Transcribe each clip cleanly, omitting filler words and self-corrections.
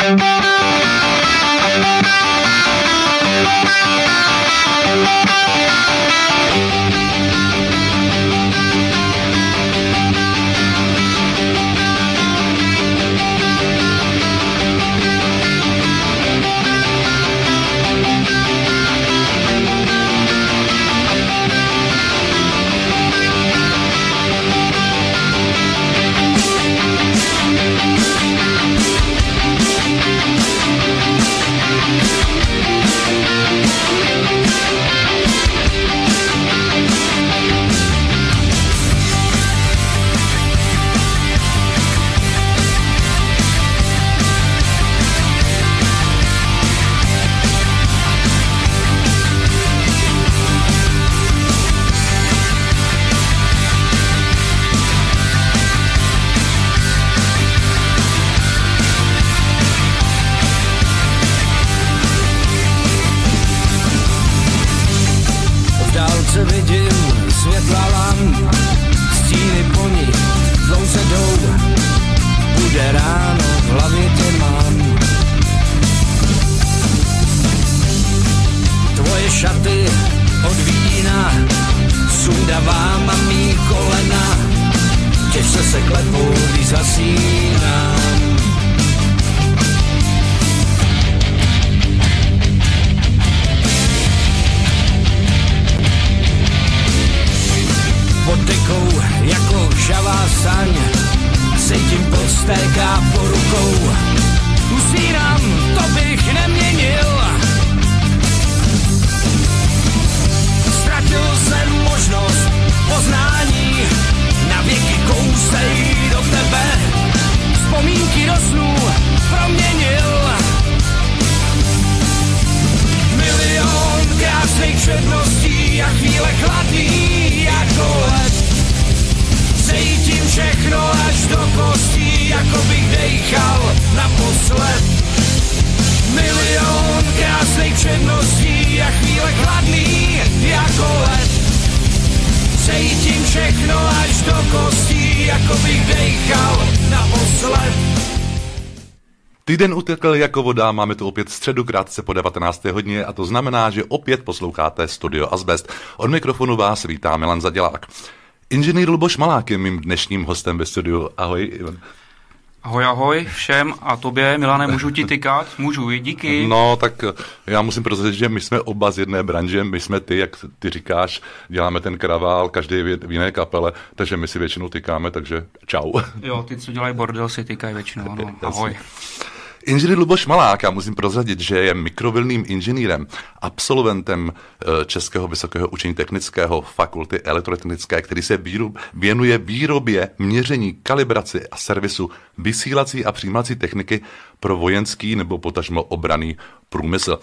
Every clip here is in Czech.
Týden utekl jako voda, máme tu opět středu krátce po 19. hodině a to znamená, že opět posloucháte Studio Azbest. Od mikrofonu vás vítá Milan Zadělák. Inženýr Luboš Malák je mým dnešním hostem ve studiu. Ahoj, Ivan. Ahoj, ahoj všem a tobě, Milane, můžu ti tykat? Můžu, díky. No, tak já musím prozradit, že my jsme oba z jedné branže, my jsme ty, jak ty říkáš, děláme ten kravál, každý v jiné kapele, takže my si většinou tykáme, takže čau. Jo, ty, co dělají bordel, si tykají většinou, ano, ahoj. Inženýr Luboš Malák, já musím prozradit, že je mikrovlnným inženýrem, absolventem Českého vysokého učení technického fakulty elektrotechnické, který se věnuje výrobě, měření, kalibraci a servisu vysílací a přijímací techniky pro vojenský nebo potažmo obranný průmysl.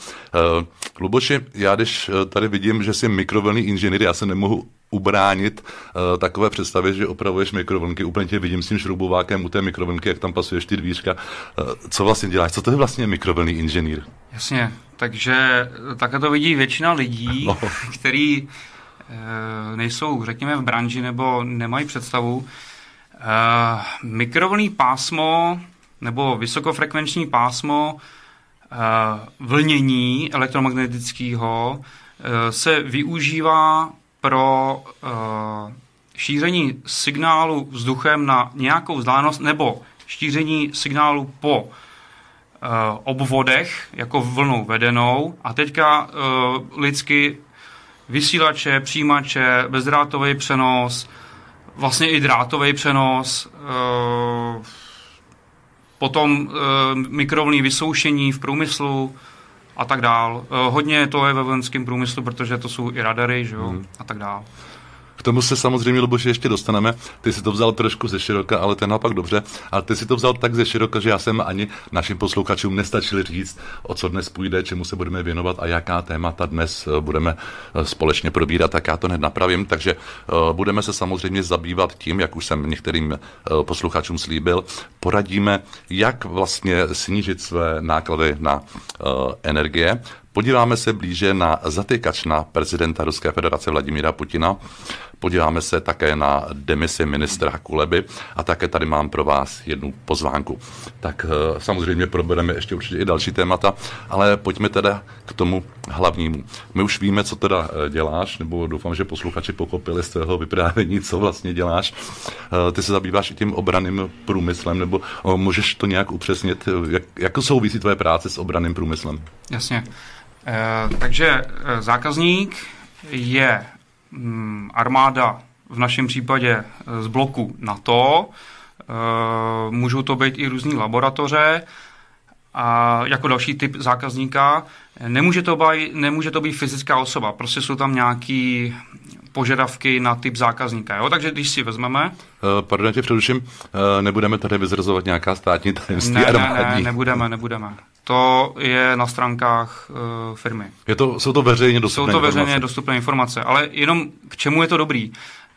Luboši, já když tady vidím, že jsi mikrovlnný inženýr, já se nemohu ubránit takové představě, že opravuješ mikrovlnky. Úplně tě vidím s tím šroubovákem u té mikrovlnky, jak tam pasuješ ty dvířka. Co vlastně děláš? Co to je vlastně mikrovlnný inženýr? Jasně, takže takhle to vidí většina lidí, kteří nejsou, řekněme, v branži nebo nemají představu. Mikrovlnný pásmo nebo vysokofrekvenční pásmo vlnění elektromagnetického se využívá pro šíření signálu vzduchem na nějakou vzdálenost nebo šíření signálu po obvodech jako vlnou vedenou a teďka lidsky vysílače, přijímače, bezdrátový přenos, vlastně i drátový přenos, potom mikrovlnné vysoušení v průmyslu a tak dál. Hodně to je ve vojenském průmyslu, protože to jsou i radary, že jo, a tak dál. K tomu se samozřejmě, Luboši, ještě dostaneme. Ty si to vzal trošku ze široka, ale ten naopak dobře. Ale ty si to vzal tak ze široka, že já jsem ani našim posluchačům nestačil říct, o co dnes půjde, čemu se budeme věnovat a jaká témata dnes budeme společně probírat, tak já to hned napravím. Takže budeme se samozřejmě zabývat tím, jak už jsem některým posluchačům slíbil, poradíme, jak vlastně snížit své náklady na energie. Podíváme se blíže na zatykač na prezidenta Ruské federace Vladimíra Putina. podíváme se také na demisi ministra Kuleby a také tady mám pro vás jednu pozvánku. Tak samozřejmě probereme ještě určitě i další témata, ale pojďme teda k tomu hlavnímu. My už víme, co teda děláš, nebo doufám, že posluchači pochopili z tvého vyprávění, co vlastně děláš. Ty se zabýváš i tím obranným průmyslem, nebo můžeš to nějak upřesnit, jak souvisí tvoje práce s obranným průmyslem? Jasně. Takže zákazník je armáda v našem případě z bloku NATO, můžou to být i různý laboratoře a jako další typ zákazníka. Nemůže to být fyzická osoba, prostě jsou tam nějaký požadavky na typ zákazníka. Jo? Takže když si vezmeme... Pardon, tě předuším, nebudeme tady vyzrazovat nějaká státní tajemství armádní. Nebudeme. To je na stránkách firmy. Jsou to veřejně dostupné informace? Jsou to veřejně dostupné informace, ale jenom k čemu je to dobrý?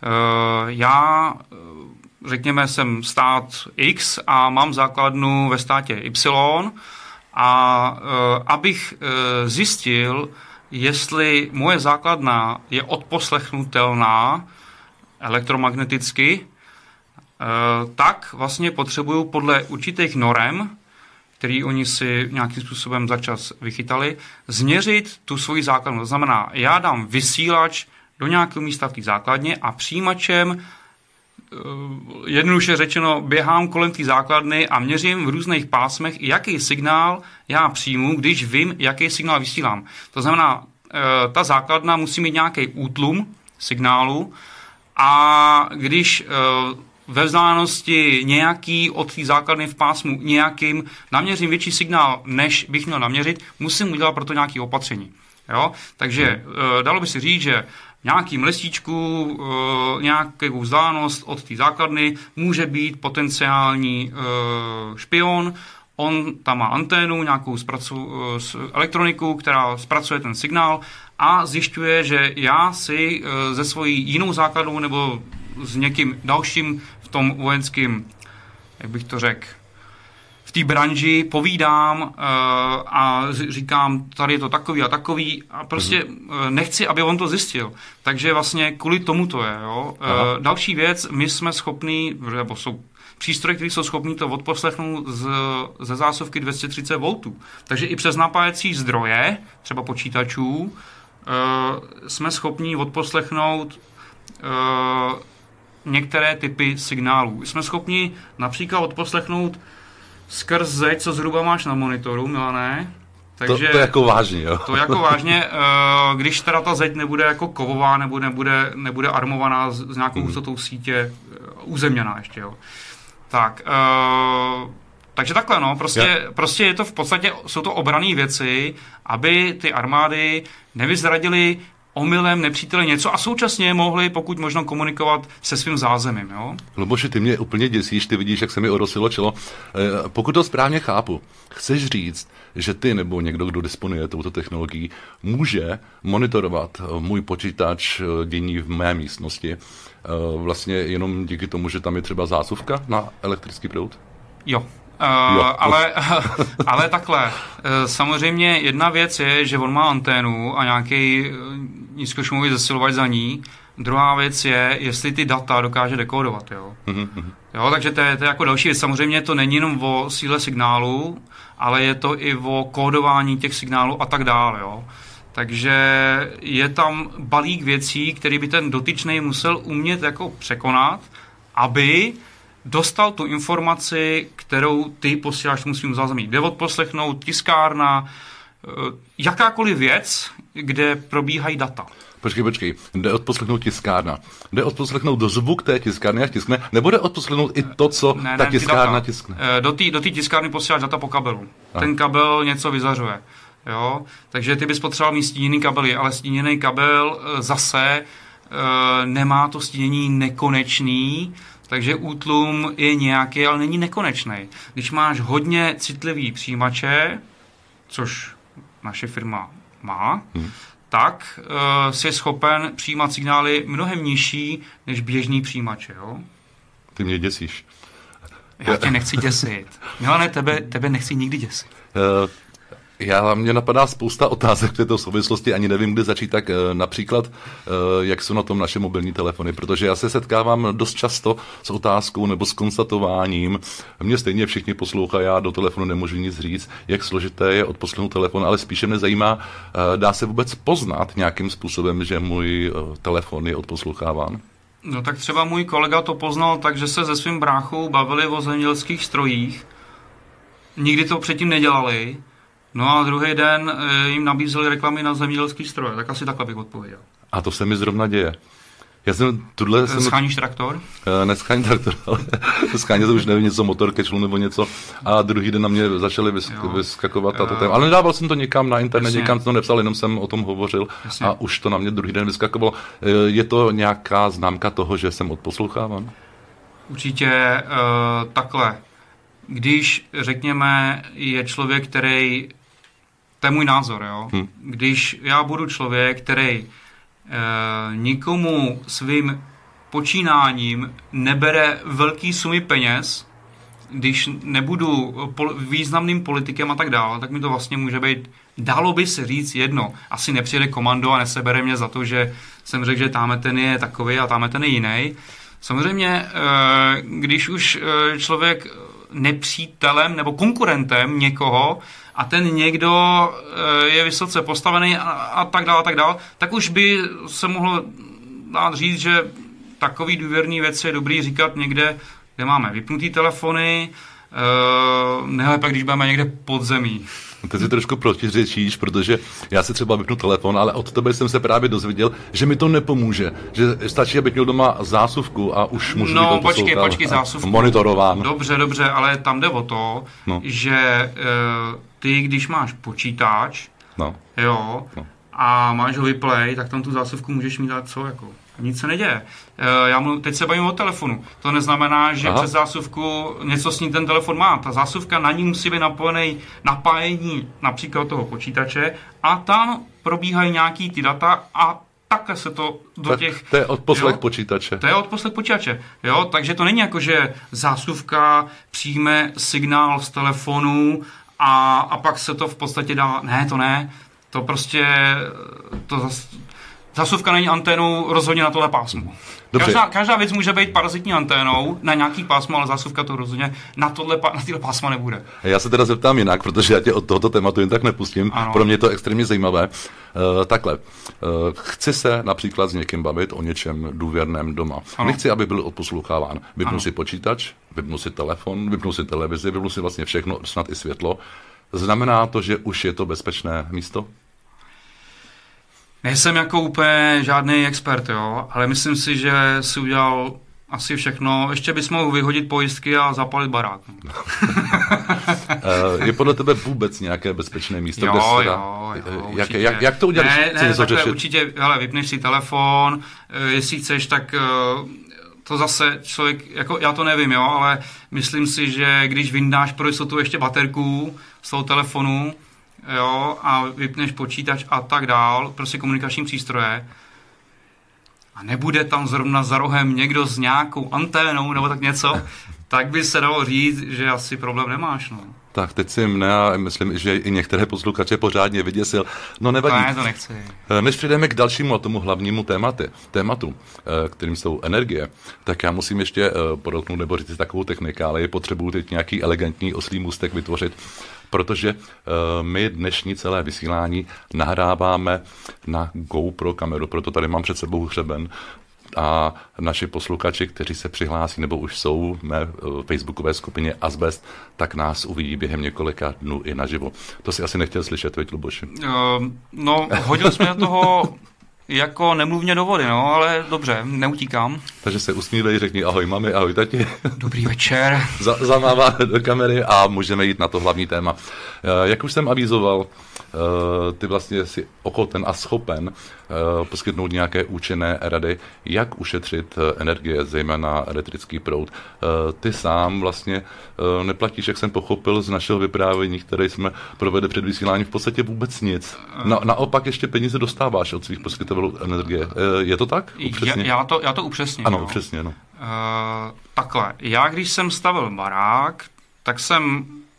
Já, řekněme, jsem stát X a mám základnu ve státě Y a abych zjistil, jestli moje základna je odposlechnutelná elektromagneticky, tak vlastně potřebuju podle určitých norem, který oni si nějakým způsobem začas vychytali, změřit tu svoji základnu. To znamená, já dám vysílač do nějakého místa v té základně a přijímačem, jednoduše řečeno, běhám kolem té základny a měřím v různých pásmech, jaký signál já přijmu, když vím, jaký signál vysílám. To znamená, ta základna musí mít nějaký útlum signálu a když ve vzdálenosti nějaký od té základny v pásmu nějakým naměřím větší signál, než bych měl naměřit, musím udělat pro to nějaké opatření. Jo? Takže dalo by se říct, že v nějakým lesíčku nějakou vzdálenost od té základny může být potenciální špion. On tam má anténu, nějakou elektroniku, která zpracuje ten signál a zjišťuje, že já si ze svojí jinou základnou nebo s někým dalším v tom vojenském, jak bych to řekl, v té branži povídám a říkám, tady je to takový a takový a prostě nechci, aby on to zjistil. Takže vlastně kvůli tomu to je. Jo. Další věc, my jsme schopní, nebo jsou přístroje, které jsou schopní to odposlechnout ze zásuvky 230 V. Takže i přes napájecí zdroje, třeba počítačů, jsme schopní odposlechnout některé typy signálů. Jsme schopni například odposlechnout skrz zeď, co zhruba máš na monitoru, Milané. Takže to jako vážně, jo? To jako vážně, když teda ta zeď nebude jako kovová, nebo nebude armovaná s nějakou hustotou sítě, uzemněná ještě, jo. Tak, takže takhle, no, prostě je to v podstatě, jsou to obranné věci, aby ty armády nevyzradily omylem nepříteli něco a současně mohli pokud možno komunikovat se svým zázemím. Jo? Luboši, ty mě úplně děsíš, ty vidíš, jak se mi orosilo čelo. Pokud to správně chápu, chceš říct, že ty nebo někdo, kdo disponuje touto technologií, může monitorovat můj počítač dění v mé místnosti vlastně jenom díky tomu, že tam je třeba zásuvka na elektrický proud? Jo. Ale takhle, samozřejmě jedna věc je, že on má anténu a nějaký nízkošumový zesilovač za ní. Druhá věc je, jestli ty data dokáže dekodovat. Jo? Jo, takže to je jako další věc. Samozřejmě to není jenom o síle signálu, ale je to i o kódování těch signálů a tak dále. Jo? Takže je tam balík věcí, který by ten dotyčný musel umět jako překonat, aby dostal tu informaci, kterou ty posíláš tomu svým zázemí. Jde odposlechnout tiskárna, jakákoliv věc, kde probíhají data. Počkej, jde odposlechnout tiskárna. Jde odposlechnout zvuk té tiskárny, jak tiskne, nebo jde odposlechnout i to, co ta tiskárna tiskne? Do té tiskárny posíláš data po kabelu. Ten kabel něco vyzařuje. Jo? Takže ty bys potřeboval mít stíněný kabely, ale stíněný kabel zase nemá to stínění nekonečný, takže útlum je nějaký, ale není nekonečný. Když máš hodně citlivý přijímače, což naše firma má, tak jsi schopen přijímat signály mnohem nižší než běžný přijímače. Jo? Ty mě děsíš. Já tě nechci děsit. Milane, tebe nechci nikdy děsit. Mě napadá spousta otázek v této souvislosti, ani nevím, kde začít, tak například, jak jsou na tom naše mobilní telefony, protože já se setkávám dost často s otázkou nebo s konstatováním, mě stejně všichni poslouchají, já do telefonu nemůžu nic říct, jak složité je odposlechnout telefon, ale spíše mě zajímá, dá se vůbec poznat nějakým způsobem, že můj telefon je odposloucháván? No tak třeba můj kolega to poznal tak, že se se svým bráchou bavili o zemědělských strojích, nikdy to předtím nedělali, no a druhý den jim nabízeli reklamy na zemědělský stroje, tak asi takhle bych odpověděl. A to se mi zrovna děje. Scháníš traktor? Neschání traktor, ale schání to už nevím, něco motor kečlu nebo něco. A druhý den na mě začaly vyskakovat tato téma. Ale nedával jsem to někam na internet, někam jsem to nepsal, jenom jsem o tom hovořil. Jasně. A už to na mě druhý den vyskakovalo. Je to nějaká známka toho, že jsem odposloucháván? Určitě takhle. Když, řekněme, je člověk, který... To je můj názor, jo? Když já budu člověk, který nikomu svým počínáním nebere velký sumy peněz, když nebudu významným politikem a tak dále, tak mi to vlastně může být, dalo by se říct jedno. Asi nepřijede komando a nesebere mě za to, že jsem řekl, že táme ten je takový a táme ten je jiný. Samozřejmě, když už člověk nepřítelem nebo konkurentem někoho a ten někdo je vysoce postavený a tak dále, tak už by se mohlo dát říct, že takový důvěrný věci je dobrý říkat někde, kde máme vypnutý telefony, nejlépe, když budeme někde pod zemí. Teď si trošku protiřečíš, protože já si třeba vypnu telefon, ale od tebe jsem se právě dozvěděl, že mi to nepomůže. Že stačí, abych měl doma zásuvku a už můžu být počkej, zásuvku. Monitorován. Dobře, ale tam jde o to, že ty, když máš počítač, a máš ho vyplay, tak tam tu zásuvku můžeš mít dát co, jako... Nic se neděje. Teď se bavím o telefonu. To neznamená, že přes zásuvku něco s ní ten telefon má. Ta zásuvka, na ní musí být napojený napájení například toho počítače a tam probíhají nějaký ty data a takhle se to do těch... To je odposlech počítače. To je odposlech počítače. Jo? Takže to není jako, že zásuvka přijme signál z telefonu a pak se to v podstatě dá... Ne, to ne. To prostě... Zásuvka není anténou rozhodně na tohle pásmo. Každá věc může být parazitní anténou na nějaký pásmo, ale zásuvka to rozhodně na tyhle pásma nebude. Já se teda zeptám jinak, protože já tě od tohoto tématu jen tak nepustím. Ano. Pro mě je to extrémně zajímavé. Takhle. Chci se například s někým bavit o něčem důvěrném doma. Ano. Nechci, aby byl odposloucháván. Vypnu si počítač, vypnu si telefon, vypnu si televizi, vypnu si vlastně všechno, snad i světlo. Znamená to, že už je to bezpečné místo? Nejsem jako úplně žádný expert, jo, ale myslím si, že si udělal asi všechno. Ještě bys mohl vyhodit pojistky a zapalit barák. Je podle tebe vůbec nějaké bezpečné místo? Jo, jak to udělat? Určitě, hele, vypneš si telefon, jestli chceš, tak to zase člověk, jako já to nevím, jo, ale myslím si, že když vyndáš pro jistotu ještě baterku z toho telefonu, jo, a vypneš počítač a tak dál, prostě komunikační přístroje a nebude tam zrovna za rohem někdo s nějakou anténou nebo tak něco, tak by se dalo říct, že asi problém nemáš, no. Tak teď si mne a myslím, že i některé posluchače pořádně vyděsil. No nevadí. Ne, to nechci. Než přijdeme k dalšímu a tomu hlavnímu tématu, kterým jsou energie, tak já musím ještě podotknout nebo říct takovou technikáli, potřebuju teď nějaký elegantní oslí můstek vytvořit, protože my dnešní celé vysílání nahráváme na GoPro kameru, proto tady mám před sebou hřeben a naši posluchači, kteří se přihlásí nebo už jsou v mé facebookové skupině Azbest, tak nás uvidí během několika dnů i naživo. To si asi nechtěl slyšet, veď, Luboši? No, hodil jsme do toho jako nemluvně do vody, no, ale dobře, neutíkám. Takže se usmívej, řekni ahoj mami, ahoj tati. Dobrý večer. Zamává do kamery a můžeme jít na to hlavní téma. Jak už jsem avízoval, ty vlastně jsi ochoten a schopen poskytnout nějaké účinné rady, jak ušetřit energie, zejména elektrický proud. Ty sám vlastně neplatíš, jak jsem pochopil z našeho vyprávění, které jsme provedli před vysíláním, v podstatě vůbec nic. Naopak ještě peníze dostáváš od svých poskytovatelů energie. Je to tak? Upřesně? Já to upřesním. Ano, upřesně, no. Takhle, já když jsem stavil barák, tak jsem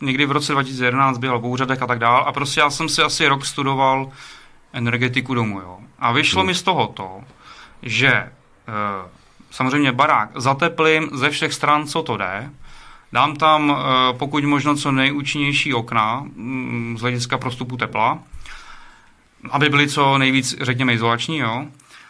někdy v roce 2011 běhal po úřadech a tak dál a prostě já jsem si asi rok studoval energetiku domu, jo. A vyšlo mi z toho to, že samozřejmě barák zateplím ze všech stran, co to jde, dám tam pokud možno co nejúčinnější okna z hlediska prostupu tepla, aby byly co nejvíc, řekněme, izolační, jo.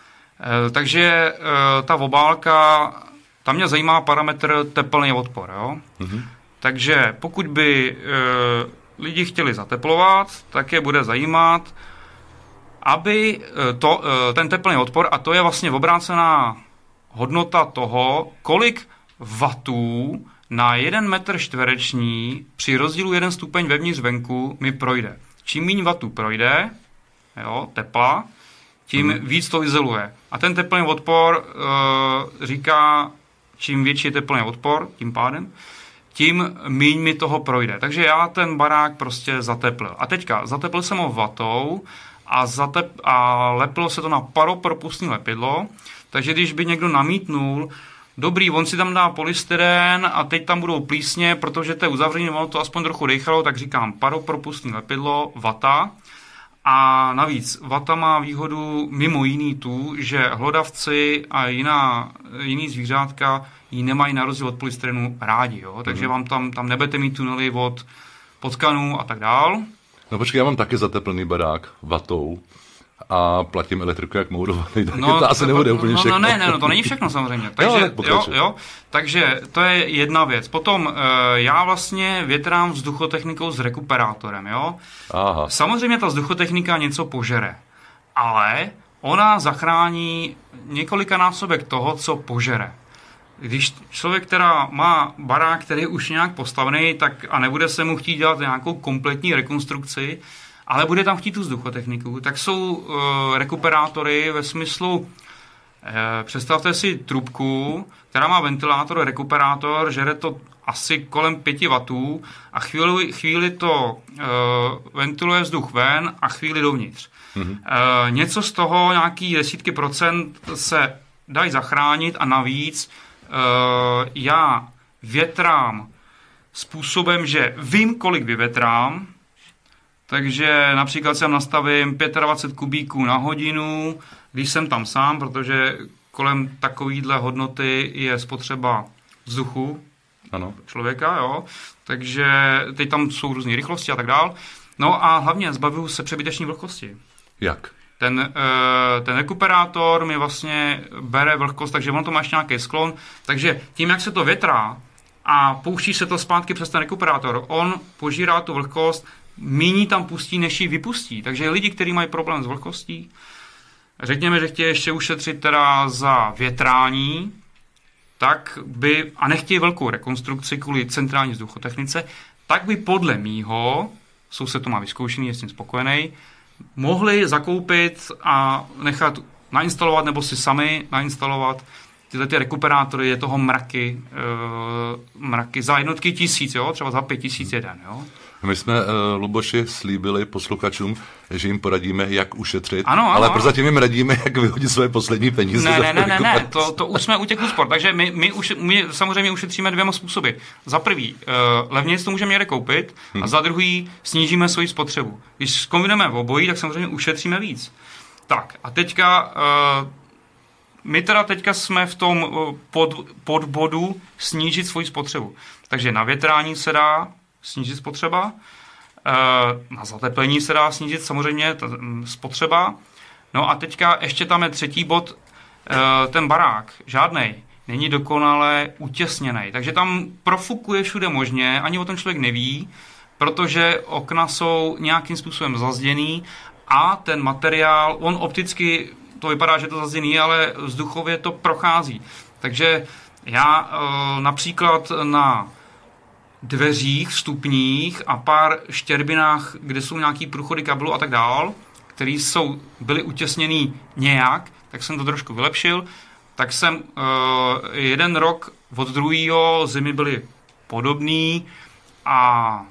Takže ta obálka, tam mě zajímá parametr teplný odpor, jo. Takže pokud by lidi chtěli zateplovat, tak je bude zajímat, aby ten teplný odpor, a to je vlastně obrácená hodnota toho, kolik wattů na 1 metr čtvereční při rozdílu 1 stupeň vevnitř venku mi projde. Čím méně wattů projde, jo, tepla, tím víc to izoluje. A ten teplný odpor říká, čím větší je teplný odpor, tím pádem, tím míň mi toho projde. Takže já ten barák prostě zateplil. A teďka, zateplil jsem ho vatou a lepilo se to na paropropustné lepidlo, takže když by někdo namítnul, dobrý, on si tam dá polystyrén a teď tam budou plísně, protože to je uzavření, ono to aspoň trochu dechalo, tak říkám paropropustné lepidlo, vata. A navíc vata má výhodu mimo jiný tu, že hlodavci a jiný zvířátka ji nemají na rozdíl od polystyrenu rádi, jo? Takže vám tam nebudete mít tunely od potkanů a tak dál. No počkej, já mám taky zateplený barák vatou a platím elektriku jak moudovaný, tak to asi nebude úplně všechno. No to není všechno samozřejmě. Takže, jo, takže to je jedna věc. Potom já vlastně větrám vzduchotechnikou s rekuperátorem, jo. Aha. Samozřejmě ta vzduchotechnika něco požere, ale ona zachrání několikanásobek toho, co požere. Když člověk, která má barák, který je už nějak postavený, tak a nebude se mu chtít dělat nějakou kompletní rekonstrukci, ale bude tam chtít tu vzduchotechniku, tak jsou rekuperátory ve smyslu, představte si trubku, která má ventilátor, rekuperátor, žere to asi kolem 5 W a chvíli to ventiluje vzduch ven a chvíli dovnitř. Něco z toho, nějaký desítky procent se dají zachránit a navíc já větrám způsobem, že vím, kolik vyvětrám, takže například jsem nastavím 25 kubíků na hodinu, když jsem tam sám, protože kolem takovýhle hodnoty je spotřeba vzduchu člověka, jo. Takže teď tam jsou různé rychlosti a tak dál. No a hlavně zbavuju se přebyteční vlhkosti. Jak? Ten rekuperátor mi vlastně bere vlhkost, takže ono to má ještě nějaký sklon. Takže tím, jak se to větrá a pouští se to zpátky přes ten rekuperátor, on požírá tu vlhkost, míní tam pustí, než ji vypustí. Takže lidi, kteří mají problém s vlhkostí, řekněme, že chtějí ještě ušetřit teda za větrání, tak by, a nechtějí velkou rekonstrukci kvůli centrální vzduchotechnice, tak by podle mýho, soused to má vyzkoušený, je s tím spokojený, mohli zakoupit a nechat nainstalovat nebo si sami nainstalovat tyhle ty rekuperátory, je toho mraky za jednotky tisíc, jo? Třeba za 5 000 jeden. Jo? My jsme, Luboši, slíbili posluchačům, že jim poradíme, jak ušetřit, ano, ale prozatím jim radíme, jak vyhodit své poslední peníze. Ne, to už jsme u těch úspor, takže my samozřejmě ušetříme 2 způsoby. Za prvý, levněji to můžeme někde koupit a za druhý snížíme svoji spotřebu. Když zkombinujeme obojí, tak samozřejmě ušetříme víc. Tak a teďka, my teda teďka jsme v tom podbodu snížit svoji spotřebu. Takže na větrání se dá snížit spotřeba, na zateplení se dá snížit samozřejmě spotřeba. No a teďka ještě tam je třetí bod, ten barák, žádnej, není dokonale utěsněný. Takže tam profukuje všude možně, ani o tom člověk neví, protože okna jsou nějakým způsobem zazděný a ten materiál, on opticky, to vypadá, že to zazděný, ale vzduchově to prochází. Takže já například na dveřích, vstupních a pár štěrbinách, kde jsou nějaký průchody kabelu a tak dál, které byly utěsněný nějak, tak jsem to trošku vylepšil. Tak jsem jeden rok od druhého zimy byly podobný a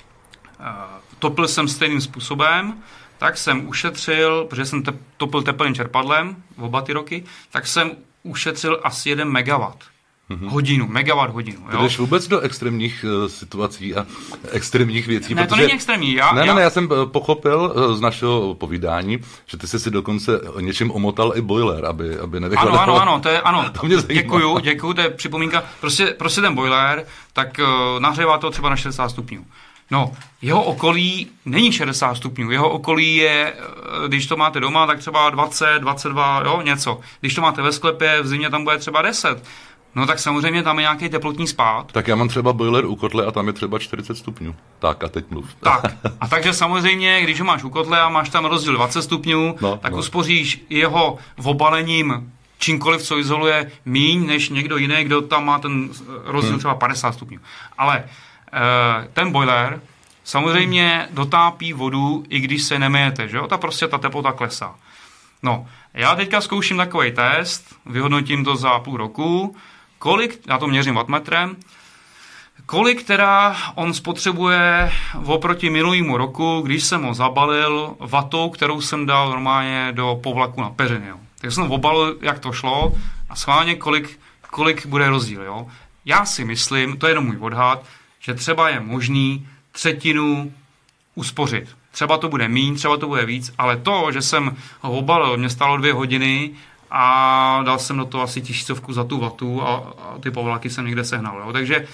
topil jsem stejným způsobem, tak jsem ušetřil, protože jsem topil teplným čerpadlem oba ty roky, tak jsem ušetřil asi 1 megawatt. hodinu, megawatt hodinu. Jo? Jdeš vůbec do extrémních situací a extrémních věcí? Ne, to není extrémní. Já jsem pochopil z našeho povídání, že ty jsi si dokonce něčím omotal i boiler, aby nevychladal. Ano, to je, ano. To mě zajímá. Děkuju, to je připomínka. Prostě ten boiler, tak nahřívá to třeba na 60 stupňů. No, jeho okolí není 60 stupňů, jeho okolí je, když to máte doma, tak třeba 20, 22, jo, něco. Když to máte ve sklepě, v zimě tam bude třeba 10. No tak samozřejmě tam je nějaký teplotní spád. Tak já mám třeba boiler u kotle a tam je třeba 40 stupňů. Tak a teď mluv. Tak. A takže samozřejmě, když ho máš u kotle a máš tam rozdíl 20 stupňů, tak uspoříš jeho obalením čímkoliv, co izoluje míň, než někdo jiný, kdo tam má ten rozdíl třeba 50 stupňů. Ale ten boiler samozřejmě dotápí vodu, i když se nemijete, že jo? Ta teplota klesá. No, já teďka zkouším takový test, vyhodnotím to za půl roku, já to měřím wattmetrem, kolik teda on spotřebuje oproti minulému roku, když jsem ho zabalil vatou, kterou jsem dal normálně do povlaku na peřiny. Jo. Tak jsem obalil, jak to šlo a schválně kolik bude rozdíl. Jo. Já si myslím, to je jenom můj odhad, že třeba je možný 1/3 uspořit. Třeba to bude míň, třeba to bude víc, ale to, že jsem ho obalil, mě stálo 2 hodiny a dal jsem do toho asi 1000 za tu vatu a ty povlaky jsem někde sehnal. Jo. Takže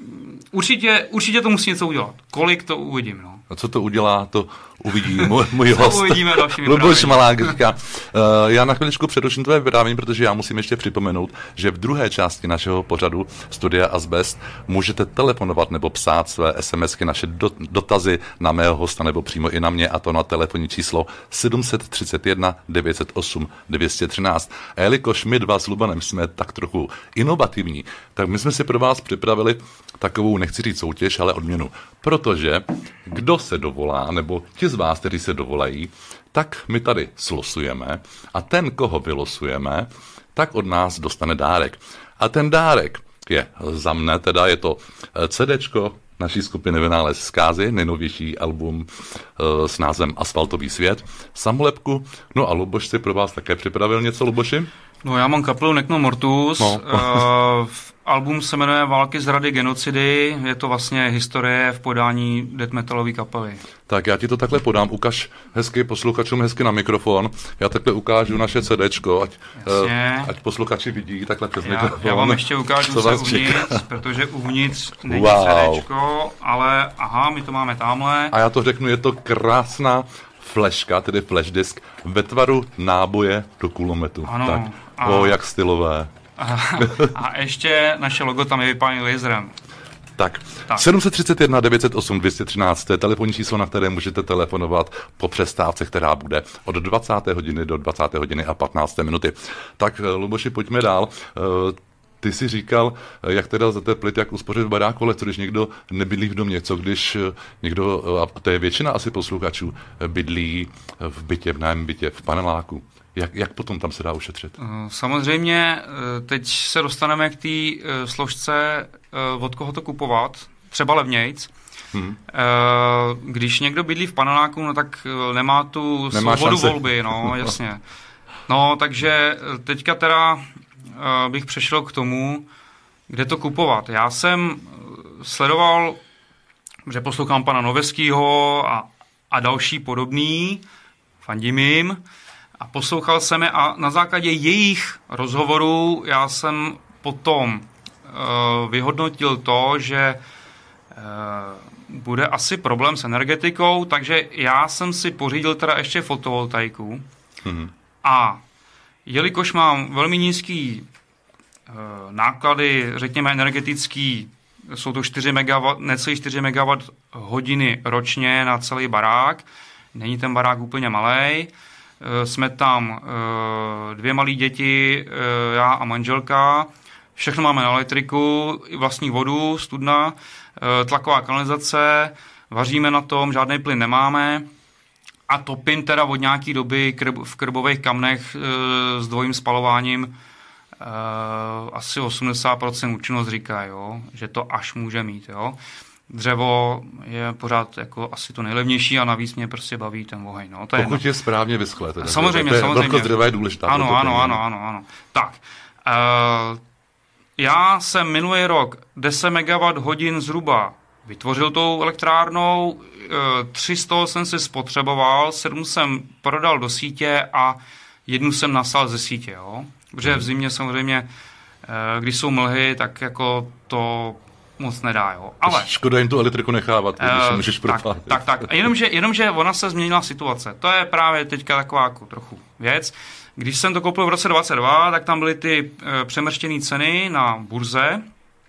určitě to musí něco udělat. Kolik to uvidím. No. A co to udělá, to uvidí můj host. Uvidíme dalšími Luboš Malák říká, já na chviličku přeruším tvé vyprávění, protože já musím ještě připomenout, že v druhé části našeho pořadu Studia Azbest můžete telefonovat nebo psát své SMSky, naše dotazy na mého hosta nebo přímo i na mě, a to na telefonní číslo 731 908 213. A jelikož my dva s Lubanem jsme tak trochu inovativní, tak my jsme si pro vás připravili takovou, nechci říct soutěž, ale odměnu. Protože kdo se dovolá, nebo ti z vás, kteří se dovolají, tak my tady slosujeme a ten, koho vylosujeme, tak od nás dostane dárek. A ten dárek je za mne, teda je to CDčko naší skupiny Vynález zkázy, nejnovější album s názvem Asfaltový svět, samolepku. No a Luboš si pro vás také připravil něco, Luboši? No, já mám kapelu Necno Mortus. Album se jmenuje Války, zrady, genocidy. Je to vlastně historie v podání death metalové kapely. Tak já ti to takhle podám. Ukaž hezky posluchačům, hezky na mikrofon. Já takhle ukážu naše CDčko, ať posluchači vidí takhle přes mikrofon. Já vám ještě ukážu se uvnitř, protože uvnitř není CDčko, ale my to máme tamhle. A já to řeknu, je to krásná fleška, tedy flash disk, ve tvaru náboje do kulometu. Ano. Tak, jak stylové. A ještě naše logo tam je vypálené laserem. Tak. 731 908 213, to je telefonní číslo, na které můžete telefonovat po přestávce, která bude od 20. hodiny do 20. hodiny a 15. minuty. Tak, Luboši, pojďme dál. Ty jsi říkal, jak teda zateplit, jak uspořit v baráku, ale co když někdo nebydlí v domě, co když někdo, a to je většina asi posluchačů, bydlí v bytě, v nájemním bytě, v paneláku. Jak potom tam se dá ušetřit? Samozřejmě, teď se dostaneme k té složce, od koho to kupovat, třeba levnějc. Když někdo bydlí v paneláku, no tak nemá tu svobodu volby, no jasně. No, takže teďka teda bych přešel k tomu, kde to kupovat. Já jsem sledoval, že poslouchám pana Noveskýho a další podobný, fandím jim, a poslouchal jsem je a na základě jejich rozhovorů já jsem potom vyhodnotil to, že bude asi problém s energetikou, takže já jsem si pořídil teda ještě fotovoltaiku a jelikož mám velmi nízký náklady, řekněme energetický, jsou to 4 MW, necelý 4 MW hodiny ročně na celý barák, není ten barák úplně malej, jsme tam 2 malé děti, já a manželka, všechno máme na elektriku, vlastní vodu, studna, tlaková kanalizace, vaříme na tom, žádný plyn nemáme a topím teda od nějaký doby v krbových kamnech s dvojím spalováním, asi 80% účinnost říká, jo, že to až může mít. Jo. Dřevo je pořád jako asi to nejlevnější a navíc mě prostě baví ten oheň. No, to pokud je správně vyschlé. Samozřejmě. Vlhkost dřeva je důležitá. Ano. Tak. já jsem minulý rok 10 MWh zhruba vytvořil tou elektrárnou, 300 jsem si spotřeboval, 7 jsem prodal do sítě a 1 jsem nasal ze sítě, jo? Protože v zimě samozřejmě, když jsou mlhy, tak jako to moc nedá, jo. Ale škoda jim tu elektriku nechávat, když se můžeš propálit. Tak. Jenomže ona se změnila situace. To je právě teďka taková jako trochu věc. Když jsem to koupil v roce 2022, tak tam byly ty přemrštěné ceny na burze.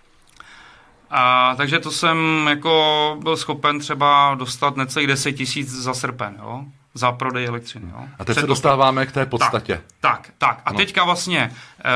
Takže to jsem jako byl schopen třeba dostat necelých 10 000 za srpen, jo? Za prodej elektřiny. Jo? A teď se dostáváme k té podstatě. Tak. A teďka vlastně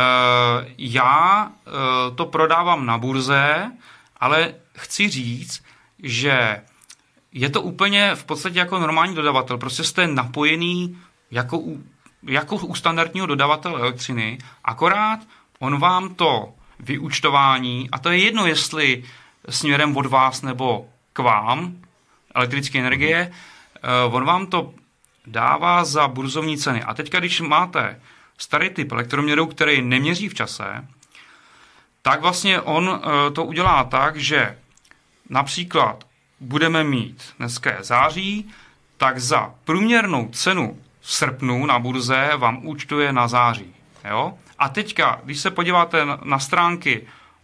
já to prodávám na burze, ale chci říct, že je to úplně v podstatě jako normální dodavatel. Prostě jste napojený jako u standardního dodavatele elektřiny, akorát on vám to vyúčtování, a to je jedno, jestli směrem od vás nebo k vám, elektrické energie, on vám to dává za burzovní ceny. A teďka, když máte starý typ elektroměru, který neměří v čase, tak vlastně on to udělá tak, že například budeme mít dneska je září, tak za průměrnou cenu v srpnu na burze vám účtuje na září. Jo? A teďka, když se podíváte na stránky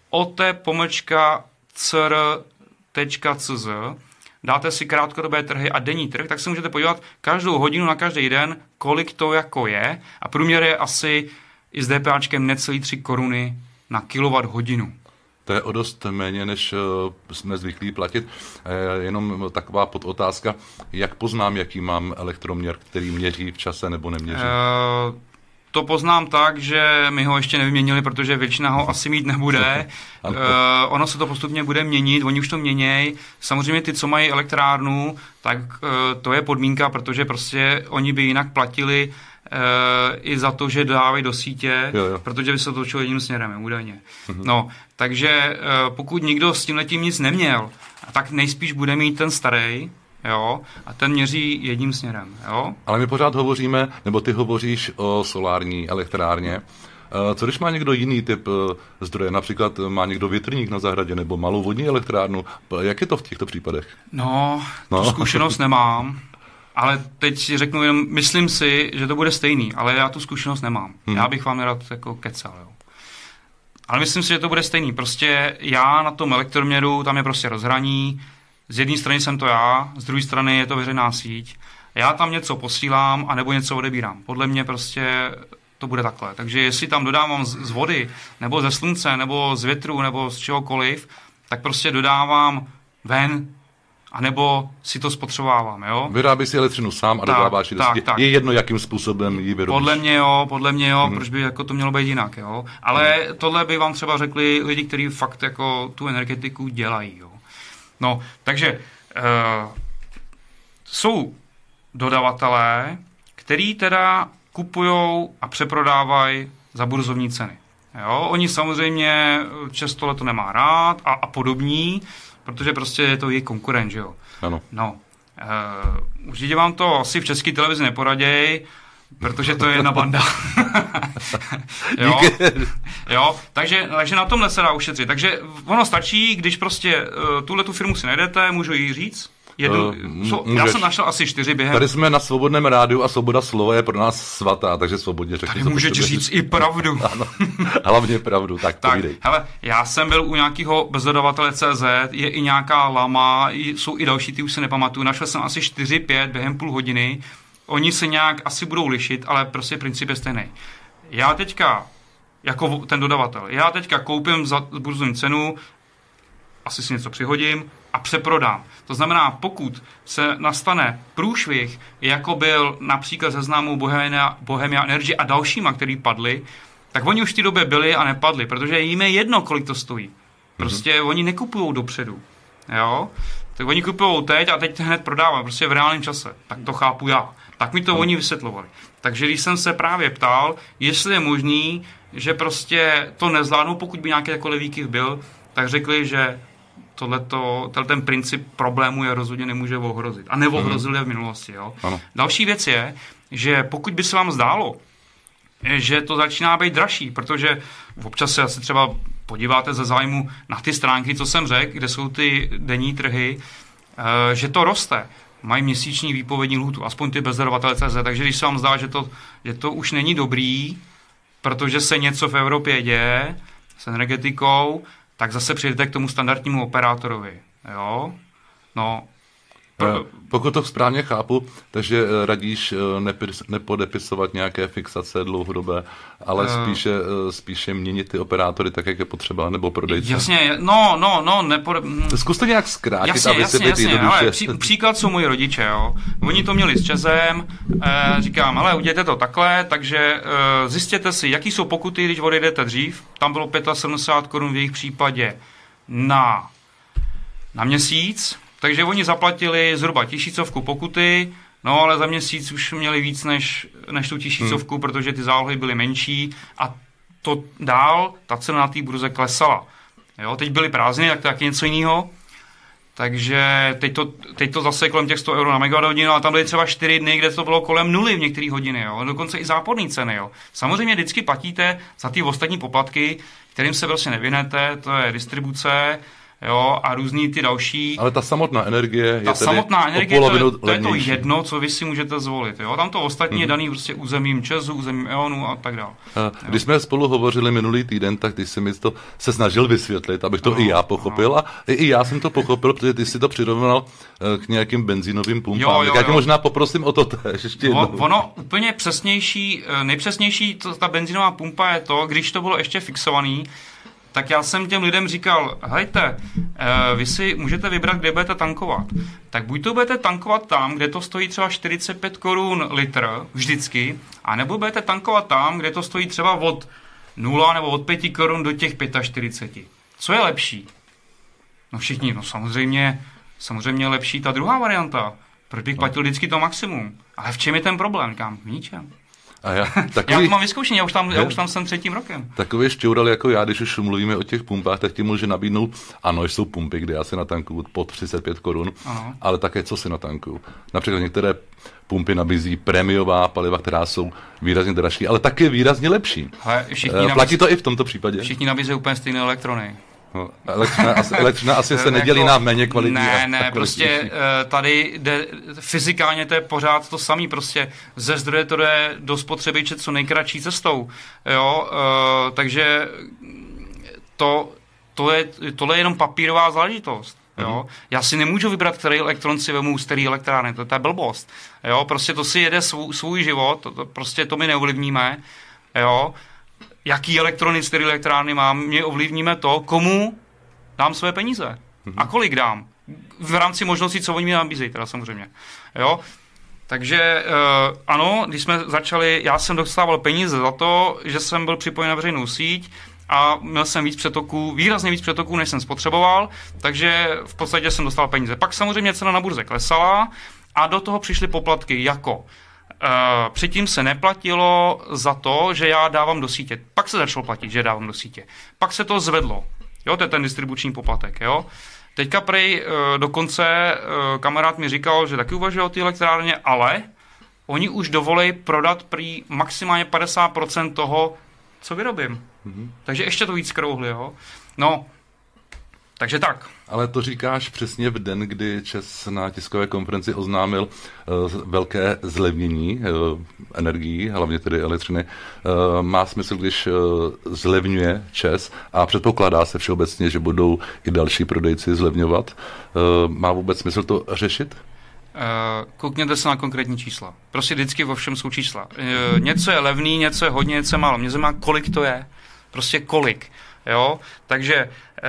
ot.cr.cz, dáte si krátkodobé trhy a denní trh, tak se můžete podívat každou hodinu na každý den, kolik to jako je. A průměr je asi i s DPAčkem necelý 3 koruny na kilowatt-hodinu. To je o dost méně, než jsme zvyklí platit. Jenom taková podotázka, jak poznám, jaký mám elektroměr, který měří v čase nebo neměří? To poznám tak, že my ho ještě nevyměnili, protože většina ho asi mít nebude. Ono se to postupně bude měnit, oni už to měnějí. Samozřejmě ty, co mají elektrárnu, tak to je podmínka, protože prostě oni by jinak platili i za to, že dávají do sítě, jo. Protože by se to točilo jedním směrem, údajně. No, takže pokud nikdo s tímhletím nic neměl, tak nejspíš bude mít ten starý, jo, a ten měří jedním směrem, jo. Ale my pořád hovoříme, nebo ty hovoříš o solární elektrárně. Co když má někdo jiný typ zdroje? Například má někdo větrník na zahradě nebo malou vodní elektrárnu? Jak je to v těchto případech? No. Tu zkušenost nemám. Ale teď si řeknu jenom, myslím si, že to bude stejný, ale já tu zkušenost nemám. Já bych vám nerad jako kecal, jo. Ale myslím si, že to bude stejný. Prostě já na tom elektroměru, tam je prostě rozhraní, z jedné strany jsem to já, z druhé strany je to veřejná síť. Já tam něco posílám, anebo něco odebírám. Podle mě prostě to bude takhle. Takže jestli tam dodávám z vody, nebo ze slunce, nebo z větru, nebo z čehokoliv, tak prostě dodávám ven, anebo si to spotřebovávám, jo? Vyrábí si elektřinu sám a dodáváš ji do sítě. Je jedno, jakým způsobem ji vyrobíš. Podle mě jo, proč by jako to mělo být jinak, jo? Ale tohle by vám třeba řekli lidi, kteří fakt jako tu energetiku dělají, jo? No, takže jsou dodavatelé, který teda kupujou a přeprodávají za burzovní ceny. Jo? Oni samozřejmě často to nemá rád a podobní, protože prostě je to jejich konkurent, že jo. Ano. No, určitě vám to asi v české televizi neporaděj, protože to je jedna banda. jo, takže na tomhle se dá ušetřit. Takže ono stačí, když prostě tu firmu si najdete, můžu jí říct. Já jsem našel asi 4 během. Tady jsme na Svobodném rádiu a svoboda slova je pro nás svatá, takže svobodně řekni. Tady můžeš říct i pravdu. Ano, hlavně pravdu, tak povídej. Hele, já jsem byl u nějakého bezdodavatele CZ, je i nějaká Lama, jsou i další, ty už se nepamatuju. Našel jsem asi 4-5 během půl hodiny. Oni se nějak asi budou lišit, ale prostě princip je stejný. Já teďka, jako ten dodavatel, koupím za burzovní cenu, asi si něco přihodím a přeprodám. To znamená, pokud se nastane průšvih, jako byl například se známou Bohemia Energy a dalšíma, který padly, tak oni už v té době byli a nepadli, protože jim je jedno, kolik to stojí. Prostě oni nekupujou dopředu. Jo? Tak oni kupují teď a teď hned prodávají, prostě v reálném čase. Tak to chápu já. Tak mi to oni vysvětlovali. Takže když jsem se právě ptal, jestli je možný, že prostě to nezvládnou, pokud by nějaký takové výkyv byl, tak řekli, že ten princip problému je rozhodně nemůže ohrozit. A neohrozil je v minulosti. Jo? Další věc je, že pokud by se vám zdálo, že to začíná být dražší, protože občas se asi třeba podíváte ze zájmu na ty stránky, co jsem řekl, kde jsou ty denní trhy, že to roste. Mají měsíční výpovědní lhůtu, aspoň ty bezdarovatele.cz, takže když se vám zdá, že to už není dobrý, protože se něco v Evropě děje s energetikou, tak zase přijdete k tomu standardnímu operátorovi. Jo? No, pokud to správně chápu, takže radíš nepodepisovat nějaké fixace dlouhodobé, ale spíše měnit ty operátory tak, jak je potřeba, nebo prodejce. Jasně, Zkus to nějak zkrátit, jasně, aby se být jednoduše. Příklad jsou moji rodiče, jo. Oni to měli s ČEZem, říkám, ale udělejte to takhle, takže zjistěte si, jaký jsou pokuty, když odejdete dřív. Tam bylo 75 korun v jejich případě na měsíc. Takže oni zaplatili zhruba 1000 pokuty, no ale za měsíc už měli víc než tu 1000, protože ty zálohy byly menší a to dál, ta cena na té burze klesala. Jo, teď byly prázdniny, tak to je něco jiného. Takže teď to zase kolem těch 100 euro na megawatt-hodinu, ale tam byly třeba 4 dny, kde to bylo kolem 0 v některých hodiny, jo, dokonce i záporné ceny. Jo. Samozřejmě vždycky platíte za ty ostatní poplatky, kterým se prostě nevinete, to je distribuce, jo, a různý ty další. Ale ta samotná energie je to je to jedno, co vy si můžete zvolit. Jo. Tam to ostatní je daný prostě územím ČEZu, územím E.ONu a tak dále. Když jsme spolu hovořili minulý týden, tak ty jsi mi to se snažil vysvětlit, abych to i já pochopil. A i já jsem to pochopil, protože ty jsi to přirovnal k nějakým benzínovým pumpám. Já tě možná poprosím o to ještě jednou. Ono úplně přesnější, nejpřesnější ta benzínová pumpa je to, když to bylo ještě fixovaný, tak já jsem těm lidem říkal, hejte, vy si můžete vybrat, kde budete tankovat. Tak buď to budete tankovat tam, kde to stojí třeba 45 korun litr vždycky, anebo budete tankovat tam, kde to stojí třeba od 0 nebo od 5 korun do těch 45. Co je lepší? No všichni, no samozřejmě lepší ta druhá varianta. Proč bych platil vždycky to maximum? Ale v čem je ten problém? Říkám, v ničem. Já to mám vyzkoušení, já už tam jsem 3. rokem. Takový šťoural jako já, když už mluvíme o těch pumpách, tak ti může nabídnout, ano, jsou pumpy, kde já si natankuju pod 35 korun, ale také co si natankuju. Například některé pumpy nabízí prémiová paliva, která jsou výrazně dražší, ale také výrazně lepší. Platí to i v tomto případě? Všichni nabízejí úplně stejné elektrony. No, elektřina asi se nedělí na méně kvalitní. Ne, prostě tady jde, fyzikálně to je pořád to samé, prostě ze zdroje to jde do spotřebiče co nejkratší cestou, jo, takže tohle je jenom papírová záležitost. Jo? Já si nemůžu vybrat, který elektron si vemu z který elektrárny, to je blbost. Jo? Prostě to si jede svůj život, prostě to my neovlivníme, jo? Jaký elektrony z které elektrárny mám, mě ovlivníme to, komu dám své peníze a kolik dám. V rámci možností, co oni mi nabízejí, teda samozřejmě. Jo? Takže ano, když jsme začali, já jsem dostával peníze za to, že jsem byl připojen na veřejnou síť a měl jsem výrazně víc přetoků, než jsem spotřeboval, takže v podstatě jsem dostal peníze. Pak samozřejmě cena na burze klesala a do toho přišly poplatky jako předtím se neplatilo za to, že já dávám do sítě. Pak se začalo platit, že dávám do sítě. Pak se to zvedlo. Jo, to je ten distribuční poplatek. Jo. Teďka prej dokonce kamarád mi říkal, že taky uvažuje o té elektrárně, ale oni už dovolí prodat prý maximálně 50% toho, co vyrobím. Takže ještě to víc krouhli. Jo. No, takže tak. Ale to říkáš přesně v den, kdy ČEZ na tiskové konferenci oznámil velké zlevnění energií, hlavně tedy elektřiny. Má smysl, když zlevňuje ČEZ a předpokládá se všeobecně, že budou i další prodejci zlevňovat. Má vůbec smysl to řešit? Koukněte se na konkrétní čísla. Prostě vždycky vo všem jsou čísla. Něco je levný, něco je hodně, něco je málo. Mě zajímá, kolik to je. Prostě kolik. Jo? Takže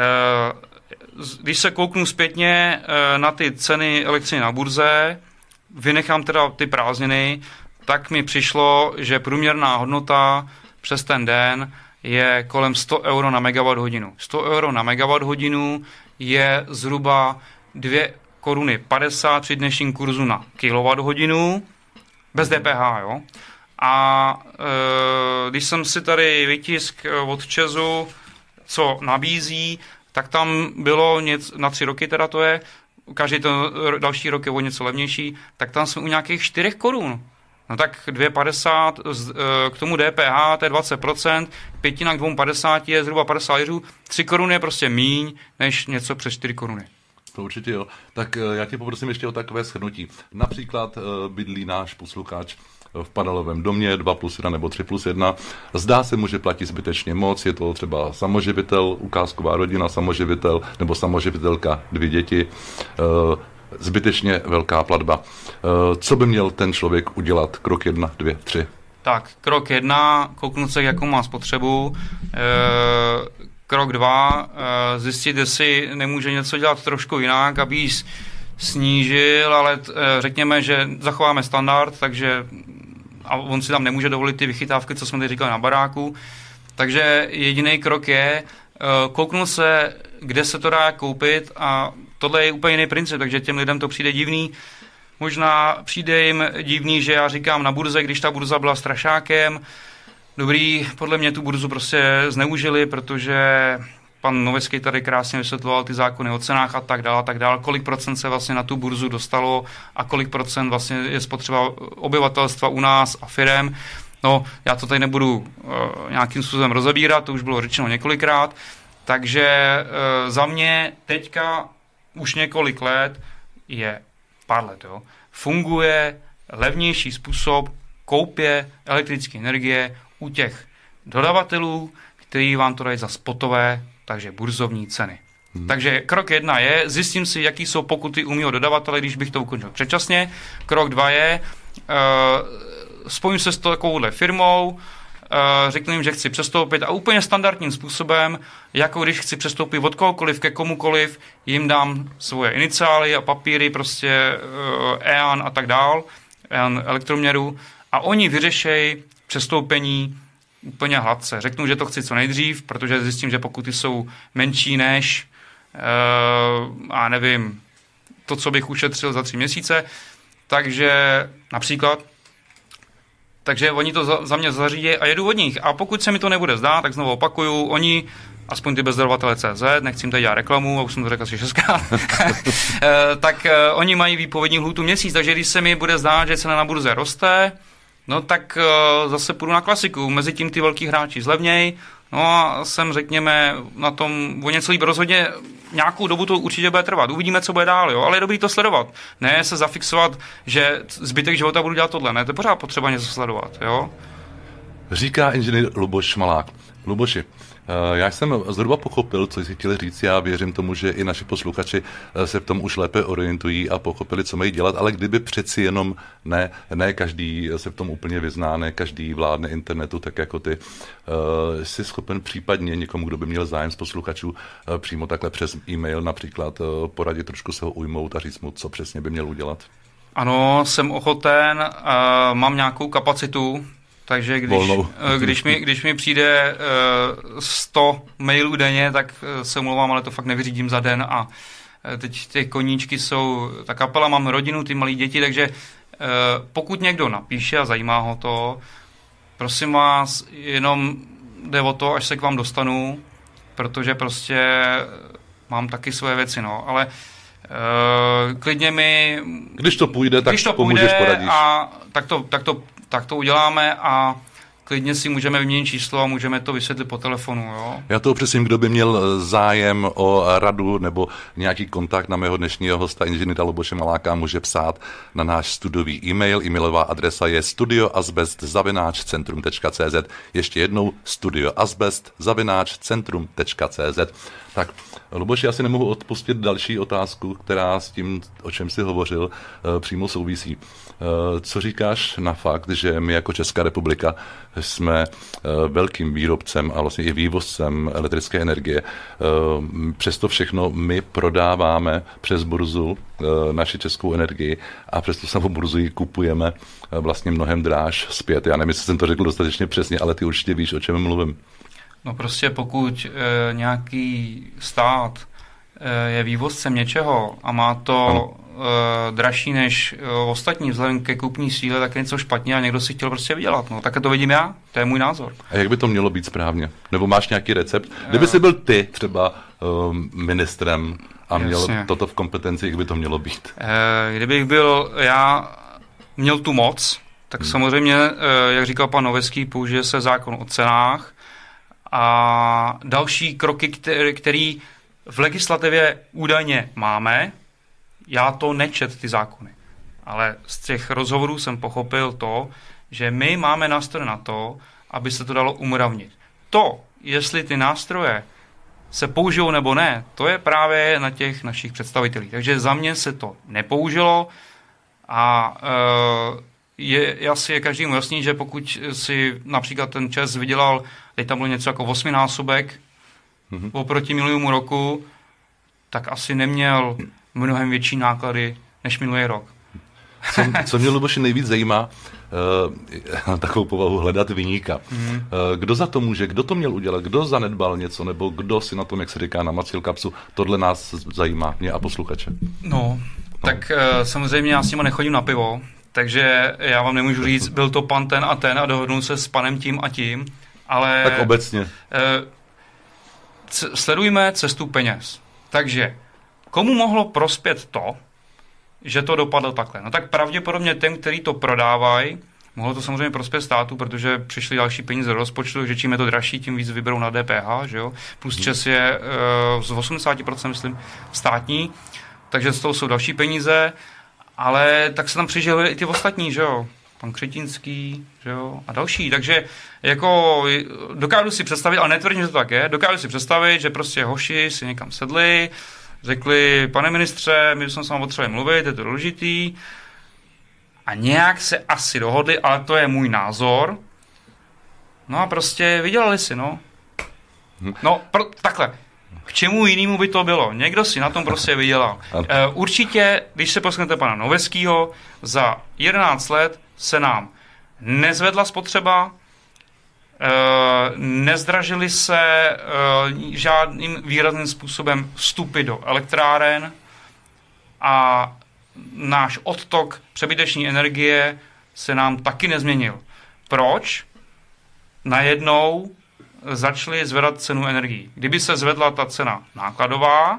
když se kouknu zpětně na ty ceny elektřiny na burze, vynechám teda ty prázdniny, tak mi přišlo, že průměrná hodnota přes ten den je kolem 100 euro na megawatt hodinu. 100 euro na megawatt hodinu je zhruba 2 koruny 50 při dnešním kurzu na kilowatt hodinu, bez DPH, jo. A když jsem si tady vytisk od ČEZu, co nabízí, tak tam bylo na 3 roky, teda to je, každý ten další rok je o něco levnější, tak tam jsme u nějakých 4 korun. No tak 2,50 k tomu DPH, to je 20%, pětina k 2,50 je zhruba 50 litrů, 3 koruny je prostě míň, než něco přes 4 koruny. To určitě jo. Tak já tě poprosím ještě o takové shrnutí. Například bydlí náš posluchač v panelovém domě 2+1 nebo 3+1. Zdá se mu, že platí zbytečně moc, je to třeba samoživitel, ukázková rodina, samoživitel nebo samoživitelka, 2 děti, zbytečně velká platba. Co by měl ten člověk udělat? Krok 1, 2, 3. Tak, krok 1, kouknout se, jakou má spotřebu. Krok 2, zjistit, jestli nemůže něco dělat trošku jinak, aby ji snížil, ale řekněme, že zachováme standard, takže a on si tam nemůže dovolit ty vychytávky, co jsme tady říkali na baráku. Takže jediný krok je kouknout se, kde se to dá koupit, a tohle je úplně jiný princip, takže těm lidem to přijde divný. Možná přijde jim divný, že já říkám na burze, když ta burza byla strašákem. Dobrý, podle mě tu burzu prostě zneužili, protože pan Novecký tady krásně vysvětloval ty zákony o cenách a tak dále, kolik procent se vlastně na tu burzu dostalo a kolik procent vlastně je spotřeba obyvatelstva u nás a firem. No, já to tady nebudu nějakým způsobem rozebírat, to už bylo řečeno několikrát, takže za mě teďka už několik let pár let, funguje levnější způsob koupě elektrické energie u těch dodavatelů, který vám to dají za spotové, takže burzovní ceny. Takže krok 1 je, zjistím si, jaký jsou pokuty u mého dodavatele, když bych to ukončil předčasně. Krok 2 je, spojím se s takovouhle firmou, řeknu jim, že chci přestoupit a úplně standardním způsobem, jako když chci přestoupit od kohokoliv ke komukoliv, jim dám svoje iniciály a papíry, prostě EAN a tak dál, EAN elektroměru, a oni vyřešejí přestoupení úplně hladce. Řeknu, že to chci co nejdřív, protože zjistím, že pokuty jsou menší než a nevím, to, co bych ušetřil za 3 měsíce. Takže například takže oni to za mě zařídí a jedu od nich. A pokud se mi to nebude zdát, tak znovu opakuju, oni, aspoň ty bezdodavatele.cz, nechci jim tady dělat reklamu, a už jsem to řekl asi 6krát, tak oni mají výpovědní lhůtu měsíc, takže když se mi bude zdát, že cena na burze roste, no tak zase půjdu na klasiku. Mezitím ty velký hráči zlevněj, no a jsem, řekněme, na tom o něco líp. Rozhodně nějakou dobu to určitě bude trvat. Uvidíme, co bude dál, jo? Ale je dobrý to sledovat. Ne se zafixovat, že zbytek života budu dělat tohle. Ne, to je pořád potřeba něco sledovat, jo? Říká inženýr Luboš Malák. Luboši, já jsem zhruba pochopil, co jsi chtěl říct. Já věřím tomu, že i naši posluchači se v tom už lépe orientují a pochopili, co mají dělat, ale kdyby přeci jenom ne každý se v tom úplně vyzná, ne každý vládne internetu, tak jako ty, jsi schopen případně někomu, kdo by měl zájem z posluchačů, přímo takhle přes e-mail například poradit, trošku se ho ujmout a říct mu, co přesně by měl udělat? Ano, jsem ochoten, mám nějakou kapacitu. Takže když mi přijde 100 mailů denně, tak se omlouvám, ale to fakt nevyřídím za den. A teď ty koníčky jsou, ta kapela, mám rodinu, ty malé děti, takže pokud někdo napíše a zajímá ho to, prosím vás, jenom jde o to, až se k vám dostanu, protože prostě mám taky svoje věci, no, ale klidně mi... Když to půjde, tak pomůžeš, poradíš. A tak to uděláme a klidně si můžeme vyměnit číslo a můžeme to vysvětlit po telefonu. Jo? Já to upřesním, kdo by měl zájem o radu nebo nějaký kontakt na mého dnešního hosta, inženýra Luboše Maláka, může psát na náš studiový e-mail. E-mailová adresa je studioazbest@centrum.cz. Ještě jednou studioazbest@centrum.cz. Tak, Luboši, já si nemohu odpustit další otázku, která s tím, o čem jsi hovořil, přímo souvisí. Co říkáš na fakt, že my jako Česká republika jsme velkým výrobcem a vlastně i vývozcem elektrické energie. Přesto všechno my prodáváme přes burzu naši českou energii a přesto samou burzu ji kupujeme vlastně mnohem dráž zpět. Já nevím, jestli jsem to řekl dostatečně přesně, ale ty určitě víš, o čem mluvím. No prostě pokud nějaký stát je vývozcem něčeho a má to dražší než ostatní vzhledem ke kupní síle, tak je něco špatně a někdo si chtěl prostě vydělat. No, tak to vidím já, to je můj názor. A jak by to mělo být správně? Nebo máš nějaký recept? Kdyby jsi byl ty třeba ministrem a měl toto v kompetenci, jak by to mělo být? Kdybych byl já, měl tu moc, Tak samozřejmě, jak říkal pan Novecký, použije se zákon o cenách a další kroky, který v legislativě údajně máme, já to nečet ty zákony, ale z těch rozhovorů jsem pochopil to, že my máme nástroje na to, aby se to dalo umravnit. To, jestli ty nástroje se použijou nebo ne, to je právě na těch našich představitelích. Takže za mě se to nepoužilo a je asi každému jasný, že pokud si například ten ČEZ vydělal, teď tam bylo něco jako 8násobek oproti minulému roku, tak asi neměl mnohem větší náklady než minulý rok. Co mě, Luboši, nejvíc zajímá, takovou povahu hledat viníka. Kdo za to může, kdo to měl udělat, kdo zanedbal něco, nebo kdo si na tom, jak se říká, namacil kapsu, tohle nás zajímá, mě a posluchače. Tak samozřejmě já s nima nechodím na pivo, takže já vám nemůžu říct, byl to pan ten a dohodnul se s panem tím a tím, ale... Tak obecně. Sledujme cestu peněz. Takže komu mohlo prospět to, že to dopadlo takhle? No tak pravděpodobně těm, který to prodávají, mohlo to samozřejmě prospět státu, protože přišly další peníze do rozpočtu, že čím je to dražší, tím víc vyberou na DPH, že jo? Plus ČEZ je z 80%, myslím, státní, takže z toho jsou další peníze, ale tak se tam přižili i ty ostatní, že jo? Pan Křetínský, že jo? A další, takže jako dokážu si představit, ale netvrdím, že to tak je, dokážu si představit, že prostě hoši si někam sedli, řekli, pane ministře, my jsme s vámi potřebovali mluvit, je to důležitý. A nějak se asi dohodli, ale to je můj názor. No a prostě vydělali si, no. No, takhle. K čemu jinému by to bylo? Někdo si na tom prostě vydělal. Určitě, když se poslechnete pana Noveckýho, za 11 let se nám nezvedla spotřeba, nezdražily se žádným výrazným způsobem vstupy do elektráren a náš odtok přebyteční energie se nám taky nezměnil. Proč? Najednou začali zvedat cenu energií. Kdyby se zvedla ta cena nákladová,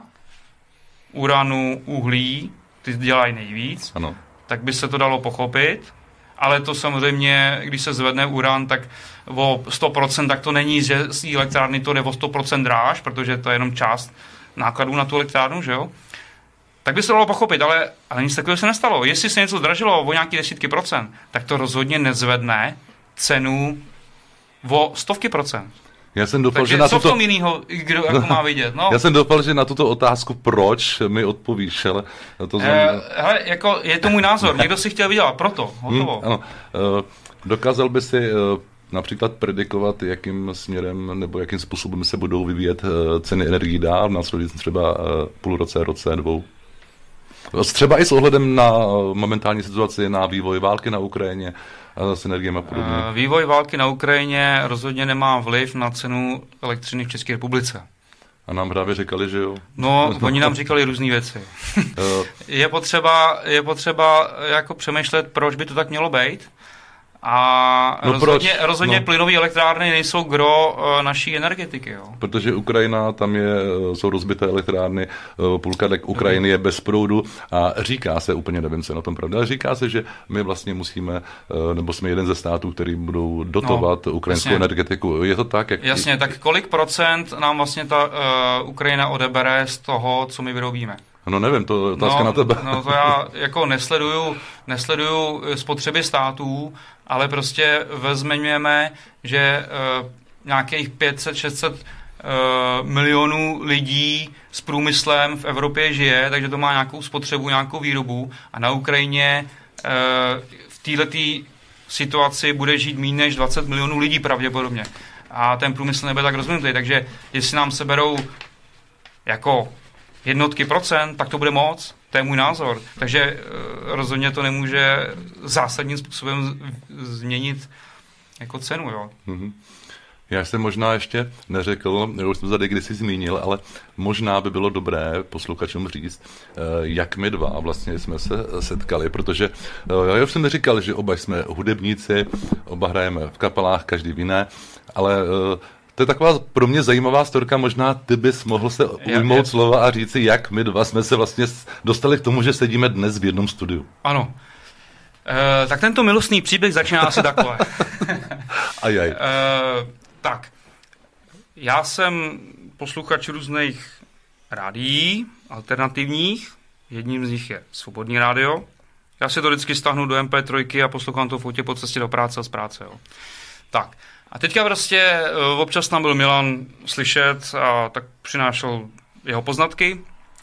uranu, uhlí, ty dělají nejvíc, ano, tak by se to dalo pochopit, ale to samozřejmě, když se zvedne uran, tak o 100%, tak to není, že z té elektrárny to jde o 100% dráž, protože to je jenom část nákladů na tu elektrárnu, že jo? Tak by se dalo pochopit, ale nic takového se nestalo. Jestli se něco zdražilo o nějaký desítky procent, tak to rozhodně nezvedne cenu o stovky procent. Já jsem doufal, takže že na co v tom jinýho, kdo jako má vidět? No. Já jsem doufal, že na tuto otázku proč mi odpovíš, ale to znamená... Hele, jako je to můj názor, někdo si chtěl vydělat, proto, hotovo. Ano. Dokázal by si například predikovat, jakým směrem nebo jakým způsobem se budou vyvíjet ceny energií dál v následujícím třeba půl roce, dvou? Třeba i s ohledem na momentální situaci, na vývoj války na Ukrajině s energiemi a podobně. Vývoj války na Ukrajině rozhodně nemá vliv na cenu elektřiny v České republice. A nám právě říkali, že jo? No, oni nám říkali různé věci. Je potřeba jako přemýšlet, proč by to tak mělo být. A rozhodně plynové elektrárny nejsou gro naší energetiky. Jo. Protože Ukrajina, tam jsou rozbité elektrárny, půlka Ukrajiny je bez proudu a říká se, úplně nevím, co je na tom pravda, ale říká se, že my vlastně musíme, nebo jsme jeden ze států, který budou dotovat ukrajinskou energetiku. Je to tak? Jasně, tak kolik procent nám vlastně ta Ukrajina odebere z toho, co my vyrobíme? No nevím, to je otázka na tebe. No to já jako nesleduju spotřeby států, ale prostě vezměme, že nějakých 500-600 milionů lidí s průmyslem v Evropě žije, takže to má nějakou spotřebu, nějakou výrobu a na Ukrajině v této situaci bude žít méně než 20 milionů lidí pravděpodobně. A ten průmysl nebude tak rozvinutý, takže jestli nám seberou jako jednotky procent, tak to bude moc. To je můj názor. Takže rozhodně to nemůže zásadním způsobem změnit jako cenu. Jo. Mm-hmm. Já jsem možná ještě neřekl, už jsem tady kdysi zmínil, ale možná by bylo dobré posluchačům říct, jak my dva vlastně jsme se setkali, protože já už jsem neříkal, že oba jsme hudebníci, oba hrajeme v kapelách, každý v jiné, ale to je taková pro mě zajímavá storka, možná ty bys mohl se ujmout slova a říci, jak my dva jsme se vlastně dostali k tomu, že sedíme dnes v jednom studiu. Ano. Tak tento milostný příběh začíná asi takhle. Tak, já jsem posluchač různých rádií, alternativních, jedním z nich je Svobodný rádio. Já si to vždycky stáhnu do MP3 a poslouchám to v autě po cestě do práce a z práce. Jo. Tak, a teďka prostě občas tam byl Milan slyšet a tak přinášel jeho poznatky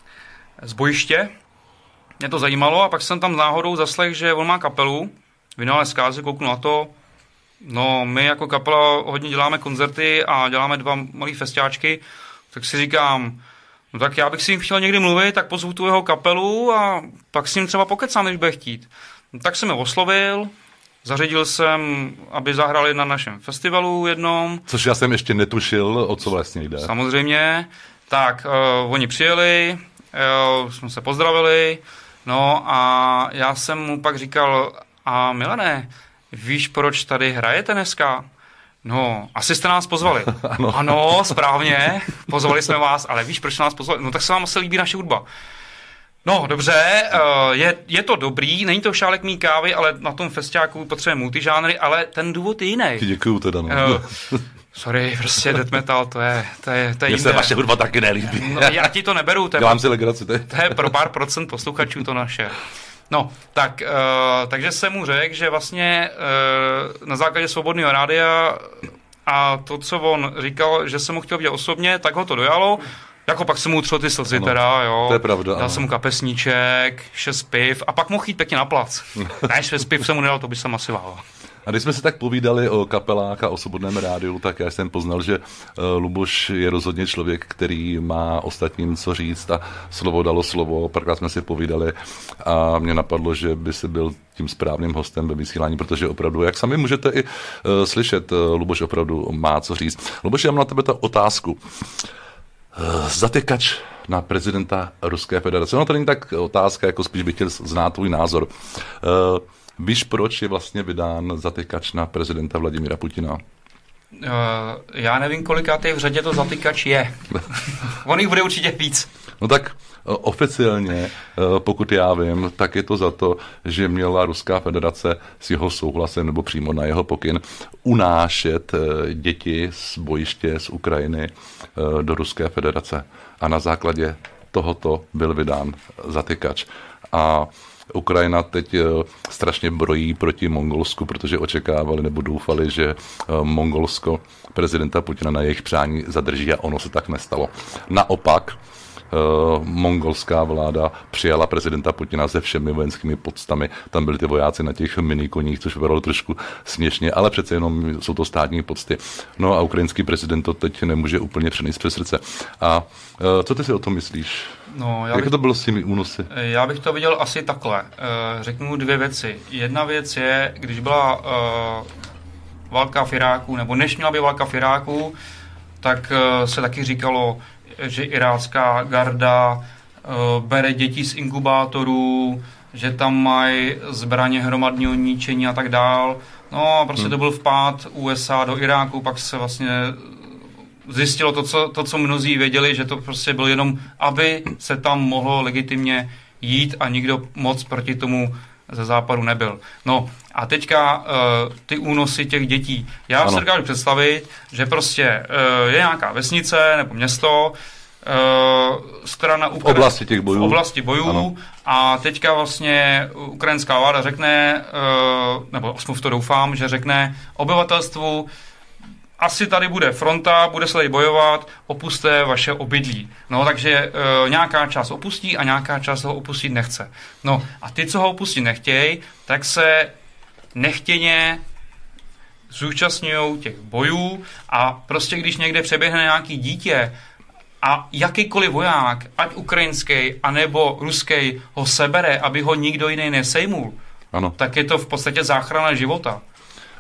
z bojiště. Mě to zajímalo a pak jsem tam náhodou zaslech, že on má kapelu, Vynález zkázy, kouknu na to. No, my jako kapela hodně děláme koncerty a děláme 2 malý festiáčky, tak si říkám, no tak já bych si jim chtěl někdy mluvit, tak pozvu tu jeho kapelu a pak s ním třeba pokecám, když bude chtít. No, tak jsem je oslovil, zařadil jsem, aby zahrali na našem festivalu jednom. Což já jsem ještě netušil, o co vlastně jde. Samozřejmě. Tak, oni přijeli, jsme se pozdravili, no a já jsem mu pak říkal, a Milane, víš, proč tady hrajete dneska? No, asi jste nás pozvali. Ano, správně, pozvali jsme vás, ale víš, proč nás pozvali? No tak se vám asi líbí naše hudba. No, dobře, je to dobrý, není to šálek mý kávy, ale na tom festiáku potřebujeme multižánry, ale ten důvod je jiný. Děkuju teda, no. Sorry, prostě death metal, to je Mně se vaše hudba taky nelíbí. No, já ti to neberu. Dělám si legraci. To je pro pár procent posluchačů to naše. No, tak, takže jsem mu řekl, že vlastně na základě Svobodného rádia a to, co on říkal, že jsem mu chtěl vidět osobně, tak ho to dojalo. Jako pak jsem mu utřel ty slzy teda, jo. To je pravda. Dal jsem mu kapesníček, 6 piv a pak mohl jít pěkně na plac. Ne, 6 piv jsem mu nedal, to by jsem asi váhal. A když jsme si tak povídali o kapelách a o Svobodném rádiu, tak já jsem poznal, že Luboš je rozhodně člověk, který má ostatním co říct a slovo dalo slovo. Párkrát jsme si povídali a mě napadlo, že by si byl tím správným hostem ve vysílání, protože opravdu, jak sami můžete i slyšet, Luboš opravdu má co říct. Luboš, já mám na tebe ta otázku. Zatykač na prezidenta Ruské federace. No to není tak otázka, jako spíš bych chtěl znát tvůj názor. Víš, proč je vlastně vydán zatykač na prezidenta Vladimira Putina? Já nevím, kolikátý v řadě to zatykač je. On jich bude určitě víc. No tak oficiálně, pokud já vím, tak je to za to, že měla Ruská federace s jeho souhlasem nebo přímo na jeho pokyn unášet děti z bojiště z Ukrajiny do Ruské federace. A na základě tohoto byl vydán zatykač. A Ukrajina teď strašně brojí proti Mongolsku, protože očekávali nebo doufali, že Mongolsko prezidenta Putina na jejich přání zadrží a ono se tak nestalo. Naopak, mongolská vláda přijala prezidenta Putina se všemi vojenskými podstami. Tam byli ty vojáci na těch minikoních, což vypadalo trošku směšně, ale přece jenom jsou to státní pocty. No a ukrajinský prezident to teď nemůže úplně přenést přes srdce. A co ty si o tom myslíš? No, jak to bylo s těmi únosy? Já bych to viděl asi takhle. Řeknu 2 věci. Jedna věc je, když byla válka v Iráku, nebo než měla být válka v Iráku, tak se taky říkalo, že irácká garda bere děti z inkubátorů, že tam mají zbraně hromadného ničení a tak dál. No a prostě to byl vpád USA do Iráku, pak se vlastně zjistilo to, co mnozí věděli, že to prostě bylo jenom, aby se tam mohlo legitimně jít a nikdo moc proti tomu ze západu nebyl. No a teďka ty únosy těch dětí. Já si dokážu představit, že prostě je nějaká vesnice nebo město, strana v oblasti těch bojů. V oblasti bojů ano. A teďka vlastně ukrajinská vláda řekne, nebo aspoň v to doufám, že řekne obyvatelstvu, asi tady bude fronta, bude se tady bojovat, opuste vaše obydlí. No, takže nějaká část opustí a nějaká část ho opustit nechce. No, a ty, co ho opustit nechtějí, tak se nechtěně zúčastňují těch bojů a prostě když někde přeběhne nějaký dítě a jakýkoliv voják, ať ukrajinský, anebo ruský, ho sebere, aby ho nikdo jiný nesejmul, ano. Tak je to v podstatě záchrana života.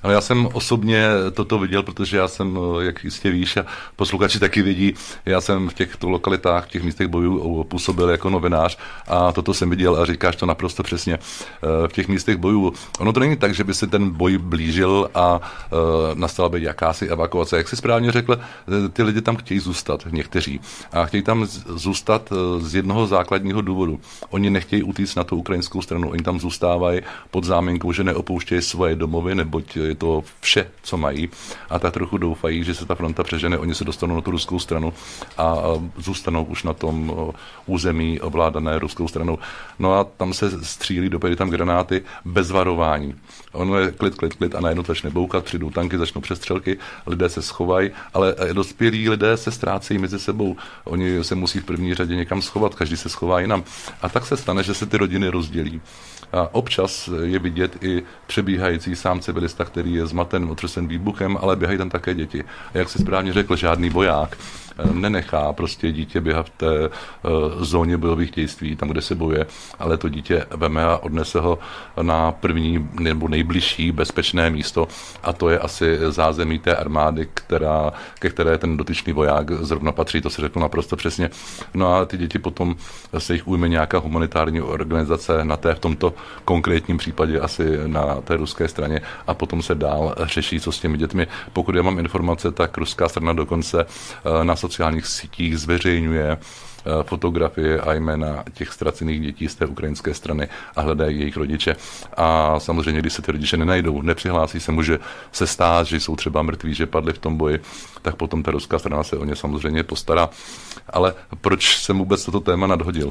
Ale já jsem osobně toto viděl, protože já jsem, jak jistě víš, a posluchači taky vidí, já jsem v těchto lokalitách, v těch místech bojů působil jako novinář a toto jsem viděl a říkáš to naprosto přesně. V těch místech bojů, ono to není tak, že by se ten boj blížil a nastala by jakási evakuace. Jak jsi správně řekl, ty lidi tam chtějí zůstat, někteří. A chtějí tam zůstat z jednoho základního důvodu. Oni nechtějí utíct na tu ukrajinskou stranu, oni tam zůstávají pod záminkou, že neopouštějí svoje domovy, neboť je to vše, co mají. A tak trochu doufají, že se ta fronta přežene, oni se dostanou na tu ruskou stranu a zůstanou už na tom území ovládané ruskou stranou. No a tam se střílí, dopady tam granáty bez varování. Ono je klid a najednou začne boukat, přijdou tanky, začnou přestřelky, lidé se schovají, ale dospělí lidé se ztrácejí mezi sebou. Oni se musí v první řadě někam schovat, každý se schová jinam. A tak se stane, že se ty rodiny rozdělí. A občas je vidět i přebíhající sám civilista, který je zmaten, otřesen výbuchem, ale běhají tam také děti. A jak se správně řekl, žádný voják nenechá prostě dítě běhat v té zóně bojových dějství, tam, kde se bojuje, ale to dítě veme a odnese ho na první nebo nejbližší bezpečné místo a to je asi zázemí té armády, ke které ten dotyčný voják zrovna patří, to se řekl naprosto přesně. No a ty děti potom se jich ujme nějaká humanitární organizace v tomto konkrétním případě asi na té ruské straně a potom se dál řeší, co s těmi dětmi. Pokud já mám informace, tak ruská strana dokonce na sociálních sítích zveřejňuje fotografie a jména těch ztracených dětí z té ukrajinské strany a hledají jejich rodiče. A samozřejmě, když se ty rodiče nenajdou, nepřihlásí se, může se stát, že jsou třeba mrtví, že padli v tom boji, tak potom ta ruská strana se o ně samozřejmě postará. Ale proč jsem vůbec toto téma nadhodil?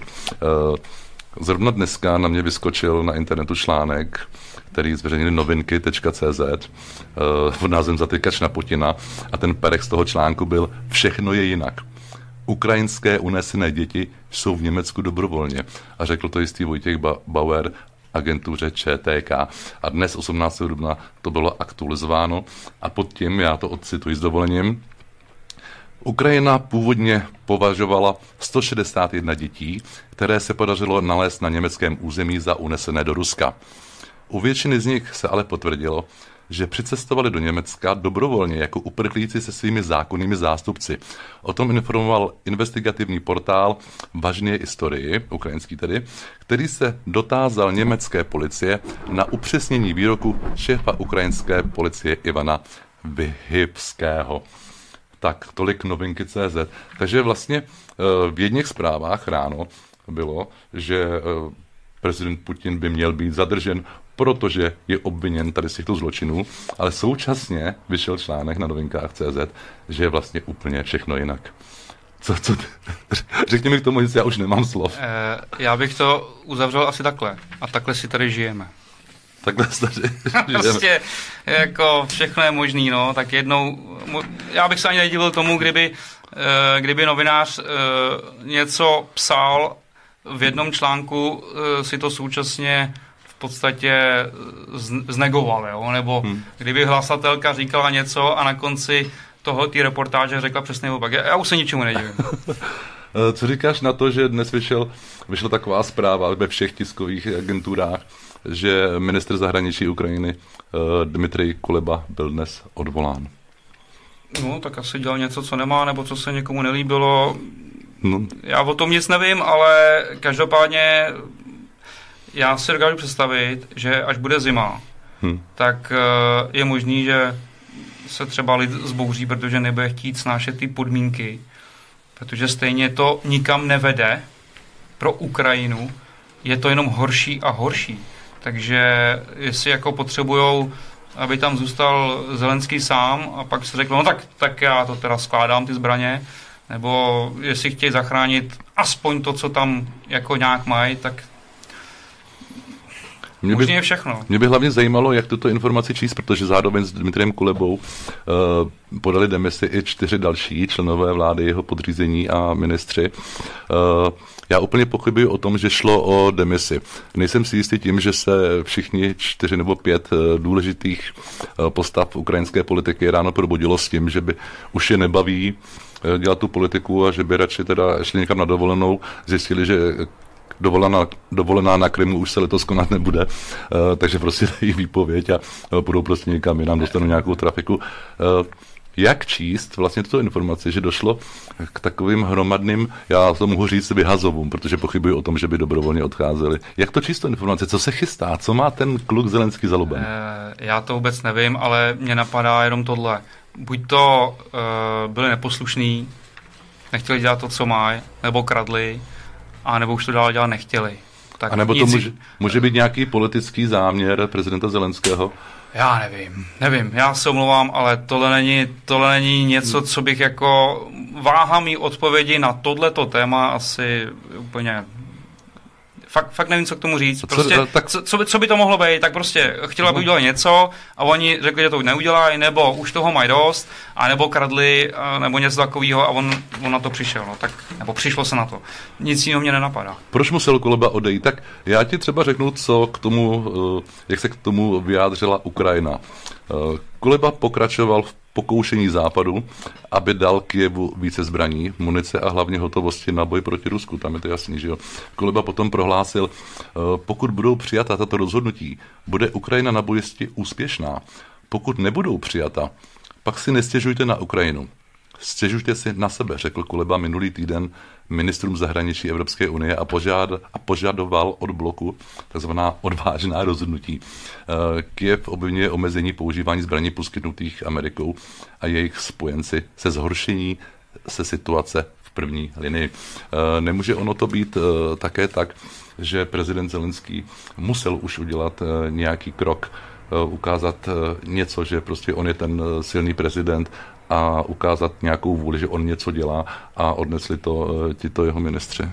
Zrovna dneska na mě vyskočil na internetu článek, který zveřejnili novinky.cz v názvem Zatykač na Putina a ten perek z toho článku byl Všechno je jinak. Ukrajinské unesené děti jsou v Německu dobrovolně. A řekl to jistý Vojtěch Bauer agentuře ČTK. A dnes 18. dubna to bylo aktualizováno a pod tím, já to odcituji s dovolením, Ukrajina původně považovala 161 dětí, které se podařilo nalézt na německém území za unesené do Ruska. U většiny z nich se ale potvrdilo, že přicestovali do Německa dobrovolně jako uprchlíci se svými zákonnými zástupci. O tom informoval investigativní portál Važně historii, ukrajinský tedy, který se dotázal německé policie na upřesnění výroku šéfa ukrajinské policie Ivana Vyhybského. Tak, tolik novinky.cz. Takže vlastně v jedných zprávách ráno bylo, že prezident Putin by měl být zadržen, protože je obviněn tady z těchto zločinů, ale současně vyšel článek na novinkách.cz, že je vlastně úplně všechno jinak. Co řekni mi k tomu nic, já už nemám slov. Já bych to uzavřel asi takhle. A takhle si tady žijeme. Takhle se tady žijeme. Prostě jako všechno je možný, no. Tak jednou, já bych se ani nedivil tomu, kdyby novinář něco psal v jednom článku, si to současně v podstatě znegoval, jo? Nebo kdyby hlasatelka říkala něco a na konci ty reportáže řekla přesně opak. Já už se ničemu nedivím. Co říkáš na to, že dnes vyšla taková zpráva ve všech tiskových agenturách, že ministr zahraničí Ukrajiny Dmitrij Kuleba byl dnes odvolán? No, tak asi dělal něco, co nemá, nebo co se někomu nelíbilo. No. Já o tom nic nevím, ale každopádně já si dokážu představit, že až bude zima, tak je možný, že se třeba lid zbouří, protože nebude chtít snášet ty podmínky, protože stejně to nikam nevede pro Ukrajinu, je to jenom horší a horší. Takže jestli jako potřebujou, aby tam zůstal Zelenský sám a pak se řekl, no tak já to teda skládám ty zbraně, nebo jestli chtějí zachránit aspoň to, co tam jako nějak mají, tak možná je všechno. Mě by hlavně zajímalo, jak tuto informaci číst, protože zároveň s Dmitrijem Kulebou podali demisi i 4 další členové vlády, jeho podřízení a ministři. Já úplně pochybuji o tom, že šlo o demisi. Nejsem si jistý tím, že se všichni 4 nebo 5 důležitých postav ukrajinské politiky ráno probudilo s tím, že by už je nebaví dělat tu politiku a že by radši teda šli někam na dovolenou, zjistili, že dovolená na Krymu už se letos konat nebude, takže prostě dají výpověď a půjdou prostě někam jinam, dostanou nějakou trafiku. Jak číst vlastně tuto informaci, že došlo k takovým hromadným, já to mohu říct, vyhazovům, protože pochybuji o tom, že by dobrovolně odcházeli. Jak to číst tu informaci? Co se chystá? Co má ten kluk Zelenský za lobem? Já to vůbec nevím, ale mě napadá jenom tohle. Buď to byli neposlušní, nechtěli dělat to, co mají, nebo kradli, a nebo už to dál dělat nechtěli. Tak a nebo to může být nějaký politický záměr prezidenta Zelenského? Já nevím, já se omlouvám, ale tohle není něco, co bych jako váhám mý odpovědi na tohleto téma asi úplně. Fakt nevím, co k tomu říct. Prostě, co by to mohlo být, tak prostě chtěla, aby udělali něco a oni řekli, že to neudělají, nebo už toho mají dost, a nebo kradli, nebo něco takového a on na to přišel. No, tak, nebo přišlo se na to. Nic jiného mě nenapadá. Proč musel Kuleba odejít? Tak já ti třeba řeknu, co k tomu, jak se k tomu vyjádřila Ukrajina. Kuleba pokračoval v pokoušení Západu, aby dal Kyjevu více zbraní, munice a hlavně hotovosti na boj proti Rusku. Tam je to jasný, že jo. Kuleba potom prohlásil, pokud budou přijata tato rozhodnutí, bude Ukrajina na bojišti úspěšná. Pokud nebudou přijata, pak si nestěžujte na Ukrajinu. Stěžujte si na sebe, řekl Kuleba minulý týden ministrům zahraničí Evropské unie a požadoval od bloku takzvaná odvážná rozhodnutí. Kyjev obviňuje omezení používání zbraní poskytnutých Amerikou a jejich spojenci se zhoršení se situace v první linii. Nemůže ono to být také tak, že prezident Zelenský musel už udělat nějaký krok, ukázat něco, že prostě on je ten silný prezident a ukázat nějakou vůli, že on něco dělá a odnesli to tito jeho ministři.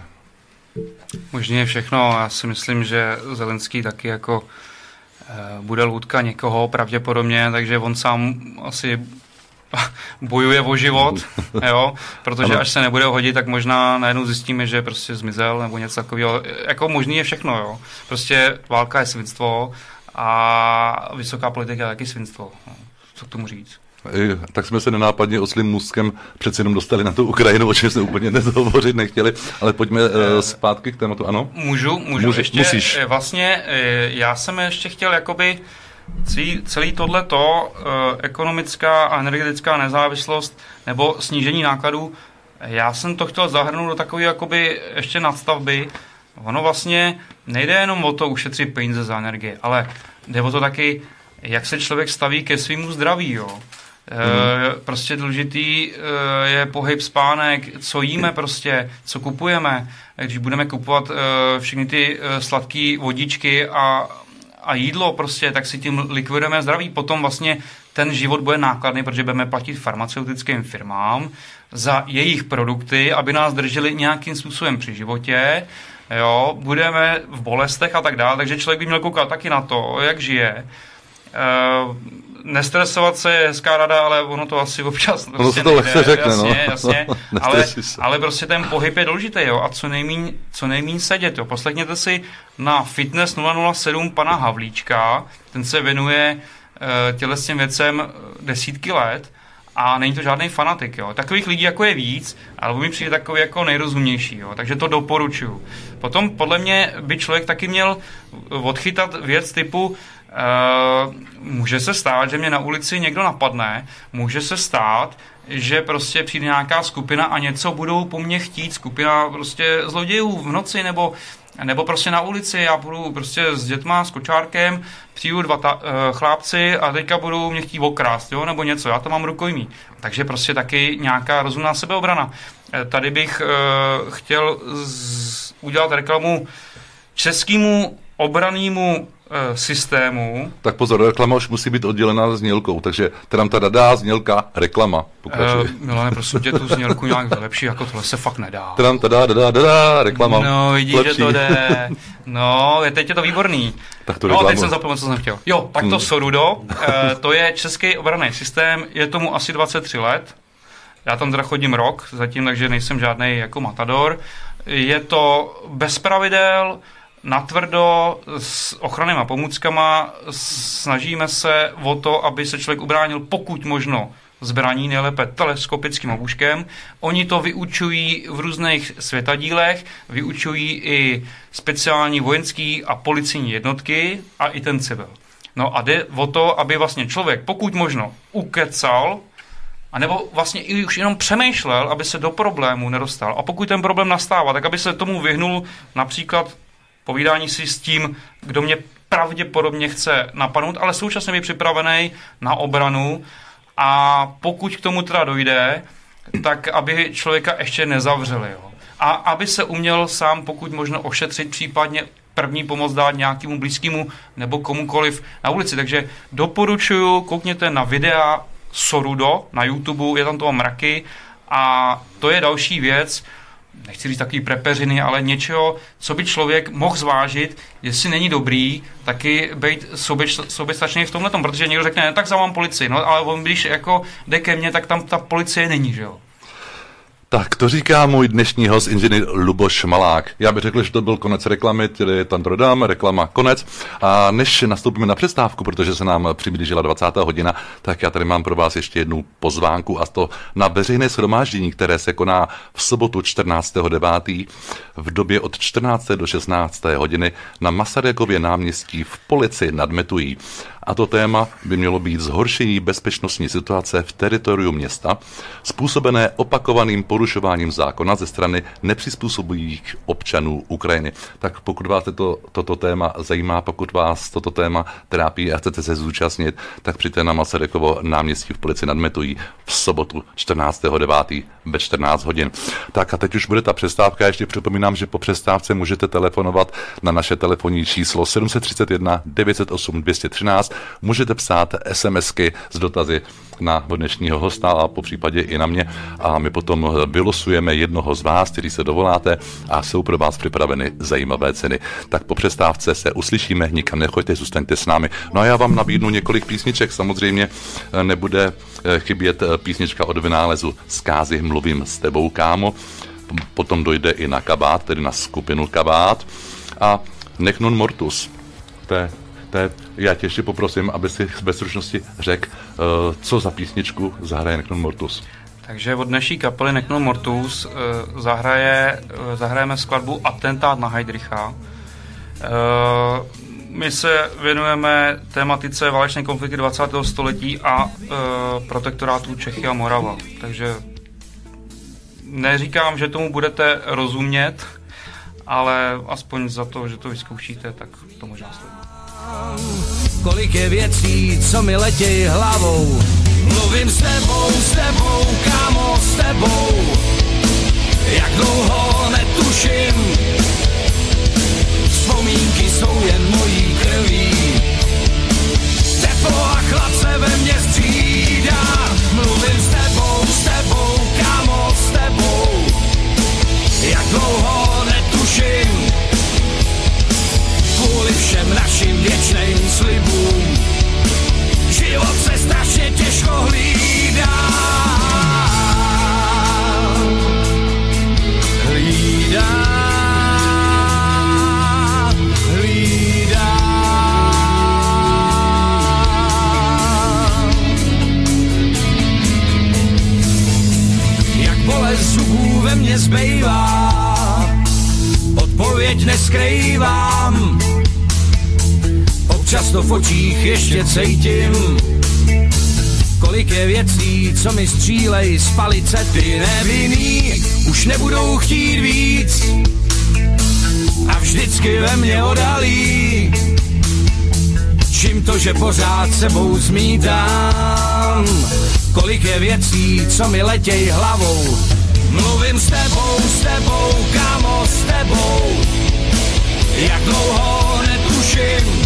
Možně všechno. Já si myslím, že Zelenský taky jako bude lhůtka někoho pravděpodobně, takže on sám asi bojuje o život, jo, protože až se nebude hodit, tak možná najednou zjistíme, že prostě zmizel nebo něco takového. Jako možný je všechno, jo. Prostě válka je svinstvo a vysoká politika je taky svinstvo. No. Co k tomu říct? Tak jsme se nenápadně oslým můstkem přeci jenom dostali na tu Ukrajinu, o čem jsme úplně hovořit nechtěli, ale pojďme zpátky k tématu, ano? Můžu ještě. Musíš. Vlastně já jsem ještě chtěl jakoby celý tohleto ekonomická a energetická nezávislost nebo snížení nákladů, já jsem to chtěl zahrnout do takové jakoby ještě nadstavby. Ono vlastně nejde jenom o to ušetřit peníze za energie, ale jde o to taky, jak se člověk staví ke svému zdraví, jo. Prostě důležitý je pohyb, spánek, co jíme prostě, co kupujeme. Když budeme kupovat všechny ty sladké vodičky a jídlo prostě, tak si tím likvidujeme zdraví. Potom vlastně ten život bude nákladný, protože budeme platit farmaceutickým firmám za jejich produkty, aby nás drželi nějakým způsobem při životě. Jo, budeme v bolestech a tak dále, takže člověk by měl koukat taky na to, jak žije. Nestresovat se je hezká rada, ale ono to asi občas prostě to lehce řekne, jasně, ale prostě ten pohyb je důležitý, jo, a co nejmíň sedět, jo. Poslechněte si na Fitness 007 pana Havlíčka, ten se věnuje tělesným věcem desítky let a není to žádný fanatik, jo. Takových lidí jako je víc, ale mi přijde takový jako nejrozumnější, jo, takže to doporučuju. Potom podle mě by člověk taky měl odchytat věc typu může se stát, že mě na ulici někdo napadne, může se stát, že prostě přijde nějaká skupina a něco budou po mně chtít, skupina prostě zlodějů v noci nebo prostě na ulici, já budu prostě s dětma, s kočárkem, přijdu dva chlápci a teďka budou mě chtít okrást, jo, nebo něco, já to mám rukojmí. Takže prostě taky nějaká rozumná sebeobrana. Tady bych chtěl udělat reklamu českému obrannému systému. Tak pozor, reklama už musí být oddělená znělkou, takže tam ta dadá znělka, reklama. Milane, prosím tě, tu znělku nějak vylepší, jako tohle se fakt nedá. Tam dadá, reklama. No, vidíš, že to jde. No, teď je to výborný. Tak to no, teď jsem zapomněl, co jsem chtěl. Jo, tak to Sorudo, to je český obranný systém, je tomu asi 23 let. Já tam teda chodím rok zatím, takže nejsem žádnej jako matador. Je to bez pravidel, natvrdo, s ochrannýma pomůckama, snažíme se o to, aby se člověk ubránil pokud možno zbraní, nejlépe teleskopickým obuškem. Oni to vyučují v různých světadílech, vyučují i speciální vojenský a policijní jednotky a i ten civil. No a jde o to, aby vlastně člověk pokud možno ukecal, anebo vlastně i už jenom přemýšlel, aby se do problému nedostal. A pokud ten problém nastává, tak aby se tomu vyhnul například povídání si s tím, kdo mě pravděpodobně chce napadnout, ale současně být připravený na obranu a pokud k tomu teda dojde, tak aby člověka ještě nezavřeli. Jo. A aby se uměl sám pokud možno ošetřit, případně první pomoc dát nějakému blízkému nebo komukoliv na ulici. Takže doporučuju, koukněte na videa Sorudo na YouTube, je tam toho mraky a to je další věc, nechci říct takový prepeřiny, ale něčeho, co by člověk mohl zvážit, jestli není dobrý, taky být soběstačný v tomhletom, protože někdo řekne, ne, tak zavolám policii, no ale on když jako jde ke mně, tak tam ta policie není, že jo. Tak to říká můj dnešní host, inženýr Luboš Malák. Já bych řekl, že to byl konec reklamy, tedy Tantrodam, reklama konec. A než nastoupíme na přestávku, protože se nám přiblížila 20. hodina, tak já tady mám pro vás ještě jednu pozvánku a to na veřejné shromáždění, které se koná v sobotu 14.9. v době od 14. do 16. hodiny na Masarykově náměstí v Polici nad Metují. A to téma by mělo být zhoršení bezpečnostní situace v teritoriu města, způsobené opakovaným porušováním zákona ze strany nepřizpůsobivých občanů Ukrajiny. Tak pokud vás toto téma zajímá, pokud vás toto téma trápí a chcete se zúčastnit, tak přijďte na Masarykovo náměstí v Polici nad Metují v sobotu 14.9. ve 14 hodin. Tak a teď už bude ta přestávka. Ještě připomínám, že po přestávce můžete telefonovat na naše telefonní číslo 731 908 213. Můžete psát SMSky s dotazy na dnešního hosta a po případě i na mě a my potom vylosujeme jednoho z vás, který se dovoláte a jsou pro vás připraveny zajímavé ceny. Tak po přestávce se uslyšíme, nikam nechoďte, zůstaňte s námi. No a já vám nabídnu několik písniček, samozřejmě nebude chybět písnička od Vynálezu Zkázy Mluvím s tebou, kámo. Potom dojde i na Kabát, tedy na skupinu Kabát a Nec non mortus. Já tě ještě poprosím, aby si bez stručnosti řekl, co za písničku zahraje Nec non mortus. Takže od naší kapely Nec non mortus zahrajeme skladbu Atentát na Heydricha. My se věnujeme tématice válečné konflikty 20. století a protektorátu Čechy a Morava. Takže neříkám, že tomu budete rozumět, ale aspoň za to, že to vyzkoušíte, tak to možná sleduje. Kolik je věcí, co mi letěj hlavou. Mluvím s tebou, kámo, s tebou. Jak dlouho netuším. Vzpomínky jsou jen mojí krví. Teplo a chlad se ve mně střídá. Mluvím s tebou, kámo, s tebou. Jak dlouho netuším. Kvůli všem našim věčným slibům život se strašně těžko hlídá. Jak bolest zubů ve mně zbývá, odpověď neskrývám. Občas to v očích ještě cejtím. Kolik je věcí, co mi střílej z palice. Ty nevinný už nebudou chtít víc a vždycky ve mně odhalí. Čím to, že pořád sebou zmítám. Kolik je věcí, co mi letěj hlavou. Mluvím s tebou, kámo, s tebou. Jak dlouho netuším.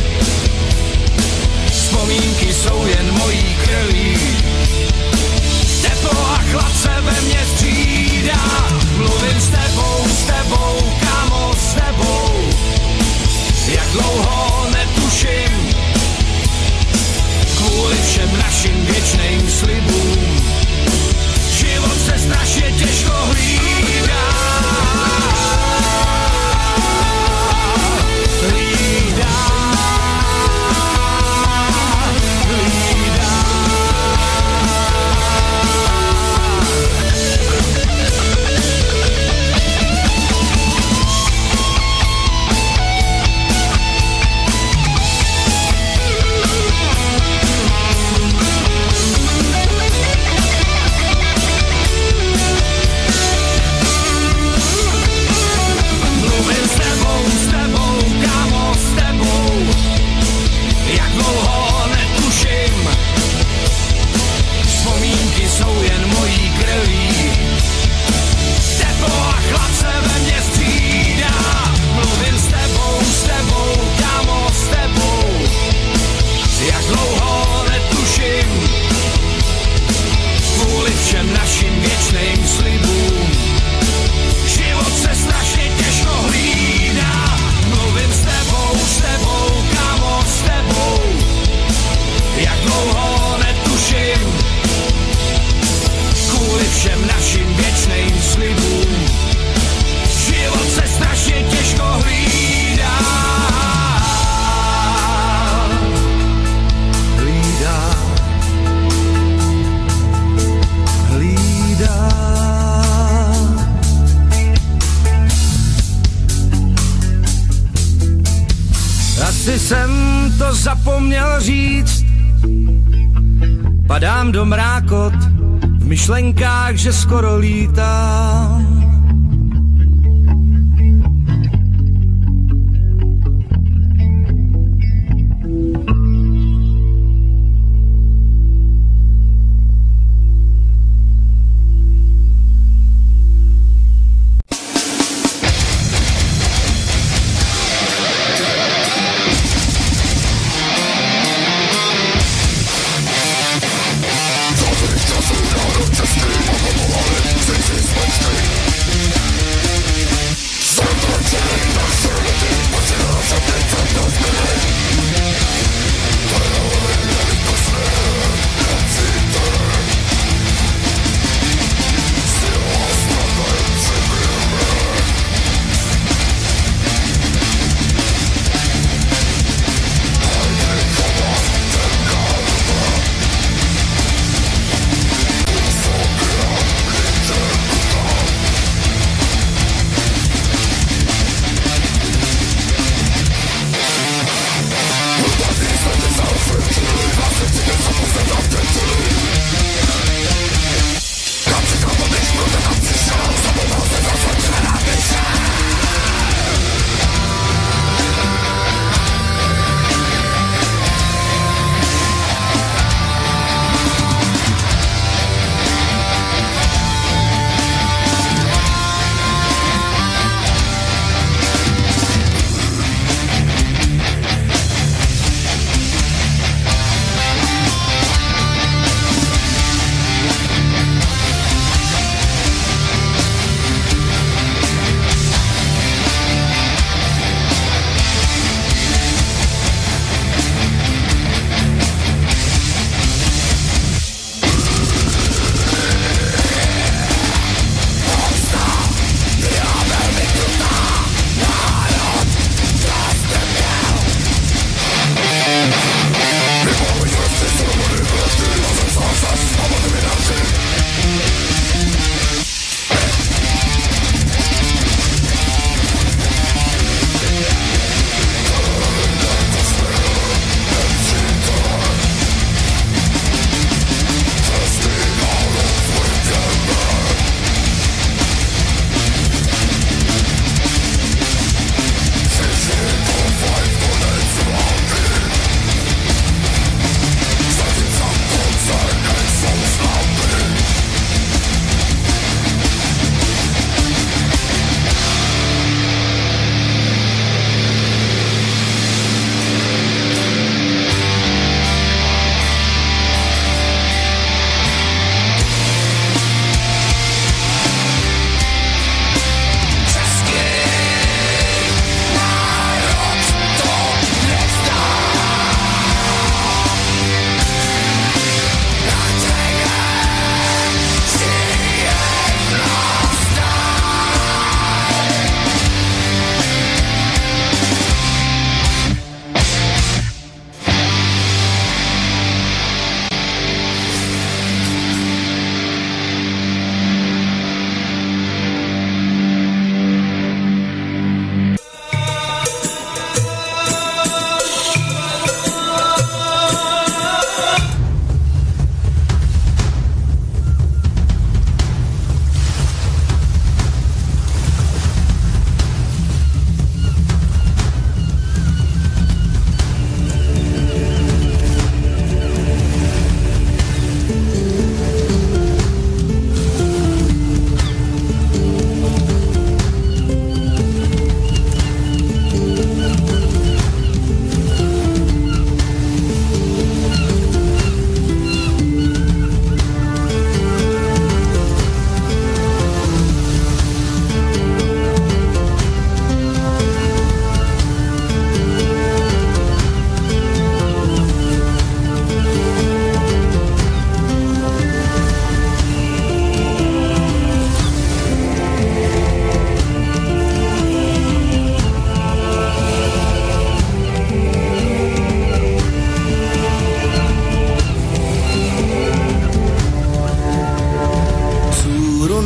Vzpomínky jsou jen mojí krví. Teplo a chlad se ve mně střídá. Mluvím s tebou, kámo, s tebou. Jak dlouho netuším. Kvůli všem našim věčným slibům život se strašně těžko hlídá. slibům. Život se strašně těžko hlídá. Mluvím s tebou, kámo, s tebou. Jak dlouho netuším, kvůli všem našim věčným slibům. Život se strašně těžko hlídá. Asi jsem to zapomněl říct, padám do mrákot, v myšlenkách, že skoro lítám. Cesty, cesty,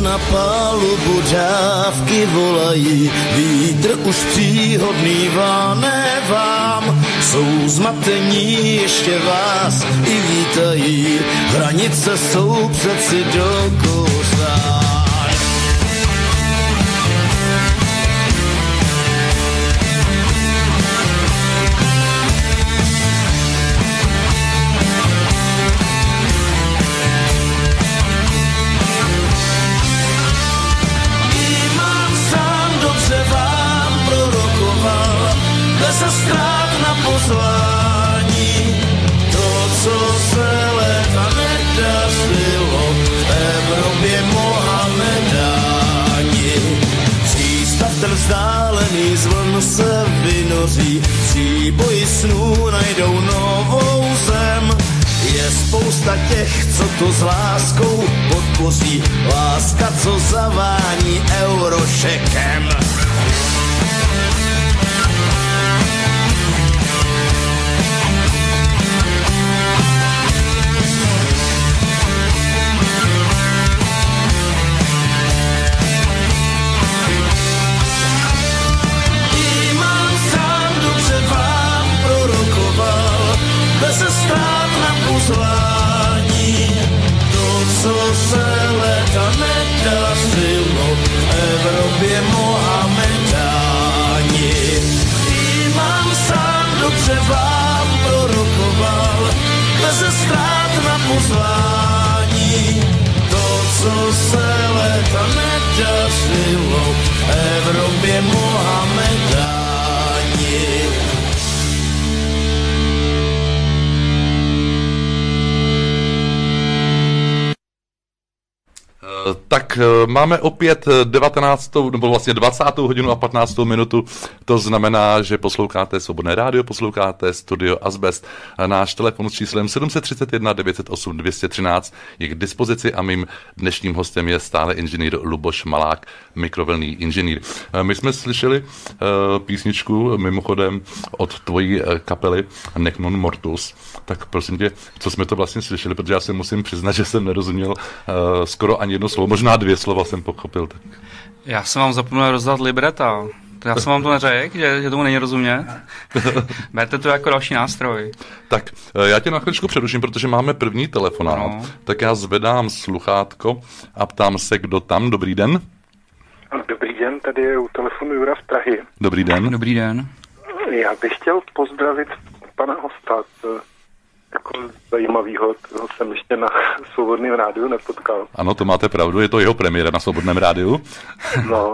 na palubu dávky volají, vítr už příhodný vláne vám. Jsou zmatení, ještě vás i vítají, hranice jsou přeci do kořán. Se zkrát na pozvání, to, co se léta nedařilo, v Evropě Mohamedáni. Přístav ten vzdálený z vln se vynoří, příboji snů najdou novou zem. Je spousta těch, co to s láskou podpoří, láska, co zavání eurošekem. Se stát na pozvání, to, co se léta nedařilo, v Evropě Mohamedáni. Imám sám dobře vám prorokoval, se stát na pozvání, to, co se léta nedařilo, v Evropě Mohamedáni. Tak máme opět 19. nebo vlastně 20. hodinu a 15. minutu, to znamená, že posloucháte Svobodné rádio, posloucháte Studio Azbest. Náš telefon s číslem 731 908 213 je k dispozici a mým dnešním hostem je stále inženýr Luboš Malák, mikrovlnný inženýr. My jsme slyšeli písničku mimochodem od tvojí kapely Nec Non Mortus, tak prosím tě, co jsme to vlastně slyšeli, protože já se musím přiznat, že jsem nerozuměl skoro ani jedno slovo, možná 2 slova jsem pochopil. Tak. Já jsem vám zapomněl rozdat libreta. Já jsem vám to neřekl, že tomu není rozumět. Berte to jako další nástroj. Tak, já tě na chvíličku přeruším, protože máme první telefonát. No. Tak já zvedám sluchátko a ptám se, kdo tam. Dobrý den. Dobrý den, tady je u telefonu Jura z Prahy. Dobrý den. Dobrý den. Já bych chtěl pozdravit pana hosta. Jako zajímavýho, toho jsem ještě na Svobodném rádiu nepotkal. Ano, to máte pravdu, je to jeho premiéra na Svobodném rádiu. No,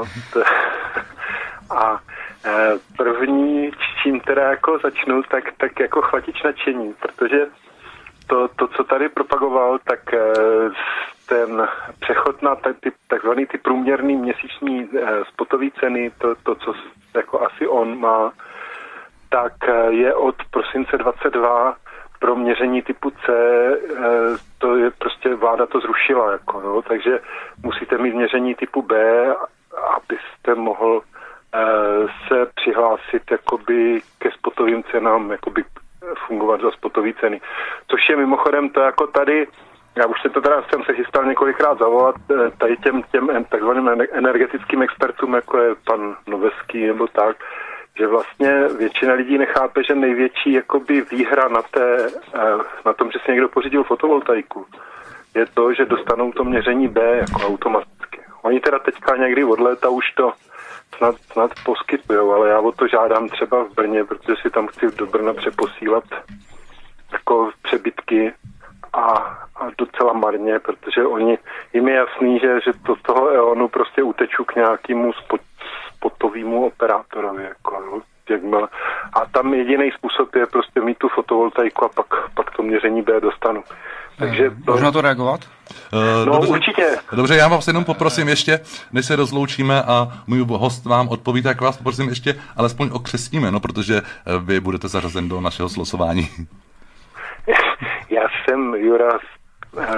a první, čím teda jako začnu, tak jako chvatič nadšení, protože to, co tady propagoval, tak ten přechod na takzvaný ty průměrný měsíční spotové ceny, to, co jako asi on má, tak je od prosince 22 pro měření typu C, to je prostě vláda to zrušila, jako, no, takže musíte mít měření typu B, abyste mohl se přihlásit jakoby ke spotovým cenám, jakoby fungovat za spotové ceny. Což je mimochodem to jako tady, já už jsem se chystal několikrát zavolat tady těm takzvaným energetickým expertům, jako je pan Noveský nebo tak, že vlastně většina lidí nechápe, že největší jakoby výhra na tom, že si někdo pořídil fotovoltaiku, je to, že dostanou to měření B jako automaticky. Oni teda teďka někdy od léta už to snad poskytujou, ale já o to žádám třeba v Brně, protože si tam chci do Brna přeposílat jako přebytky a docela marně, protože jim je jasný, že to z toho EONu prostě uteču k nějakému spotovému operátorovi. Jako, a tam jediný způsob je prostě mít tu fotovoltaiku a pak to měření B dostanu. Takže Můžu na to reagovat? No dobře, určitě. Dobře, já vás jenom poprosím ještě, než se rozloučíme a můj host vám odpoví, tak vás poprosím ještě alespoň okřestní jméno, protože vy budete zařazen do našeho slosování. Já jsem Jura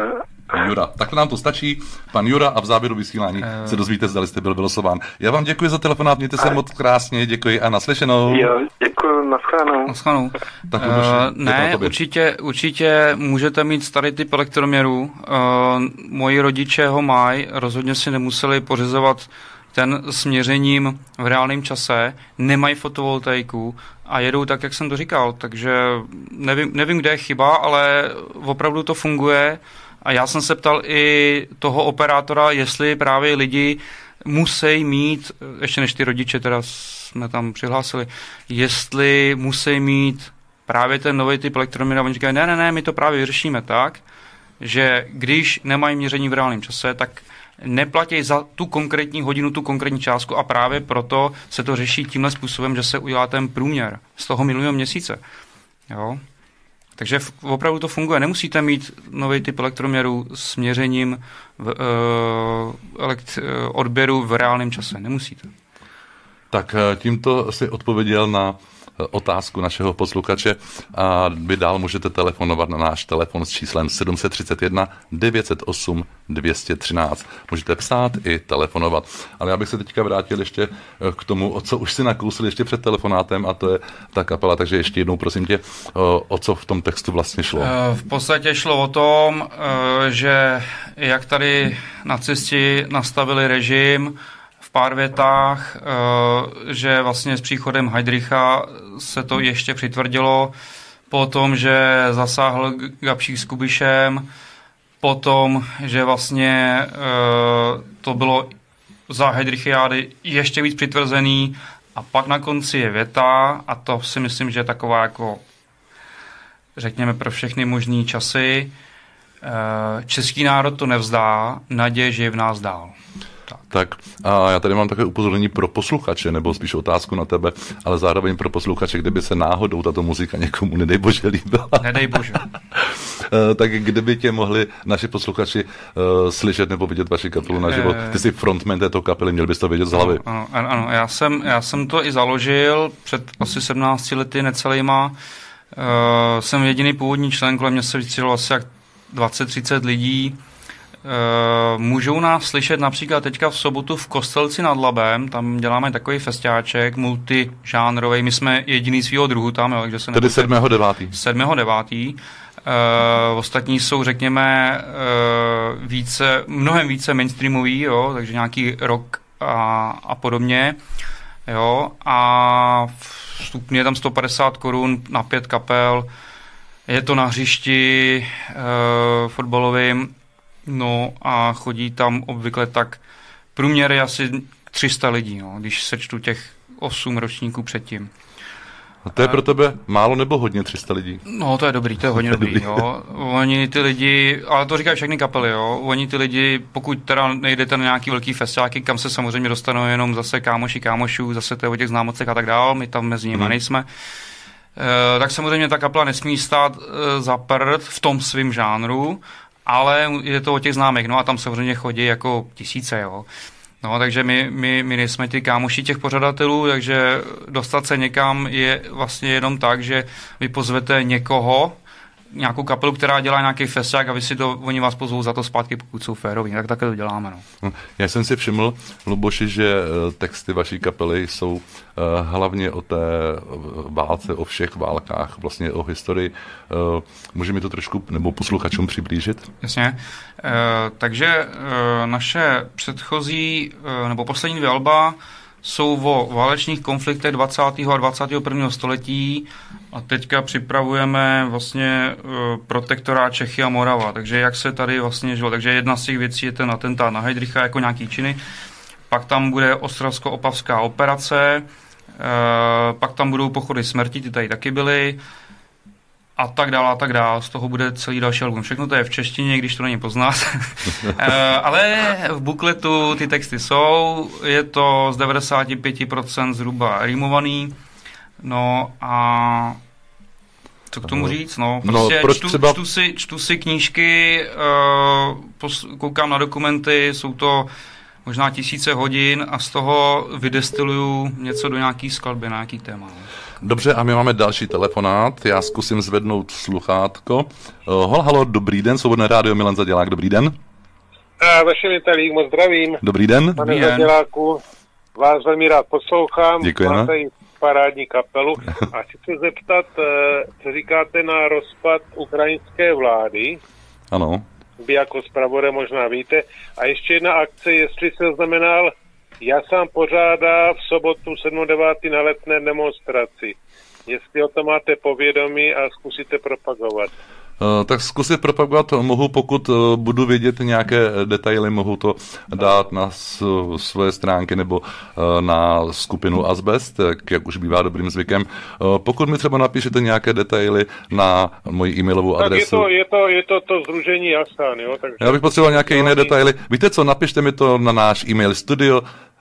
Pan Jura. Takhle nám to stačí. Pan Jura a v závěru vysílání se dozvíte, zda jste byl vylosován. Já vám děkuji za telefonát, mějte se moc krásně, děkuji a naslyšenou. Jo, děkuji, naschledanou. Tak ne, určitě můžete mít starý typ elektroměru. Moji rodiče ho mají, rozhodně si nemuseli pořizovat ten s měřením v reálném čase, nemají fotovoltaiku a jedou tak, jak jsem to říkal, takže nevím, kde je chyba, ale opravdu to funguje a já jsem se ptal i toho operátora, jestli právě lidi musí mít, ještě než ty rodiče teda jsme tam přihlásili, jestli musí mít právě ten nový typ elektroměru a oni říkají, ne, my to právě vyřešíme tak, že když nemají měření v reálném čase, tak neplatí za tu konkrétní hodinu, tu konkrétní částku a právě proto se to řeší tímhle způsobem, že se udělá ten průměr z toho minulého měsíce. Jo? Takže opravdu to funguje. Nemusíte mít nový typ elektroměru s měřením odběru v reálném čase. Nemusíte. Tak tímto si odpověděl na otázku našeho posluchače a vy dál můžete telefonovat na náš telefon s číslem 731 908 213. Můžete psát i telefonovat. Ale já bych se teďka vrátil ještě k tomu, o co už si nakousil ještě před telefonátem a to je ta kapela, takže ještě jednou prosím tě, o co v tom textu vlastně šlo. V podstatě šlo o tom, že jak tady nacisti nastavili režim, pár větách, že vlastně s příchodem Heydricha se to ještě přitvrdilo, potom, že zasáhl Gabčík s Kubišem, potom, že vlastně to bylo za Heydrichiády ještě víc přitvrzený a pak na konci je věta a to si myslím, že je taková jako řekněme pro všechny možný časy. Český národ to nevzdá, naděje žije v nás dál. Tak a já tady mám také upozornění pro posluchače, nebo spíš otázku na tebe, ale zároveň pro posluchače, kdyby se náhodou tato muzika někomu, nedej bože, líbila. Nedej bože. Tak kdyby tě mohli naši posluchači slyšet nebo vidět vaši kapelu naživo. Ty jsi frontman této kapely, měl bys to vědět z hlavy. Ano, já jsem to i založil před asi 17 lety necelýma. Jsem jediný původní člen, kolem mě se vystřídalo asi jak 20-30 lidí. Můžou nás slyšet například teďka v sobotu v Kostelci nad Labem, tam děláme takový festiáček multižánrový, my jsme jediný svýho druhu tam, jo, takže se tedy 7.9. 7.9. Ostatní jsou, řekněme, mnohem více mainstreamový, jo, takže nějaký rock a podobně. Jo, a vstupně je tam 150 korun na 5 kapel, je to na hřišti fotbalovým. No a chodí tam obvykle tak průměr je asi 300 lidí, no, když sečtu těch 8 ročníků předtím. A to je pro tebe málo nebo hodně 300 lidí? No to je dobrý, to je hodně dobrý, jo. Oni ty lidi, ale to říkají všechny kapely, jo. Oni ty lidi, pokud teda nejdete na nějaký velký festiáky, kam se samozřejmě dostanou jenom zase kámošů, zase to je o těch známocech a tak dál, my tam mezi nimi nejsme. Tak samozřejmě ta kapela nesmí stát za prd v tom svým žánru, ale je to o těch známých, no a tam samozřejmě chodí jako tisíce, jo. No, takže my nejsme ty kámoši těch pořadatelů, takže dostat se někam je vlastně jenom tak, že vy pozvete někoho, nějakou kapelu, která dělá nějaký festiák a oni vás pozvou za to zpátky, pokud jsou féroví. Tak takhle to děláme. No. Já jsem si všiml, Luboši, že texty vaší kapely jsou hlavně o té válce, o všech válkách, vlastně o historii. Může mi to trošku nebo posluchačům přiblížit? Jasně. Takže naše předchozí nebo poslední 2 alba jsou o válečných konfliktech 20. a 21. století a teďka připravujeme vlastně protektorát Čechy a Morava, takže jak se tady vlastně žilo. Takže jedna z těch věcí je ten atentát na Heydricha jako nějaký činy, pak tam bude Ostravsko-Opavská operace, pak tam budou pochody smrti, ty tady taky byly a tak dále, z toho bude celý další album. Všechno to je v češtině, když to není poznat. Ale v bukletu ty texty jsou, je to z 95% zhruba rýmovaný, no a co k tomu říct, no, prostě čtu si knížky, koukám na dokumenty, jsou to možná tisíce hodin a z toho vydestiluju něco do nějaký skladby, na nějaký téma. Dobře, a my máme další telefonát. Já zkusím zvednout sluchátko. Halo, dobrý den, Svobodné rádio, Milan Zadělák, dobrý den. Vašem Italík, moc zdravím. Dobrý den. Pane Zaděláku, vás velmi rád poslouchám. Děkujeme. Máte i parádní kapelu. A chci se zeptat, co říkáte na rozpad ukrajinské vlády? Ano. Vy jako zpravodaj možná víte. A ještě jedna akce, jestli se znamenal, já sám pořádá v sobotu 7.9. na Letné demonstraci. Jestli o to máte povědomí a zkusíte propagovat. Tak zkusit propagovat mohu, pokud budu vědět nějaké detaily, mohu to dát na svoje stránky nebo na skupinu Azbest, jak už bývá dobrým zvykem. Pokud mi třeba napíšete nějaké detaily na moji e-mailovou adresu. Tak je to sdružení Jasan, jo? Takže já bych potřeboval nějaké jiné detaily. Víte co, napište mi to na náš e-mail studio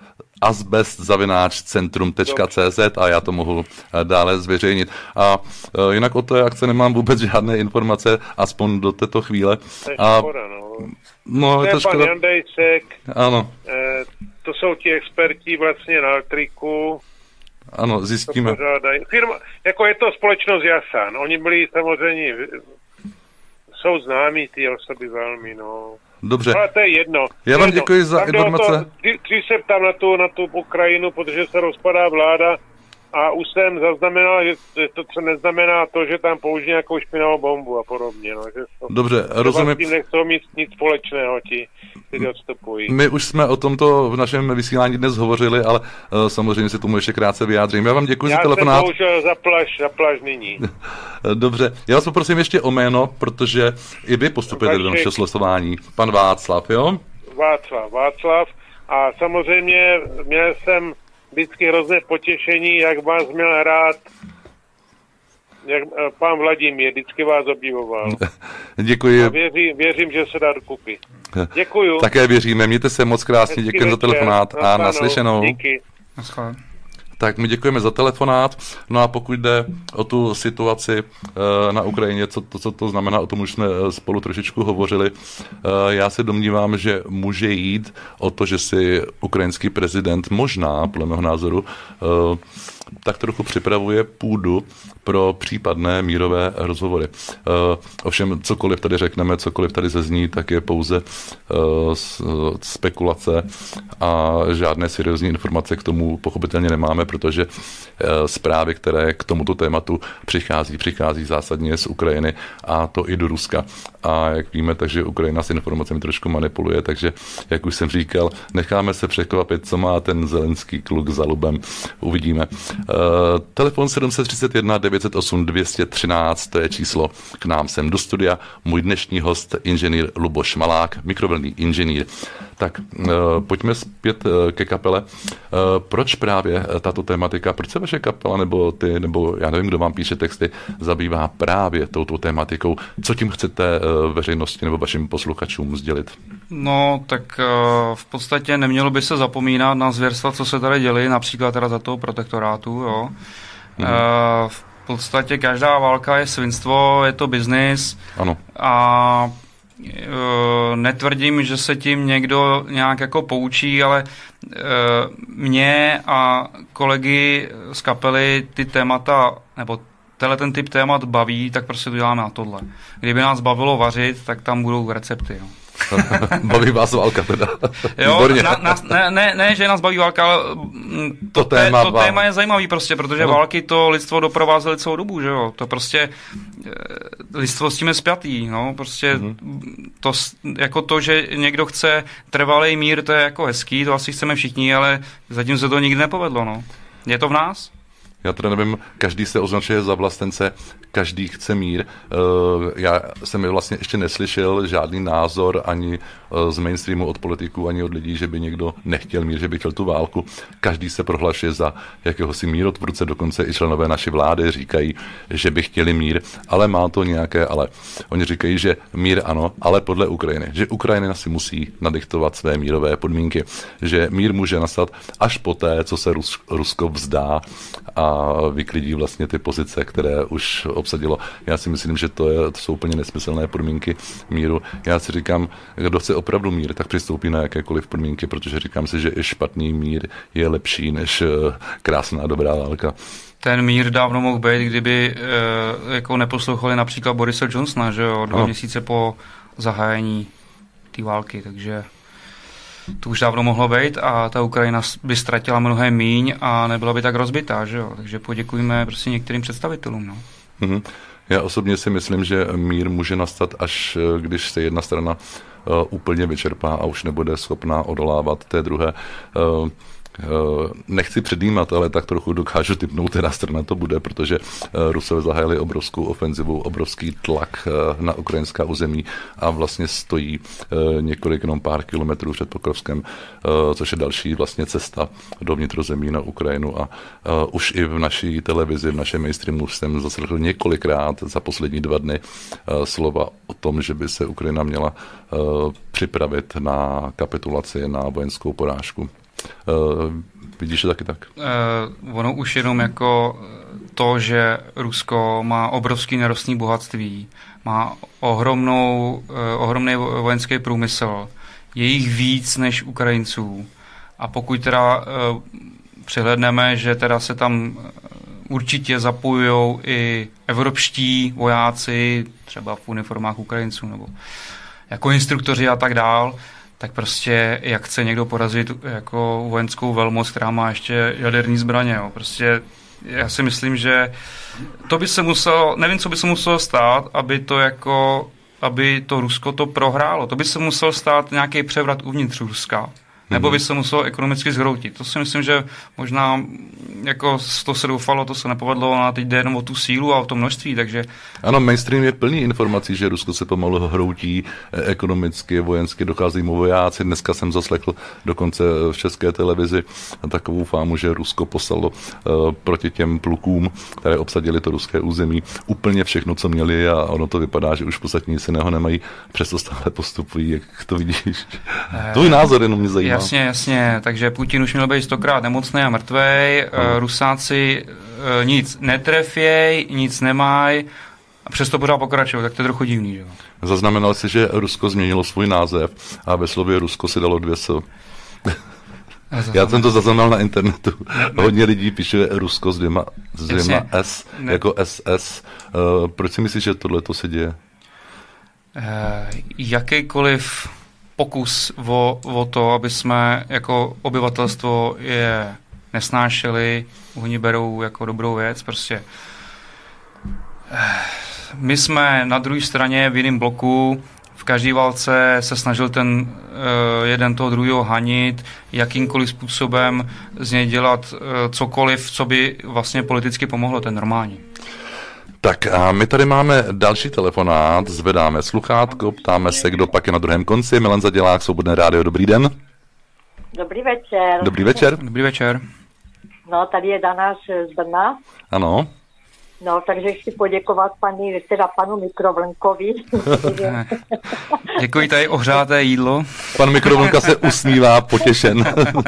azbest@centrum.cz a já to mohu dále zveřejnit. A jinak o té akce nemám vůbec žádné informace, aspoň do této chvíle. To je škoda, no. Je to škoda. Pan Jandejček, ano. To jsou ti experti vlastně na elektriku. Ano, zjistíme. Firma, jako je to společnost Jasan. Oni byli samozřejmě, jsou známí ty osoby velmi, no. Dobře. Ale to je jedno. Já vám děkuji za informace. Když se ptám na tu Ukrajinu, protože se rozpadá vláda a už jsem zaznamenal, že to co neznamená to, že tam použijí nějakou špinavou bombu a podobně. No, že dobře, rozumím. S tím nechcou mít nic společného ti, kteří odstupují. My už jsme o tomto v našem vysílání dnes hovořili, ale samozřejmě se tomu ještě krátce vyjádřím. Já vám děkuji za telefonát. Já jsem bohužel zaplaš nyní. Dobře, já vás poprosím ještě o jméno, protože i vy postupujete do našeho slosování. Pan Václav, jo? Václav. A samozřejmě měl jsem vždycky hrozné potěšení, jak vás měl rád jak pán Vladimír, vždycky vás obdivoval. Děkuji. A věřím, že se dá dokupy. Děkuju. Také věříme, mějte se moc krásně, děkuji za telefonát a naslyšenou. Díky. Tak my děkujeme za telefonát. No a pokud jde o tu situaci na Ukrajině, co to znamená, o tom už jsme spolu trošičku hovořili. Já se domnívám, že může jít o to, že si ukrajinský prezident možná, podle mého názoru, tak trochu připravuje půdu pro případné mírové rozhovory. Ovšem, cokoliv tady řekneme, cokoliv tady zazní, tak je pouze spekulace a žádné seriózní informace k tomu pochopitelně nemáme, protože zprávy, které k tomuto tématu přichází zásadně z Ukrajiny a to i do Ruska. A jak víme, takže Ukrajina s informacemi trošku manipuluje, takže, jak už jsem říkal, necháme se překvapit, co má ten Zelenský kluk za lubem. Uvidíme. Telefon 731 908 213, to je číslo k nám sem do studia. Můj dnešní host, inženýr Luboš Malák, mikrovlnný inženýr. Tak pojďme zpět ke kapele. Proč právě tato tematika, proč se vaše kapela nebo ty, nebo já nevím, kdo vám píše texty, zabývá právě touto tematikou? Co tím chcete veřejnosti nebo vašim posluchačům sdělit? No, tak v podstatě nemělo by se zapomínat na zvěrstva, co se tady děli, například teda za toho protektorátu, jo. V podstatě každá válka je svinstvo, je to biznis. Ano. A netvrdím, že se tím někdo nějak jako poučí, ale mě a kolegy z kapely ty témata, nebo ten typ témat baví, tak prostě to děláme na tohle. Kdyby nás bavilo vařit, tak tam budou recepty. No. Baví vás válka teda. Jo, ne, že nás baví válka, ale to téma je zajímavý prostě, protože války to lidstvo doprovázely celou dobu, že jo. To prostě lidstvo s tím je spjatý, no, prostě to, jako to, že někdo chce trvalý mír, to je jako hezký, to asi chceme všichni, ale zatím se to nikdy nepovedlo, no. Je to v nás? Já teda nevím, každý se označuje za vlastence, každý chce mír. Já jsem vlastně ještě neslyšel žádný názor ani z mainstreamu od politiků, ani od lidí, že by někdo nechtěl mír, že by chtěl tu válku. Každý se prohlašuje za jakéhosi mírotvůrce, dokonce i členové naší vlády říkají, že by chtěli mír, ale má to nějaké ale. Oni říkají, že mír ano, ale podle Ukrajiny. Že Ukrajina si musí nadiktovat své mírové podmínky. Že mír může nastat až poté, co se Rusko vzdá a a vyklidí vlastně ty pozice, které už obsadilo. Já si myslím, že to jsou úplně nesmyslné podmínky míru. Já si říkám, kdo chce opravdu mír, tak přistoupí na jakékoliv podmínky, protože říkám si, že i špatný mír je lepší než krásná dobrá válka. Ten mír dávno mohl být, kdyby jako neposlouchali například Borise Johnsona, že jo, 2 měsíce po zahájení té války, takže to už dávno mohlo být a ta Ukrajina by ztratila mnohem míň a nebyla by tak rozbitá, že jo, takže poděkujeme prostě některým představitelům, no. Mm-hmm. Já osobně si myslím, že mír může nastat, až když se jedna strana úplně vyčerpá a už nebude schopná odolávat té druhé. Nechci předjímat, ale tak trochu dokážu tipnout, která strana to bude, protože Rusové zahájili obrovskou ofenzivu, obrovský tlak na ukrajinská území a vlastně stojí několik, jenom pár kilometrů před Pokrovskem, což je další vlastně cesta do vnitrozemí na Ukrajinu a už i v naší televizi, v našem mainstreamu jsem zaslechl několikrát za poslední 2 dny slova o tom, že by se Ukrajina měla připravit na kapitulaci, na vojenskou porážku. Vidíš to taky tak? Ono už jenom jako to, že Rusko má obrovský nerostný bohatství, má ohromný vojenský průmysl, je jich víc než Ukrajinců. A pokud teda přihlédneme, že teda se tam určitě zapojujou i evropští vojáci, třeba v uniformách Ukrajinců, nebo jako instruktoři a tak dál, tak prostě jak chce někdo porazit jako vojenskou velmoc, která má ještě jaderní zbraně. Jo. Prostě já si myslím, že to by se muselo, nevím, co by se muselo stát, aby to Rusko to prohrálo. To by se musel stát nějaký převrat uvnitř Ruska. Nebo by se muselo ekonomicky zhroutit. To si myslím, že možná jako to se doufalo, to se nepovedlo, a teď jde jenom o tu sílu a o to množství, takže... Ano, mainstream je plný informací, že Rusko se pomalu hroutí ekonomicky, vojensky, docházejí mu vojáci. Dneska jsem zaslechl dokonce v české televizi takovou fámu, že Rusko poslalo proti těm plukům, které obsadili to ruské území, úplně všechno, co měli a ono to vypadá, že už v podstatě nic jiného nemají, přesto stále postupují, jak to vidíš. Tvůj názor jenom mě zajímá. Jasně, takže Putin už měl být 100krát nemocný a mrtvej, Rusáci nic netrefěj, nic nemají a přesto pořád pokračují, tak to je trochu divný. Že? Zaznamenal jsi, že Rusko změnilo svůj název a ve slově Rusko si dalo 2 S. Já jsem to zaznamenal na internetu. Hodně lidí píše Rusko s dvěma S, jako SS. Proč si myslíš, že tohleto se děje? Jakýkoliv pokus o to, aby jsme jako obyvatelstvo je nesnášeli, oni berou jako dobrou věc, prostě. My jsme na druhé straně v jiném bloku, v každé válce se snažil ten jeden toho druhého hanit, jakýmkoliv způsobem z něj dělat cokoliv, co by vlastně politicky pomohlo, ten normální. Tak a my tady máme další telefonát, zvedáme sluchátko, ptáme se, kdo pak je na druhém konci. Milan Zadělák, Svobodné rádio, dobrý den. Dobrý večer. Dobrý večer. Dobrý večer. No, tady je Dana z Brna. Ano. No, takže chci poděkovat panu Mikrovlnkovi. Děkuji, tady ohřáté jídlo. Pan Mikrovlnka se usmívá potěšen.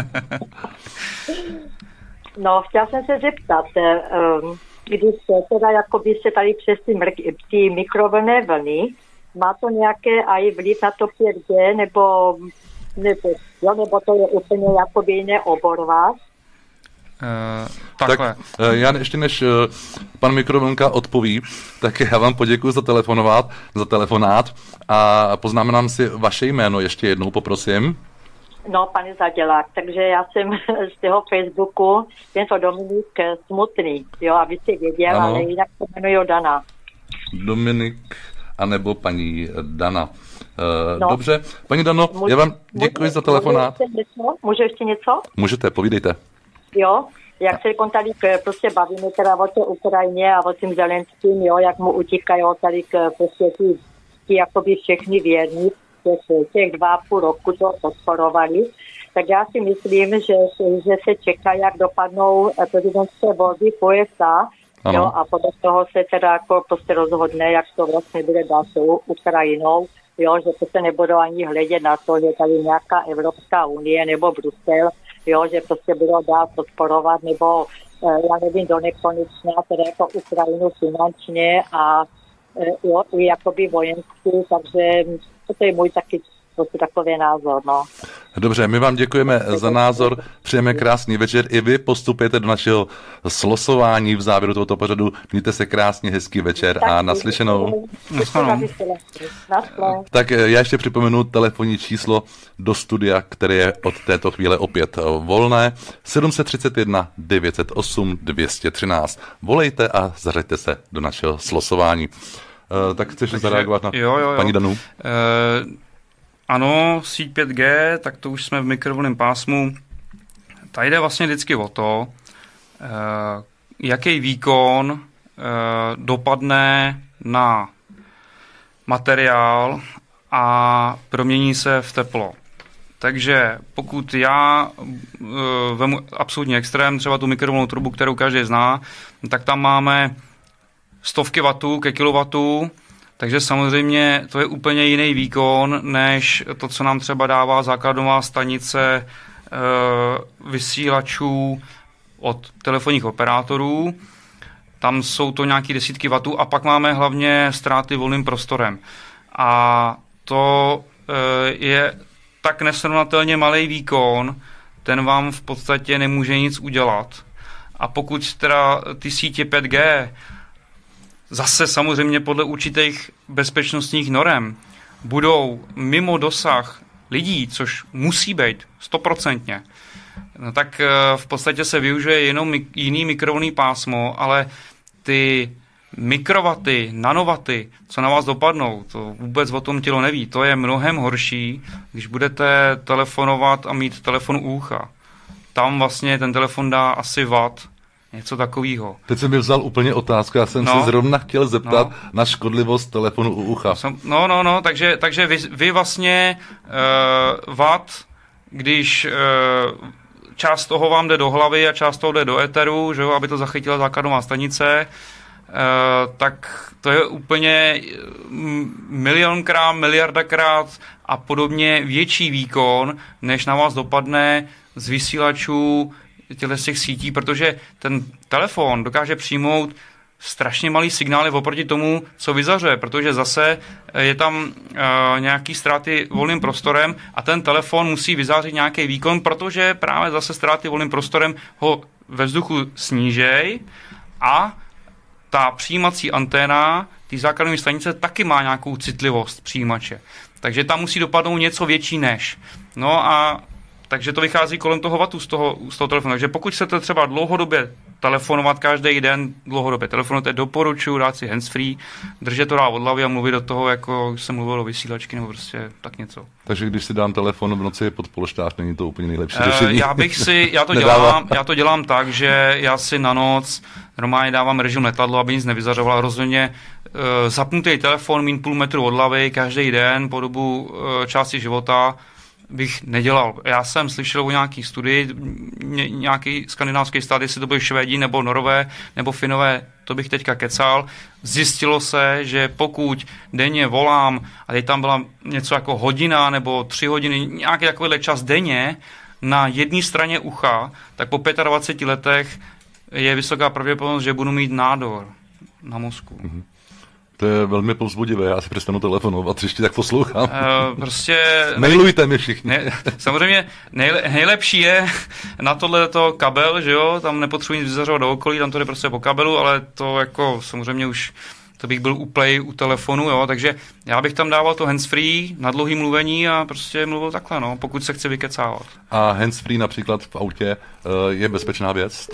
No, chtěla jsem se zeptat, když teda jakoby se tady přes ty mikrovlnné vlny, má to nějaké aj vliv na to 5G, nebo to je úplně jakoby jiný obor vás? Takhle. Tak já ještě než pan Mikrovlnka odpoví, tak já vám poděkuji za telefonát a poznamenám si vaše jméno ještě jednou, poprosím. No, pane Zadělák, takže já jsem z toho Facebooku, tento Dominik Smutný, jo, abyste věděl, ano. Ale jinak se jmenuji Dana. Dominik, anebo paní Dana. No. Dobře, paní Dano, já vám děkuji za telefonát. Můžu ještě něco? Můžete, povídejte. Jo, jak se tady prostě bavíme teda o té Ukrajině a o tím Zelenským, jo, jak mu utíkají tady prostě ty jakoby všechny věrní, těch 2,5 roku to podporovali, tak já si myslím, že se čeká, jak dopadnou prezidentské volby v USA, jo, a podle toho se teda jako prostě rozhodne, jak to vlastně bude dál s Ukrajinou, jo, že se nebudou ani hledět na to, že tady nějaká Evropská unie nebo Brusel, jo, že prostě budou dál podporovat nebo já nevím, do nekonečna, teda jako Ukrajinu finančně a i jakoby vojensky, takže to je můj taky prostě takový názor, no. Dobře, my vám děkujeme za názor, přejeme krásný večer. I vy postupujete do našeho slosování v závěru tohoto pořadu. Mějte se krásně, hezký večer a naslyšenou. Tak já ještě připomenu telefonní číslo do studia, které je od této chvíle opět volné. 731 908 213. Volejte a zařaďte se do našeho slosování. Tak chceš zareagovat na paní Danu? Ano, síť 5G, tak to už jsme v mikrovlnném pásmu. Tady jde vlastně vždycky o to, jaký výkon dopadne na materiál a promění se v teplo. Takže pokud já vemu absolutní extrém, třeba tu mikrovlnnou trubu, kterou každý zná, tak tam máme stovky wattů ke kilowattu, takže samozřejmě to je úplně jiný výkon, než to, co nám třeba dává základová stanice vysílačů od telefonních operátorů. Tam jsou to nějaké desítky wattů a pak máme hlavně ztráty volným prostorem. A to je tak nesrovnatelně malý výkon, ten vám v podstatě nemůže nic udělat. A pokud teda ty sítě 5G zase samozřejmě podle určitých bezpečnostních norem budou mimo dosah lidí, což musí být 100%, no tak v podstatě se využije jenom jiný mikrovlnný pásmo, ale ty mikrovaty, nanovaty, co na vás dopadnou, to vůbec o tom tělo neví. To je mnohem horší, když budete telefonovat a mít telefon u ucha. Tam vlastně ten telefon dá asi watt, něco takového. Teď jsem mi vzal úplně otázku, já jsem se zrovna chtěl zeptat na škodlivost telefonu u ucha. Takže vy vlastně watt, když část toho vám jde do hlavy a část toho jde do éteru, že jo, aby to zachytila základová stanice, tak to je úplně milionkrát, miliardakrát a podobně větší výkon, než na vás dopadne z vysílačů z těch sítí, protože ten telefon dokáže přijmout strašně malý signály oproti tomu, co vyzařuje, protože zase je tam nějaký ztráty volným prostorem a ten telefon musí vyzářit nějaký výkon, protože právě zase ztráty volným prostorem ho ve vzduchu snížej a ta přijímací anténa, ty základní stanice taky má nějakou citlivost přijímače. Takže tam musí dopadnout něco větší než. No a takže to vychází kolem toho vatu z toho telefonu. Takže pokud chcete třeba dlouhodobě telefonovat každý den, dlouhodobě telefonujete, doporučuji dát si handsfree, držet to dál od hlavy a mluvit do toho, jako jsem mluvil o vysílačky nebo prostě tak něco. Takže když si dám telefon v noci pod polštář, není to úplně nejlepší řešení. Já to dělám tak, že já si na noc normálně dávám režim letadlo, aby nic nevyzařoval. Rozhodně zapnutý telefon mít půl metru od hlavy každý den po dobu části života bych nedělal. Já jsem slyšel o nějaký studii, nějaký skandinávský stát, jestli to byli Švédi nebo Norové nebo Finové, to bych teďka kecal. Zjistilo se, že pokud denně volám a teď tam byla něco jako hodina nebo 3 hodiny, nějaký takovýhle čas denně na jedné straně ucha, tak po 25 letech je vysoká pravděpodobnost, že budu mít nádor na mozku. Mm-hmm. To je velmi povzbudivé, já si přestanu telefonovat, ještě tak poslouchám. Mailujte mi všichni. Samozřejmě nejlepší je na tohleto kabel, že jo, tam nepotřebuji nic vyzařovat do okolí, tam to jde prostě po kabelu, ale to jako samozřejmě už, to bych byl uplay u telefonu, jo, takže já bych tam dával to handsfree na dlouhý mluvení a prostě mluvil takhle, no, pokud se chce vykecávat. A handsfree například v autě je bezpečná věc?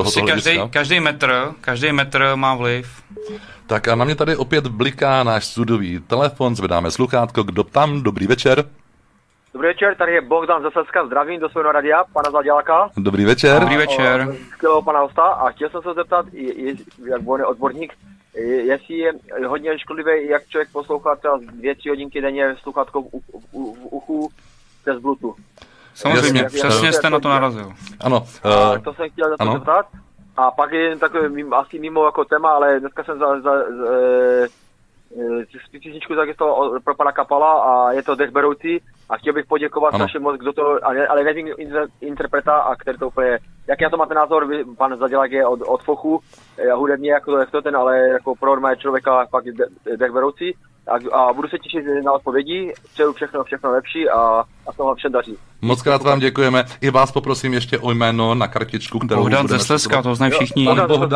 Každý metr má vliv. Tak a na mě tady opět bliká náš studiový telefon, zvedáme sluchátko, kdo tam, dobrý večer. Dobrý večer, tady je Bohdan ze Slezska, zdravím do svého radia, pana Zadělka. Dobrý večer. Dobrý večer. Skvělého pana hosta a chtěl jsem se zeptat, jak volný odborník, jestli je hodně škodlivé, jak člověk poslouchá třeba 2-3 hodinky denně sluchátko v uchu přes Bluetooth. Samozřejmě, přesně jste na to narazil. Ano. To jsem chtěl zeptat. A pak je takový asi mimo jako téma, ale dneska jsem písničku zaregistroval pro pana Kapala a je to dechberoucí a chtěl bych poděkovat našim moc, kdo to, ale nevím interpreta a který to úplně, jaký na to máte názor, pan Zadělák je od Fochu, hudebně jak to ten, ale jako pro normální člověka fakt dechberoucí a budu se těšit na odpovědi, přeju všechno lepší a to vám všem daří. Moc krát vám děkujeme. I vás poprosím ještě o jméno na kartičku, kterou Bohdan ze Slezska, to znají všichni.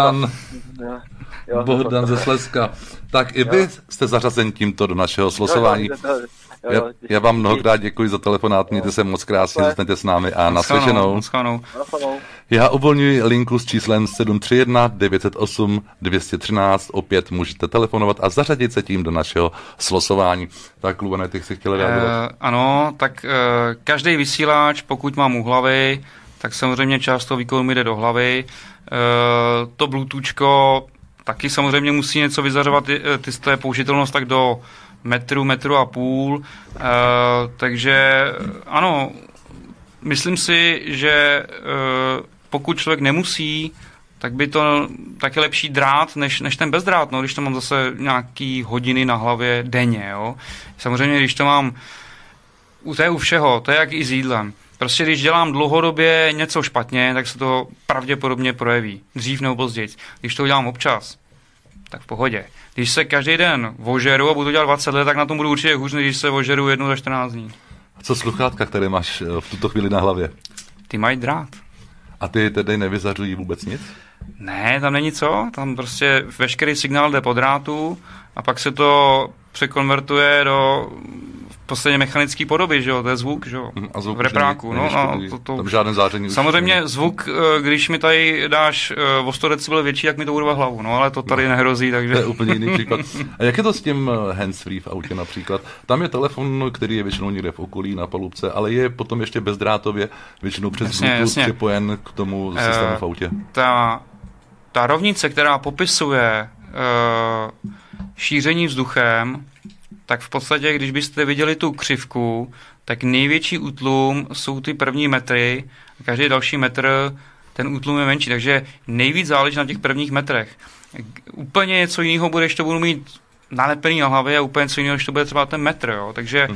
Bohdan ze Slezska. Tak i vy jste zařazen tímto do našeho slosování. Já vám mnohokrát děkuji za telefonát, mějte se moc krásně, zůstaňte s námi a naslyšenou. Já uvolňuji linku s číslem 731 908 213, opět můžete telefonovat a zařadit se tím do našeho slosování. Tak, Lubane, ty jsi chtěl reagovat? Ano, tak každý vysílač, pokud mám u hlavy, tak samozřejmě část toho výkonu mi jde do hlavy. To Bluetoothko taky samozřejmě musí něco vyzařovat, to je použitelnost tak do metru a půl, takže ano, myslím si, že pokud člověk nemusí, tak je lepší drát, než ten bezdrát, no, když to mám zase nějaký hodiny na hlavě denně, jo. Samozřejmě, když to mám, to je u všeho, to je jak i s jídlem. Prostě když dělám dlouhodobě něco špatně, tak se to pravděpodobně projeví, dřív nebo později. Když to udělám občas, tak v pohodě. Když se každý den ožeru a budu dělat 20 let, tak na tom budu určitě hůř, než když se ožeru 1 za 14 dní. Co sluchátka, které máš v tuto chvíli na hlavě? Ty mají drát. A ty tedy nevyzařují vůbec nic? Ne, tam není co. Tam prostě veškerý signál jde po drátu a pak se to překonvertuje do v podstatě mechanické podoby, že jo, to je zvuk, že jo, v repráku. Tam žádné záření. Samozřejmě zvuk, když mi tady dáš o 100 decibel větší, jak mi to urve hlavu, no, ale to tady nehrozí, takže... To je úplně jiný příklad. A jak je to s tím handsfree v autě například? Tam je telefon, který je většinou někde v okolí, na palubce, ale je potom ještě bezdrátově, většinou přes Bluetooth připojen k tomu systému v autě. Ta rovnice, která popisuje šíření vzduchem, tak v podstatě, když byste viděli tu křivku, tak největší útlum jsou ty první metry, každý další metr, ten útlum je menší, takže nejvíc záleží na těch prvních metrech. Úplně něco jiného bude, když to budu mít nalepený na hlavě a úplně něco jiného, když to bude třeba ten metr, jo, takže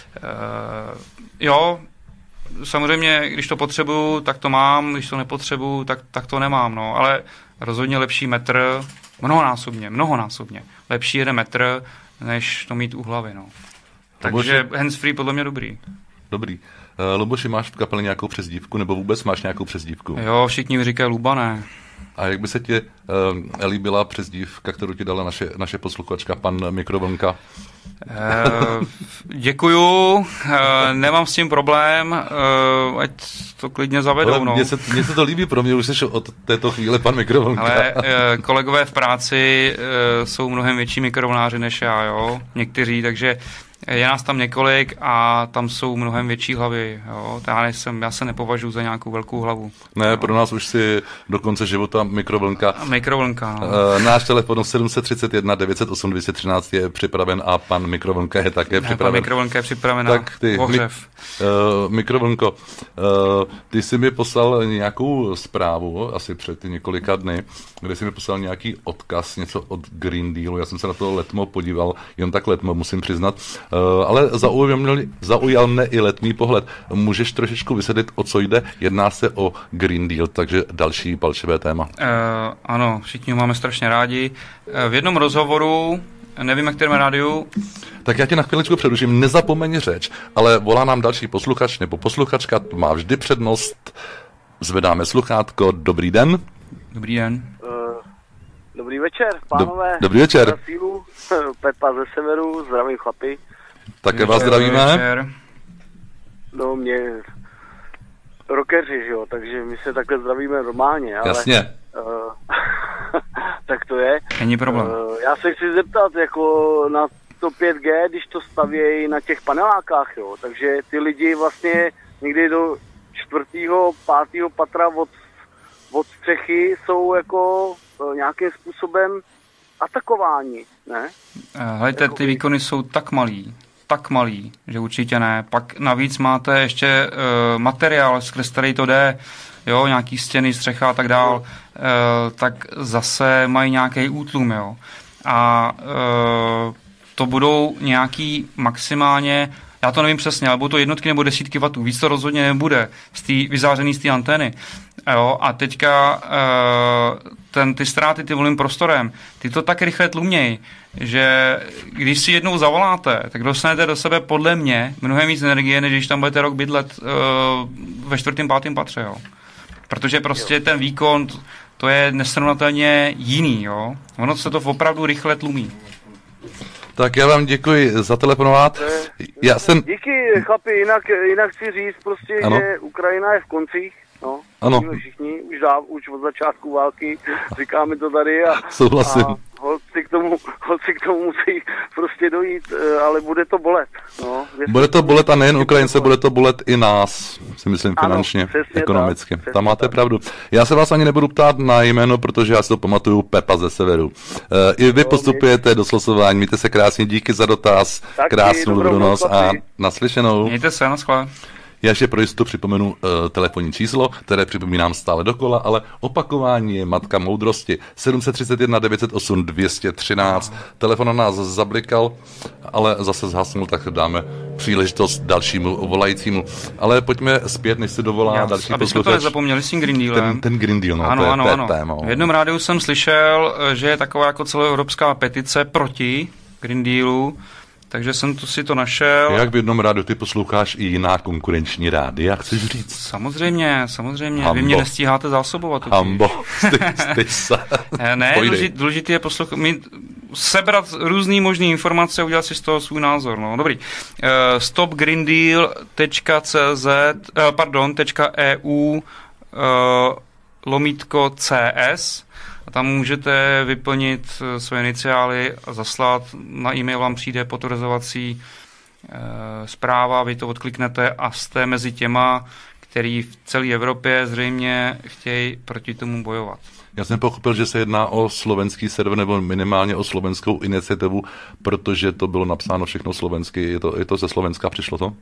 jo, samozřejmě, když to potřebuju, tak to mám, když to nepotřebuju, tak to nemám, no, ale rozhodně lepší metr, mnohonásobně. Lepší 1 metr, než to mít u hlavy, no. Takže handsfree podle mě dobrý. Dobrý. Luboši, máš v kapele nějakou přezdívku, nebo vůbec máš nějakou přezdívku? Jo, všichni mi říkají Lubané. A jak by se ti líbila přezdívka, kterou ti dala naše posluchačka, pan Mikrovlnka? Děkuju, nemám s tím problém, ať to klidně zavedou. No. Mně se to líbí, pro mě už jsi od této chvíle pan Mikrovlnka. Ale kolegové v práci jsou mnohem větší mikrovlnáři než já, jo, někteří, takže je nás tam několik a tam jsou mnohem větší hlavy. Jo. Já se nepovažuji za nějakou velkou hlavu. Ne, pro nás už si do konce života Mikrovlnka. Mikrovlnka, no. Náš telefon 731 908 213 je připraven a pan Mikrovlnka je také připraven. Pan Mikrovlnka je připraven na ohřev. Mikrovlnko, ty jsi mi poslal nějakou zprávu asi před několika dny, kde jsi mi poslal nějaký odkaz, něco od Green Dealu. Já jsem se na to letmo podíval, jen tak letmo, musím přiznat. Ale zaujal mne i letmý pohled. Můžeš trošičku vysvětlit, o co jde? Jedná se o Green Deal, takže další palčivé téma. Ano, všichni ho máme strašně rádi. V jednom rozhovoru, nevím, jak kterém rádiu... Tak já tě na chvíličku přeruším, nezapomeň řeč, ale volá nám další posluchač nebo posluchačka, má vždy přednost. Zvedáme sluchátko. Dobrý den. Dobrý den. Dobrý večer, pánové. Dobrý večer. Pepa ze Severu, zdravím chlapi. Také vás zdravíme. No mě rockeři, že jo, takže my se takhle zdravíme normálně, ale... Jasně. Tak to je. Není problém. Já se chci zeptat, jako na to 5G, když to stavějí na těch panelákách, jo, takže ty lidi vlastně někdy do 4., 5. patra od střechy jsou jako nějakým způsobem atakováni, ne? Hejte, ty výkony jsou tak malý, že určitě ne. Pak navíc máte ještě materiál, skrz který to jde, jo, nějaký stěny, střecha a tak dál, tak zase mají nějaký útlum, jo. A to budou nějaký maximálně, já to nevím přesně, ale budou to jednotky nebo desítky wattů, víc to rozhodně nebude vyzářený z té antény. Jo, a teďka ty ztráty ty volným prostorem, ty to tak rychle tlumějí, že když si jednou zavoláte, tak dostanete do sebe podle mě mnohem víc energie, než když tam budete rok bydlet ve 4., 5. patře. Jo. Protože prostě ten výkon, to je nesrovnatelně jiný. Jo. Ono se to opravdu rychle tlumí. Tak já vám děkuji za telefonovat. Díky, chlapi, jinak chci říct prostě, ano? Že Ukrajina je v koncích. No, ano. Všichni, už od začátku války, říkáme to tady a souhlasím. A holci k tomu musí prostě dojít, ale bude to bolet. No, bude to bolet a nejen Ukrajince, bude to bolet i nás, si myslím, finančně, ano, ekonomicky. Tam máte pravdu. Já se vás ani nebudu ptát na jméno, protože já si to pamatuju, Pepa ze severu. I vy postupujete do slosování, mějte se krásně, díky za dotaz, krásnou dobrou noc a naslyšenou. Mějte se, naschle. Já ještě pro jistotu připomenu telefonní číslo, které připomínám stále dokola, ale opakování je matka moudrosti. 731 908 213. Telefon na nás zablikal, ale zase zhasnul, tak dáme příležitost dalšímu volajícímu. Ale pojďme zpět, než se dovolá další posluchač. Aby jsme to nezapomněli s tím Green Dealem. Ten Green Deal, no, ano. téma. V jednom rádiu jsem slyšel, že je taková jako celoevropská petice proti Green Dealu, takže jsem si to našel. Jak v jednom rádiu ty posloucháš i jiná konkurenční rádia, chceš říct? Samozřejmě. Hambo. Vy mě nestíháte zásobovat. Hambo, styď se. Ne, důležitý je sebrat různý možné informace a udělat si z toho svůj názor. No, dobrý. stopgreendeal.eu/CS a tam můžete vyplnit své iniciály a zaslat. Na e-mail vám přijde potvrzovací zpráva, vy to odkliknete a jste mezi těma, který v celé Evropě zřejmě chtějí proti tomu bojovat. Já jsem pochopil, že se jedná o slovenský server nebo minimálně o slovenskou iniciativu, protože to bylo napsáno všechno slovensky. Je to ze Slovenska, přišlo to?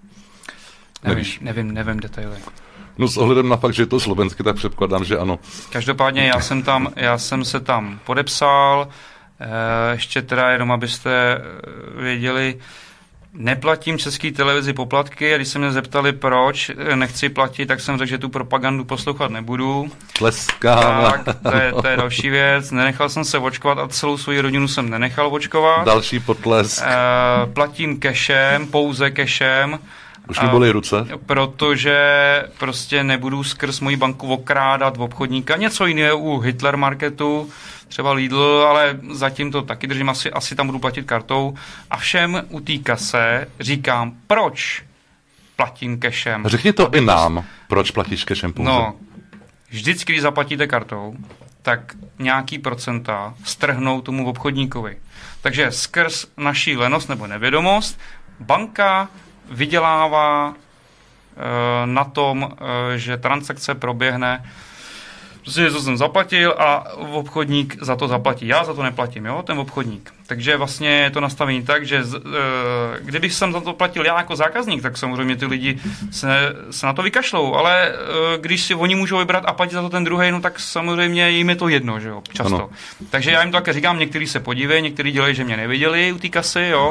Nevím detaily. No s ohledem na fakt, že je to slovensky, tak předpokládám, že ano. Každopádně já jsem se tam podepsal, ještě teda jenom abyste věděli, neplatím České televizi poplatky a když se mě zeptali, proč nechci platit, tak jsem řekl, že tu propagandu poslouchat nebudu. Tleskáme. Tak, to je další věc. Nenechal jsem se očkovat a celou svoji rodinu jsem nenechal očkovat. Další potlesk. Platím cashem, pouze cashem. Už mi bolí ruce. Protože prostě nebudu skrz moji banku okrádat v obchodníka. Něco jiného u Hitler Marketu, třeba Lidl, ale zatím to taky držím, asi tam budu platit kartou. A všem u té kase říkám, proč platím cashem. Řekni to i nám, proč platíš cashem pouze. No, vždycky, když zaplatíte kartou, tak nějaký procenta strhnou tomu obchodníkovi. Takže skrz naší lenost nebo nevědomost banka vydělává na tom, že transakce proběhne, protože to jsem zaplatil a obchodník za to zaplatí. Já za to neplatím, jo, ten obchodník. Takže vlastně je to nastavení tak, že kdybych jsem za to platil já jako zákazník, tak samozřejmě ty lidi se na to vykašlou, ale když si oni můžou vybrat a platit za to ten druhý, no tak samozřejmě jim je to jedno, že jo, často. Ano. Takže já jim to také říkám, někteří se podívají, někteří dělají, že mě neviděli u té kasy, jo.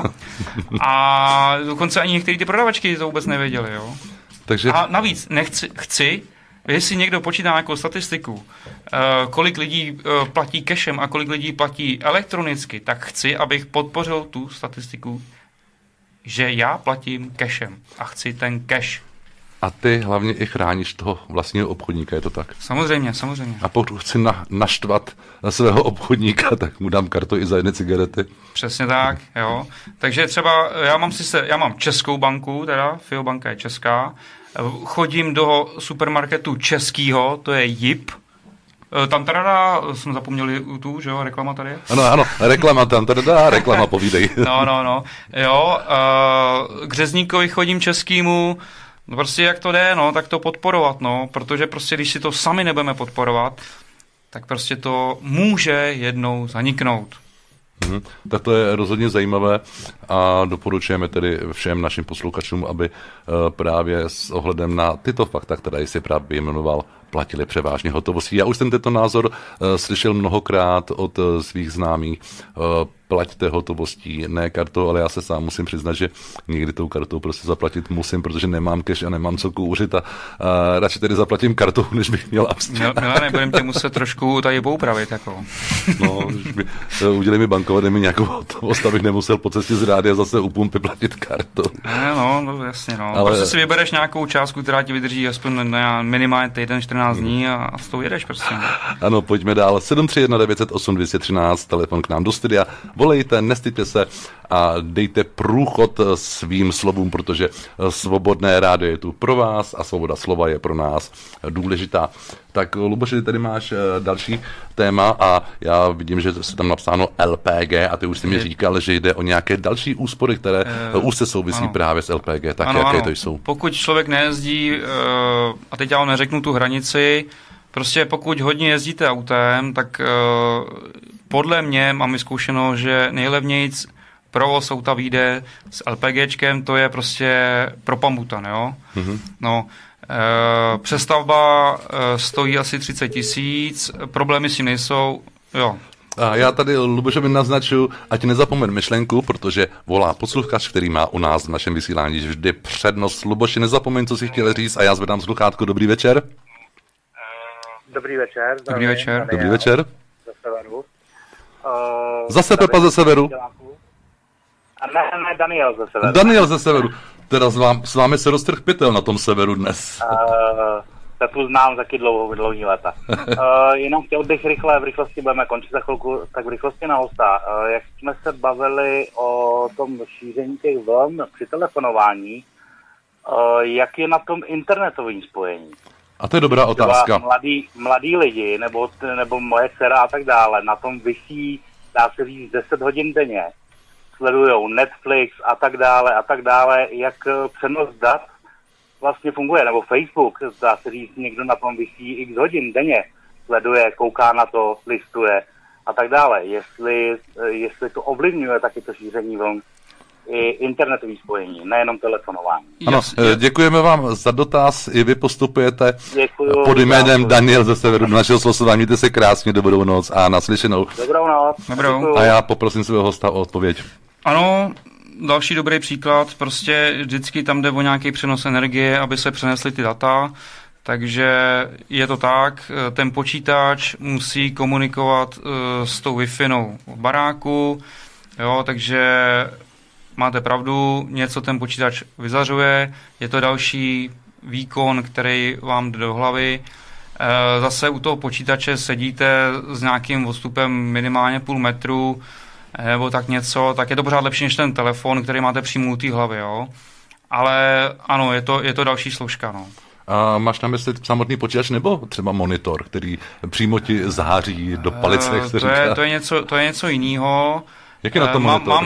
A dokonce ani některé ty prodavačky to vůbec nevěděli, jo. Takže... A navíc chci, jestli někdo počítá nějakou statistiku, kolik lidí platí cashem a kolik lidí platí elektronicky, tak chci, abych podpořil tu statistiku, že já platím cashem a chci ten cash. A ty hlavně i chráníš toho vlastního obchodníka, je to tak? Samozřejmě. A pokud chci naštvat svého obchodníka, tak mu dám kartu i za jedny cigarety. Přesně tak, jo. Takže třeba já mám českou banku, teda FIO banka je česká, chodím do supermarketu českýho, to je JIP. Tam teda, jsme zapomněli tu, že jo, reklama tady je? Ano, reklama tam teda, reklama povídej. No, jo, k řezníkovi chodím českýmu, no prostě jak to jde, no, tak to podporovat, no, protože prostě když si to sami nebudeme podporovat, tak prostě to může jednou zaniknout. Tak to je rozhodně zajímavé a doporučujeme tedy všem našim posluchačům, aby právě s ohledem na tyto fakta, které jsi právě jmenoval, platili převážně hotovostí. Já už jsem tento názor slyšel mnohokrát od svých známých. plaťte hotovostí, ne kartou, ale já se sám musím přiznat, že někdy tou kartou prostě zaplatit musím, protože nemám cash a nemám co kouřit a radši tedy zaplatím kartou, než bych měl abstinent. Milane, budeme tě muset trošku tady poupravit. Jako. No, udělej mi bankovat, dej mi nějakou hotovost, abych nemusel po cestě z rádia zase u pumpy platit kartou. No, jasně, no. Ale prostě si vybereš nějakou částku, která ti vydrží aspoň minimálně týden, 14 dní a s tou jedeš prostě. Ano, pojďme dál. 731 908 213, telefon k nám do studia. Volejte, nestyďte se a dejte průchod svým slovům, protože svobodné rádio je tu pro vás a svoboda slova je pro nás důležitá. Tak Luboši, tady máš další téma a já vidím, že se tam napsáno LPG a ty už jsi mi říkal, že jde o nějaké další úspory, které už se souvisí právě s LPG. Tak jaké to jsou? Pokud člověk nejezdí, a teď já vám neřeknu tu hranici, prostě pokud hodně jezdíte autem, tak podle mě mám vyzkoušeno, že nejlevnějc provoz auta vyjde s LPGčkem, to je prostě pro pambutan, jo? Mm-hmm. No, přestavba stojí asi 30 000, problémy si nejsou, jo. A já tady Lubošovi naznačuji, ať nezapomeň myšlenku, protože volá posluchač, který má u nás v našem vysílání vždy přednost. Luboši, nezapomeň, co si chtěl říct a já zvedám sluchátko. Dobrý večer. Dobrý večer. Dobrý večer. Dobrý večer. Ze severu. Zase Pepa ze severu. Ne, Daniel ze severu. Daniel ze severu. Teda s vámi se roztrh pytel na tom severu dnes. Pepu znám taky dlouhý léta. Jenom chtěl bych v rychlosti budeme končit za chvilku, tak v rychlosti na hosta. Jak jsme se bavili o tom šíření těch vln při telefonování, jak je na tom internetovým spojení? A to je dobrá otázka. Mladí lidi, nebo moje dcera a tak dále, na tom visí, dá se říct, 10 hodin denně. Sledujou Netflix a tak dále, jak přenos dat vlastně funguje, nebo Facebook, dá se říct, někdo na tom visí x hodin denně, sleduje, kouká na to, listuje a tak dále. Jestli to ovlivňuje taky to šíření vln i internetový spojení, nejenom telefonování. Ano, děkujeme vám za dotaz, i vy postupujete pod jménem Daniel ze severu do našeho slosování. Mějte se krásně, dobrou noc a naslyšenou. Dobrou noc. Dobrou. A já poprosím svého hosta o odpověď. Ano, další dobrý příklad, prostě vždycky tam jde o nějaký přenos energie, aby se přenesly ty data, takže je to tak, ten počítač musí komunikovat s tou Wi-Fi v baráku, jo, takže máte pravdu, něco ten počítač vyzařuje, je to další výkon, který vám jde do hlavy. Zase u toho počítače sedíte s nějakým odstupem minimálně půl metru, nebo tak něco, tak je to pořád lepší než ten telefon, který máte přímo u té hlavy, jo. Ale ano, je to další složka, no. A máš na mysli samotný počítač nebo třeba monitor, který přímo ti září do palice, jak se říká? To je něco jiného. Jak je na to monitor?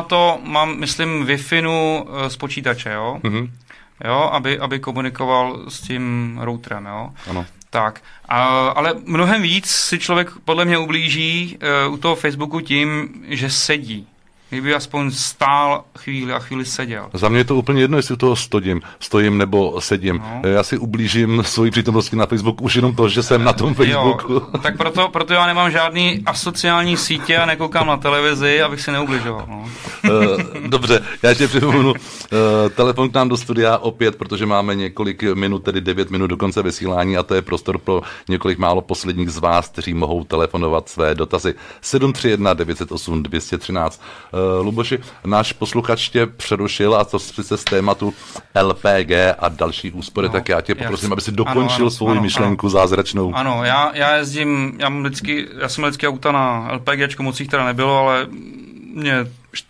Mám, myslím, Wi-Fi z počítače, jo. Mm-hmm. Jo, aby komunikoval s tím routerem, jo. Ano. Tak, ale mnohem víc si člověk podle mě ublíží u toho Facebooku tím, že sedí. Kdyby aspoň stál chvíli a chvíli seděl. Za mě je to úplně jedno, jestli u toho stojím nebo sedím. No. Já si ublížím svoji přítomnosti na Facebooku už jenom to, že jsem na tom Facebooku. Jo, tak proto já nemám žádný asociální sítě a nekoukám na televizi, abych si neubližoval. No. Dobře, já ještě připomenu telefon k nám do studia opět, protože máme několik minut, tedy 9 minut do konce vysílání a to je prostor pro několik málo posledních z vás, kteří mohou telefonovat své dotazy. 731 908 213. Luboši, náš posluchač tě přerušil a to sice z tématu LPG a další úspory, tak já tě poprosím, aby si dokončil svou myšlenku zázračnou. Ano, já jezdím, já jsem vždycky auta na LPGčko, moc jich teda nebylo, ale mě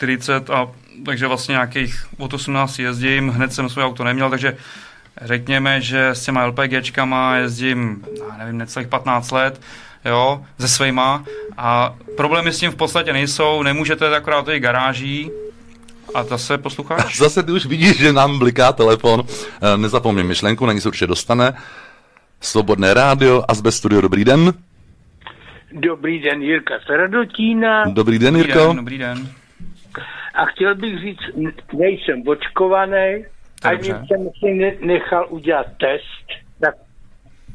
40 a takže vlastně nějakých od 18 jezdím, hned jsem své auto neměl, takže řekněme, že s těma LPGčkama jezdím, nevím, necelých 15 let, jo, se svejma a problémy s tím v podstatě nejsou, nemůžete akorát do garáží a zase poslucháš? Zase ty už vidíš, že nám bliká telefon, nezapomeň myšlenku, na ní se určitě dostane. Svobodné rádio, Azbest Studio, dobrý den. Dobrý den, Jirka z Radotína. Dobrý den, Jirko. Dobrý den. A chtěl bych říct, nejsem očkovaný, ani jsem si nechal udělat test, tak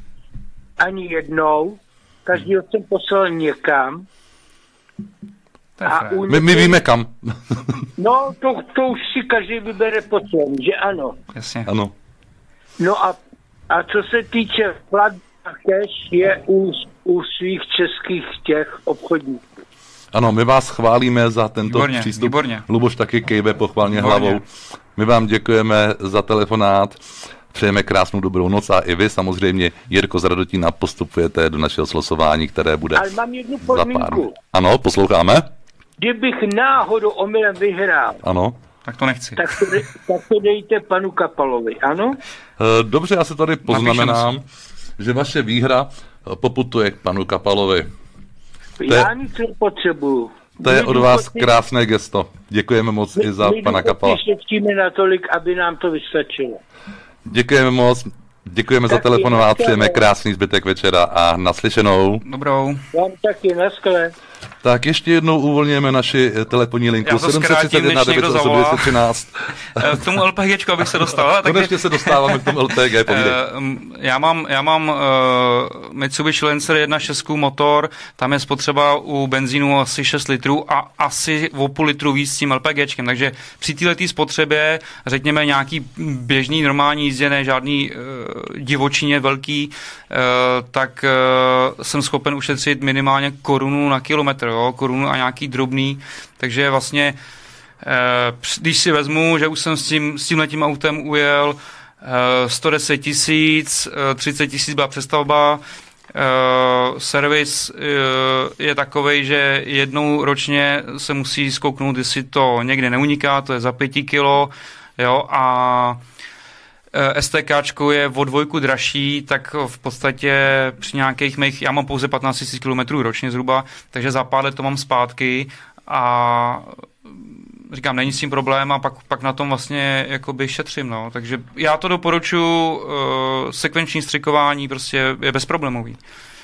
ani jednou. Každýho jsem poslal někam My víme kam. No, to už si každý vybere po svém, že ano. Jasně. Ano. No a co se týče platby cash je u svých českých těch obchodníků. Ano, my vás chválíme za tento výborně, přístup. Výborně. Luboš taky kejve pochválně hlavou. My vám děkujeme za telefonát. Přejeme krásnou dobrou noc a i vy samozřejmě, Jirko z Radotína, postupujete do našeho slosování, které bude Ale mám jednu podmínku. Ano, posloucháme. Kdybych náhodou omylem vyhrál, ano. Tak to nechci. Tak to dejte panu Kapalovi, ano? Dobře, já se tady poznamenám, že vaše výhra poputuje k panu Kapalovi. Já nic nepotřebuju. To je od vás krásné gesto. Děkujeme moc i za pana Kapala. My šetříme natolik, aby nám to vystačilo. Děkujeme moc. Děkujeme za telefonovat, přejeme krásný zbytek večera a naslyšenou. Dobrou. Vám taky, naschle. Tak ještě jednou uvolňujeme naši telefonní linku 731 913. K tomu LPGčku, abych se dostal. Konečně se dostáváme k tomu LPG, povídej. Já mám Mitsubishi Lancer 1.6 motor, tam je spotřeba u benzínu asi 6 litrů a asi o půl litru víc s tím LPGčkem, takže při této spotřebě, řekněme nějaký běžný normální jízdě, ne žádný divočině velký, tak jsem schopen ušetřit minimálně korunu na kilometr, korunu a nějaký drobný, takže vlastně když si vezmu, že už jsem s tímhletím autem ujel 110 tisíc, 30 tisíc byla přestavba, servis je takovej, že jednou ročně se musí zkouknout, jestli to někde neuniká, to je za 5 kilo, jo, a STKčko je o 2 dražší, tak v podstatě při nějakých mých, já mám pouze 15 000 km ročně zhruba, takže za pár let to mám zpátky a říkám, není s tím problém a pak na tom vlastně jakoby šetřím, no. Takže já to doporučuji, sekvenční střikování prostě je bezproblémový.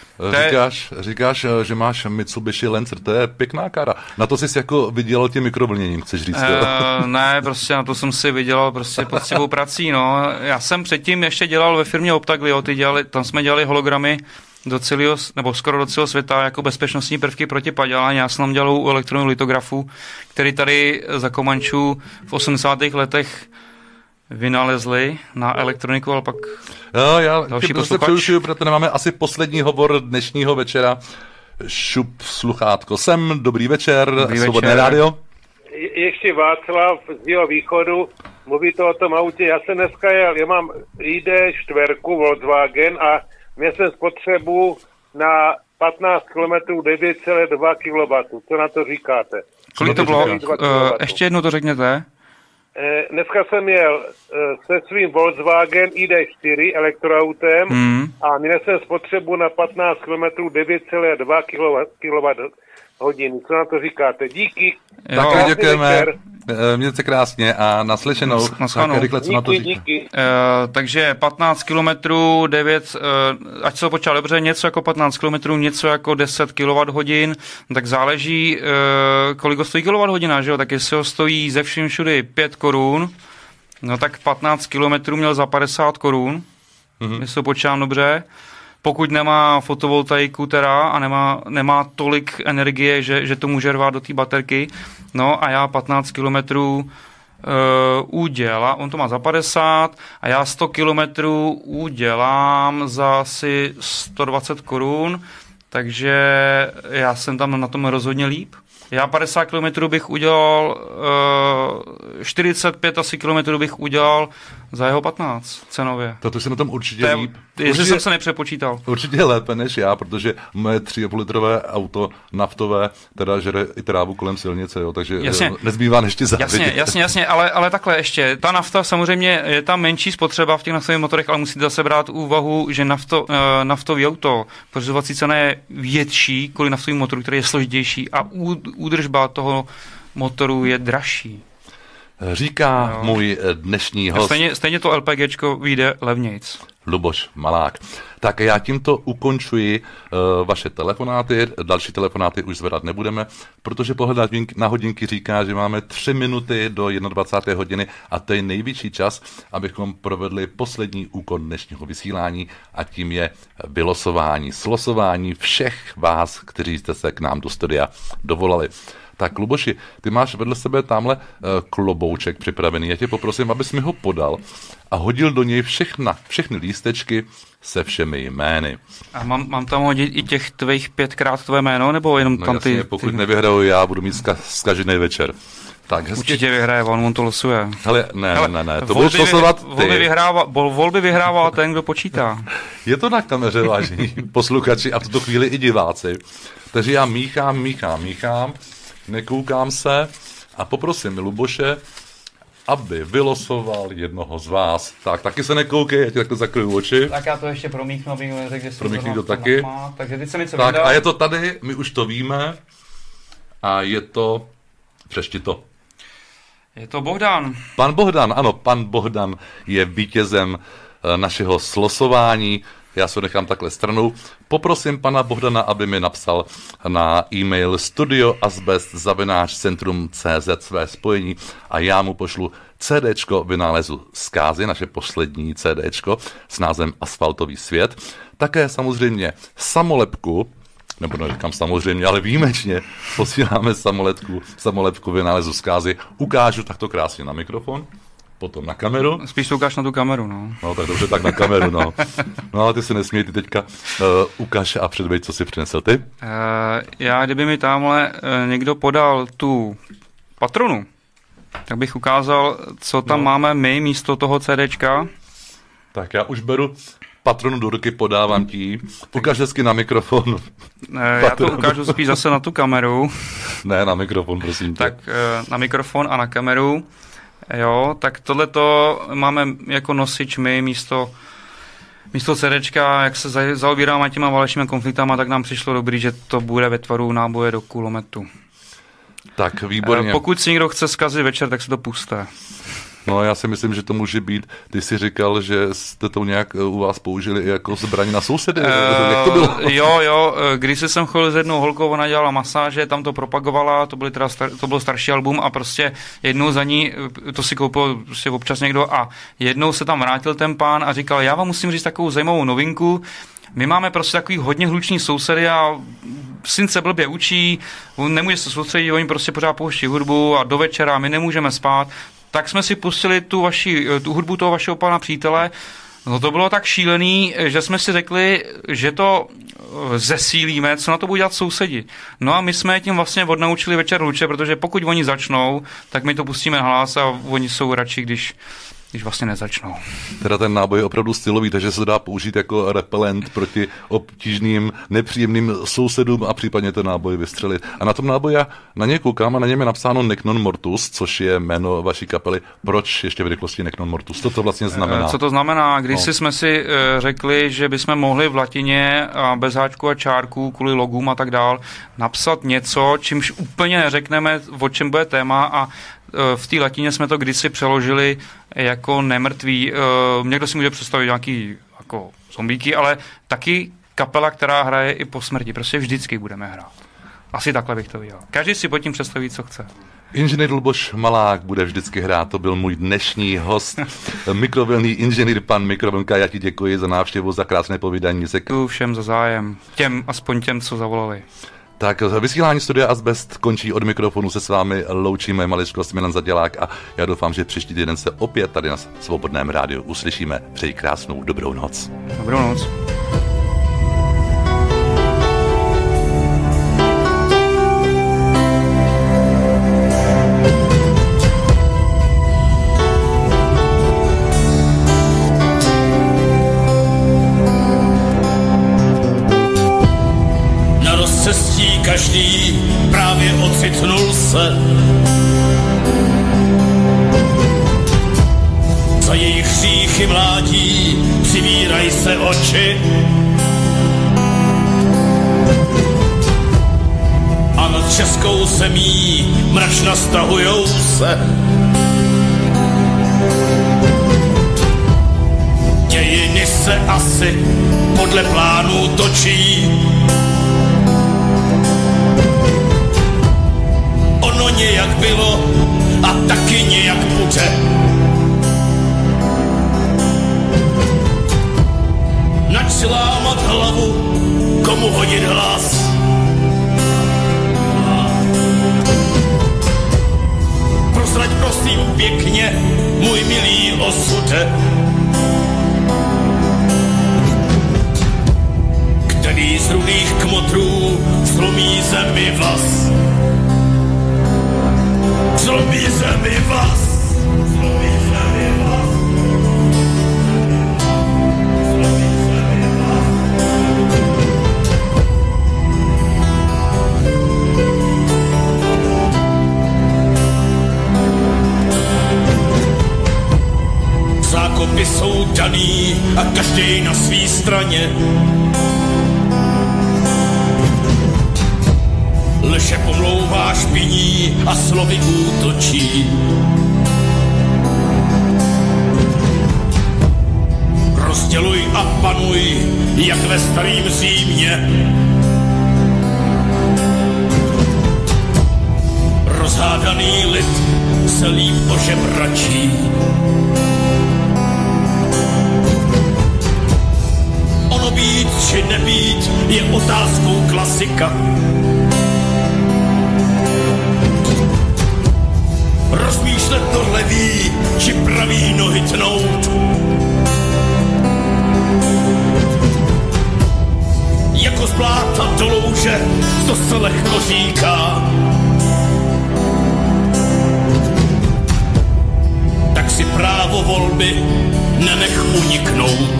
Říkáš, že máš Mitsubishi Lancer, to je pěkná kára. Na to jsi jako vydělal tím mikrovlněním, chceš říct? Ne, prostě na to jsem si vydělal prostě poctivou prací, no. Já jsem předtím ještě dělal ve firmě Optaglio, tam jsme dělali hologramy do celého, nebo skoro do celého světa jako bezpečnostní prvky proti padělání. Já jsem tam dělal u elektronů litografu, který tady za Komančů v 80. letech vynalezli na elektroniku, ale pak já tě prostě přerušuju, protože máme asi poslední hovor dnešního večera. Šup sluchátko sem, dobrý večer, Svobodné rádio. Ještě Václav z jeho východu, mluví to o tom autě, já jsem dneska jel, já mám ID4 Volkswagen a měl jsem spotřebu na 15 km 9,2 kW. Co na to říkáte? Kolik to bylo? Ještě jednou to řekněte. Dneska jsem jel se svým Volkswagen ID4 elektroautem a měl jsem spotřebu na 15 km 9,2 kWh. Co na to říkáte? Díky. Taky děkujeme. Mějte se krásně a naslyšenou. Díky. Takže 15 km 9, ať se to počítá dobře, něco jako 15 km, něco jako 10 kWh, tak záleží, kolik ho stojí kWh, že jo? Tak jestli ho stojí ze vším všudy 5 korun, no tak 15 km měl za 50 korun, jestli to počítám dobře. Pokud nemá fotovoltaiku teda a nemá tolik energie, že to může rvát do té baterky, no a já 15 kilometrů udělám, on to má za 50 a já 100 kilometrů udělám za asi 120 korun, takže já jsem tam na tom rozhodně líp. Já 50 km bych udělal, 45 asi kilometrů bych udělal za jeho 15 cenově. To jsem na tom určitě líp. Jestli jsem se nepřepočítal. Určitě lépe než já, protože moje 3,5 litrové auto naftové teda žere i trávu kolem silnice, jo, takže nezbývá než ti závidět. Jasně, ale takhle ještě. Ta nafta samozřejmě je tam menší spotřeba v těch naftových motorech, ale musíte zase brát úvahu, že naftový auto, pořizovací cena je větší kvůli naftovým motoru, který je složitější a údržba toho motoru je dražší. Říká můj dnešní host. Stejně to LPGčko vyjde levnějc. Luboš Malák. Tak já tímto ukončuji vaše telefonáty. Další telefonáty už zvedat nebudeme, protože pohled na hodinky říká, že máme 3 minuty do 21. hodiny a to je nejvyšší čas, abychom provedli poslední úkon dnešního vysílání a tím je vylosování, slosování všech vás, kteří jste se k nám do studia dovolali. Tak, Luboši, ty máš vedle sebe tamhle klobouček připravený. Já tě poprosím, abys mi ho podal a hodil do něj všechny lístečky se všemi jmény. A mám tam hodit i těch tvých 5krát tvoje jméno, nebo jenom no tam jasně, ty... pokud nevyhraju já, budu mít zkažený večer. Tak, hezky. Určitě vyhraje, on to losuje. Hele, ne, to budeš losovat ty. Volby vyhrává ten, kdo počítá. Je to na kameře, vážení posluchači, a v tuto chvíli i diváci. Takže já míchám, nekoukám se a poprosím Luboše, aby vylosoval jednoho z vás. Tak, taky se nekoukej, já ti takto zakryju oči. Tak já to ještě promíchnu, abych neřekl, že promíchni to taky. Takže teď se mi co tak vydal. A je to tady, my už to víme. A je to... Přešti to. Je to Bohdan. Pan Bohdan, ano, pan Bohdan je vítězem našeho slosování. Já se nechám takhle stranou. Poprosím pana Bohdana, aby mi napsal na e-mail studioazbest@centrum.cz své spojení a já mu pošlu CDčko vynálezu zkázy, naše poslední CDčko s názvem Asfaltový svět. Také samozřejmě samolepku, nebo neříkám samozřejmě, ale výjimečně posíláme samolepku vynálezu zkázy. Ukážu takto krásně na mikrofon, potom na kameru. Spíš to ukáž na tu kameru, no. No tak dobře, tak na kameru, no. No ale ty se nesměj, ty teďka ukáž a předveď, co si přinesl ty. Já, kdyby mi tamhle někdo podal tu patronu, tak bych ukázal, co tam máme my místo toho CDčka. Tak já už beru patronu do ruky, podávám ti. Ukáž hezky na mikrofon. Já to ukážu spíš zase na tu kameru. Ne, na mikrofon, prosím tě. Tak na mikrofon a na kameru. Jo, tak tohleto máme jako nosič my místo CDčka, jak se zaobíráme těma válečnými konfliktama, tak nám přišlo dobrý, že to bude ve tvaru náboje do kulometu. Tak, výborně. Pokud si někdo chce zkazit večer, tak se to puste. No já si myslím, že to může být, ty jsi říkal, že jste to nějak u vás použili jako zbraň na sousedy, jak to bylo? Jo, když jsem chodil s jednou holkou, ona dělala masáže, tam to propagovala, to byl starší album a prostě jednou za ní, to si koupil prostě občas někdo a jednou se tam vrátil ten pán a říkal, já vám musím říct takovou zajímavou novinku, my máme prostě takový hodně hluční sousedy a syn se blbě učí, on nemůže se soustředit, oni prostě pořád pouští hudbu a do večera my nemůžeme spát. Tak jsme si pustili tu hudbu toho vašeho pana přítele. No to bylo tak šílený, že jsme si řekli, že to zesílíme, co na to budou dělat sousedi. No a my jsme tím vlastně odnaučili večer hluče, protože pokud oni začnou, tak my to pustíme na hlas a oni jsou radši, když vlastně nezačnou. Teda ten náboj je opravdu stylový, takže se dá použít jako repelent proti obtížným, nepříjemným sousedům a případně ten náboj vystřelit. A na tom náboji já na něj koukám a na něm je napsáno Nec non mortus, což je jméno vaší kapely. Proč ještě v rychlosti Nec non mortus? Co to vlastně znamená? Co to znamená? Když jsme si řekli, že bychom mohli v latině a bez háčku a čárků kvůli logům a tak dál napsat něco, čímž úplně neřekneme, o čem bude téma a v té latině jsme to kdysi přeložili jako nemrtví. Někdo si může představit nějaký jako zombíky, ale taky kapela, která hraje i po smrti. Prostě vždycky budeme hrát. Asi takhle bych to viděl. Každý si pod tím představí, co chce. Inženýr Luboš Malák bude vždycky hrát, to byl můj dnešní host, mikrovlnný inženýr pan Mikrovlnka. Já ti děkuji za návštěvu, za krásné povídání. Děkuji všem za zájem, aspoň těm, co zavolali. Tak vysílání Studia Azbest končí, od mikrofonu se s vámi loučí moje maličkost Milan Zadělák a já doufám, že příští týden se opět tady na Svobodném rádiu uslyšíme. Přeji krásnou dobrou noc. Dobrou noc. Každý právě ocitnul se. Za jejich hříchy mládí, přivíraj se oči. A nad českou zemí mračna stahujou se. Dějiny se asi podle plánů točí. Ono nějak bylo a taky nějak bude. Nač si lámat hlavu, komu hodit hlas. prosím pěkně, můj milý osude, který z rudých kmotrů zlomí zemi vlas. Zlomí zemi vlas. Zlomí zemi vlas. Zlomí zemi vlas. Zákopy jsou daný a každý na svý straně. Lže pomlouvá, špiní a slovy útočí. Rozděluj a panuj, jak ve starým Římě. Rozhádaný lid se líp ožebračí. Ono být či nebýt je otázkou klasika. Rozmýšlet to levý, či pravý nohy tnout. Jako z bláta do louže, to se lehko říká. Tak si právo volby nenech uniknout.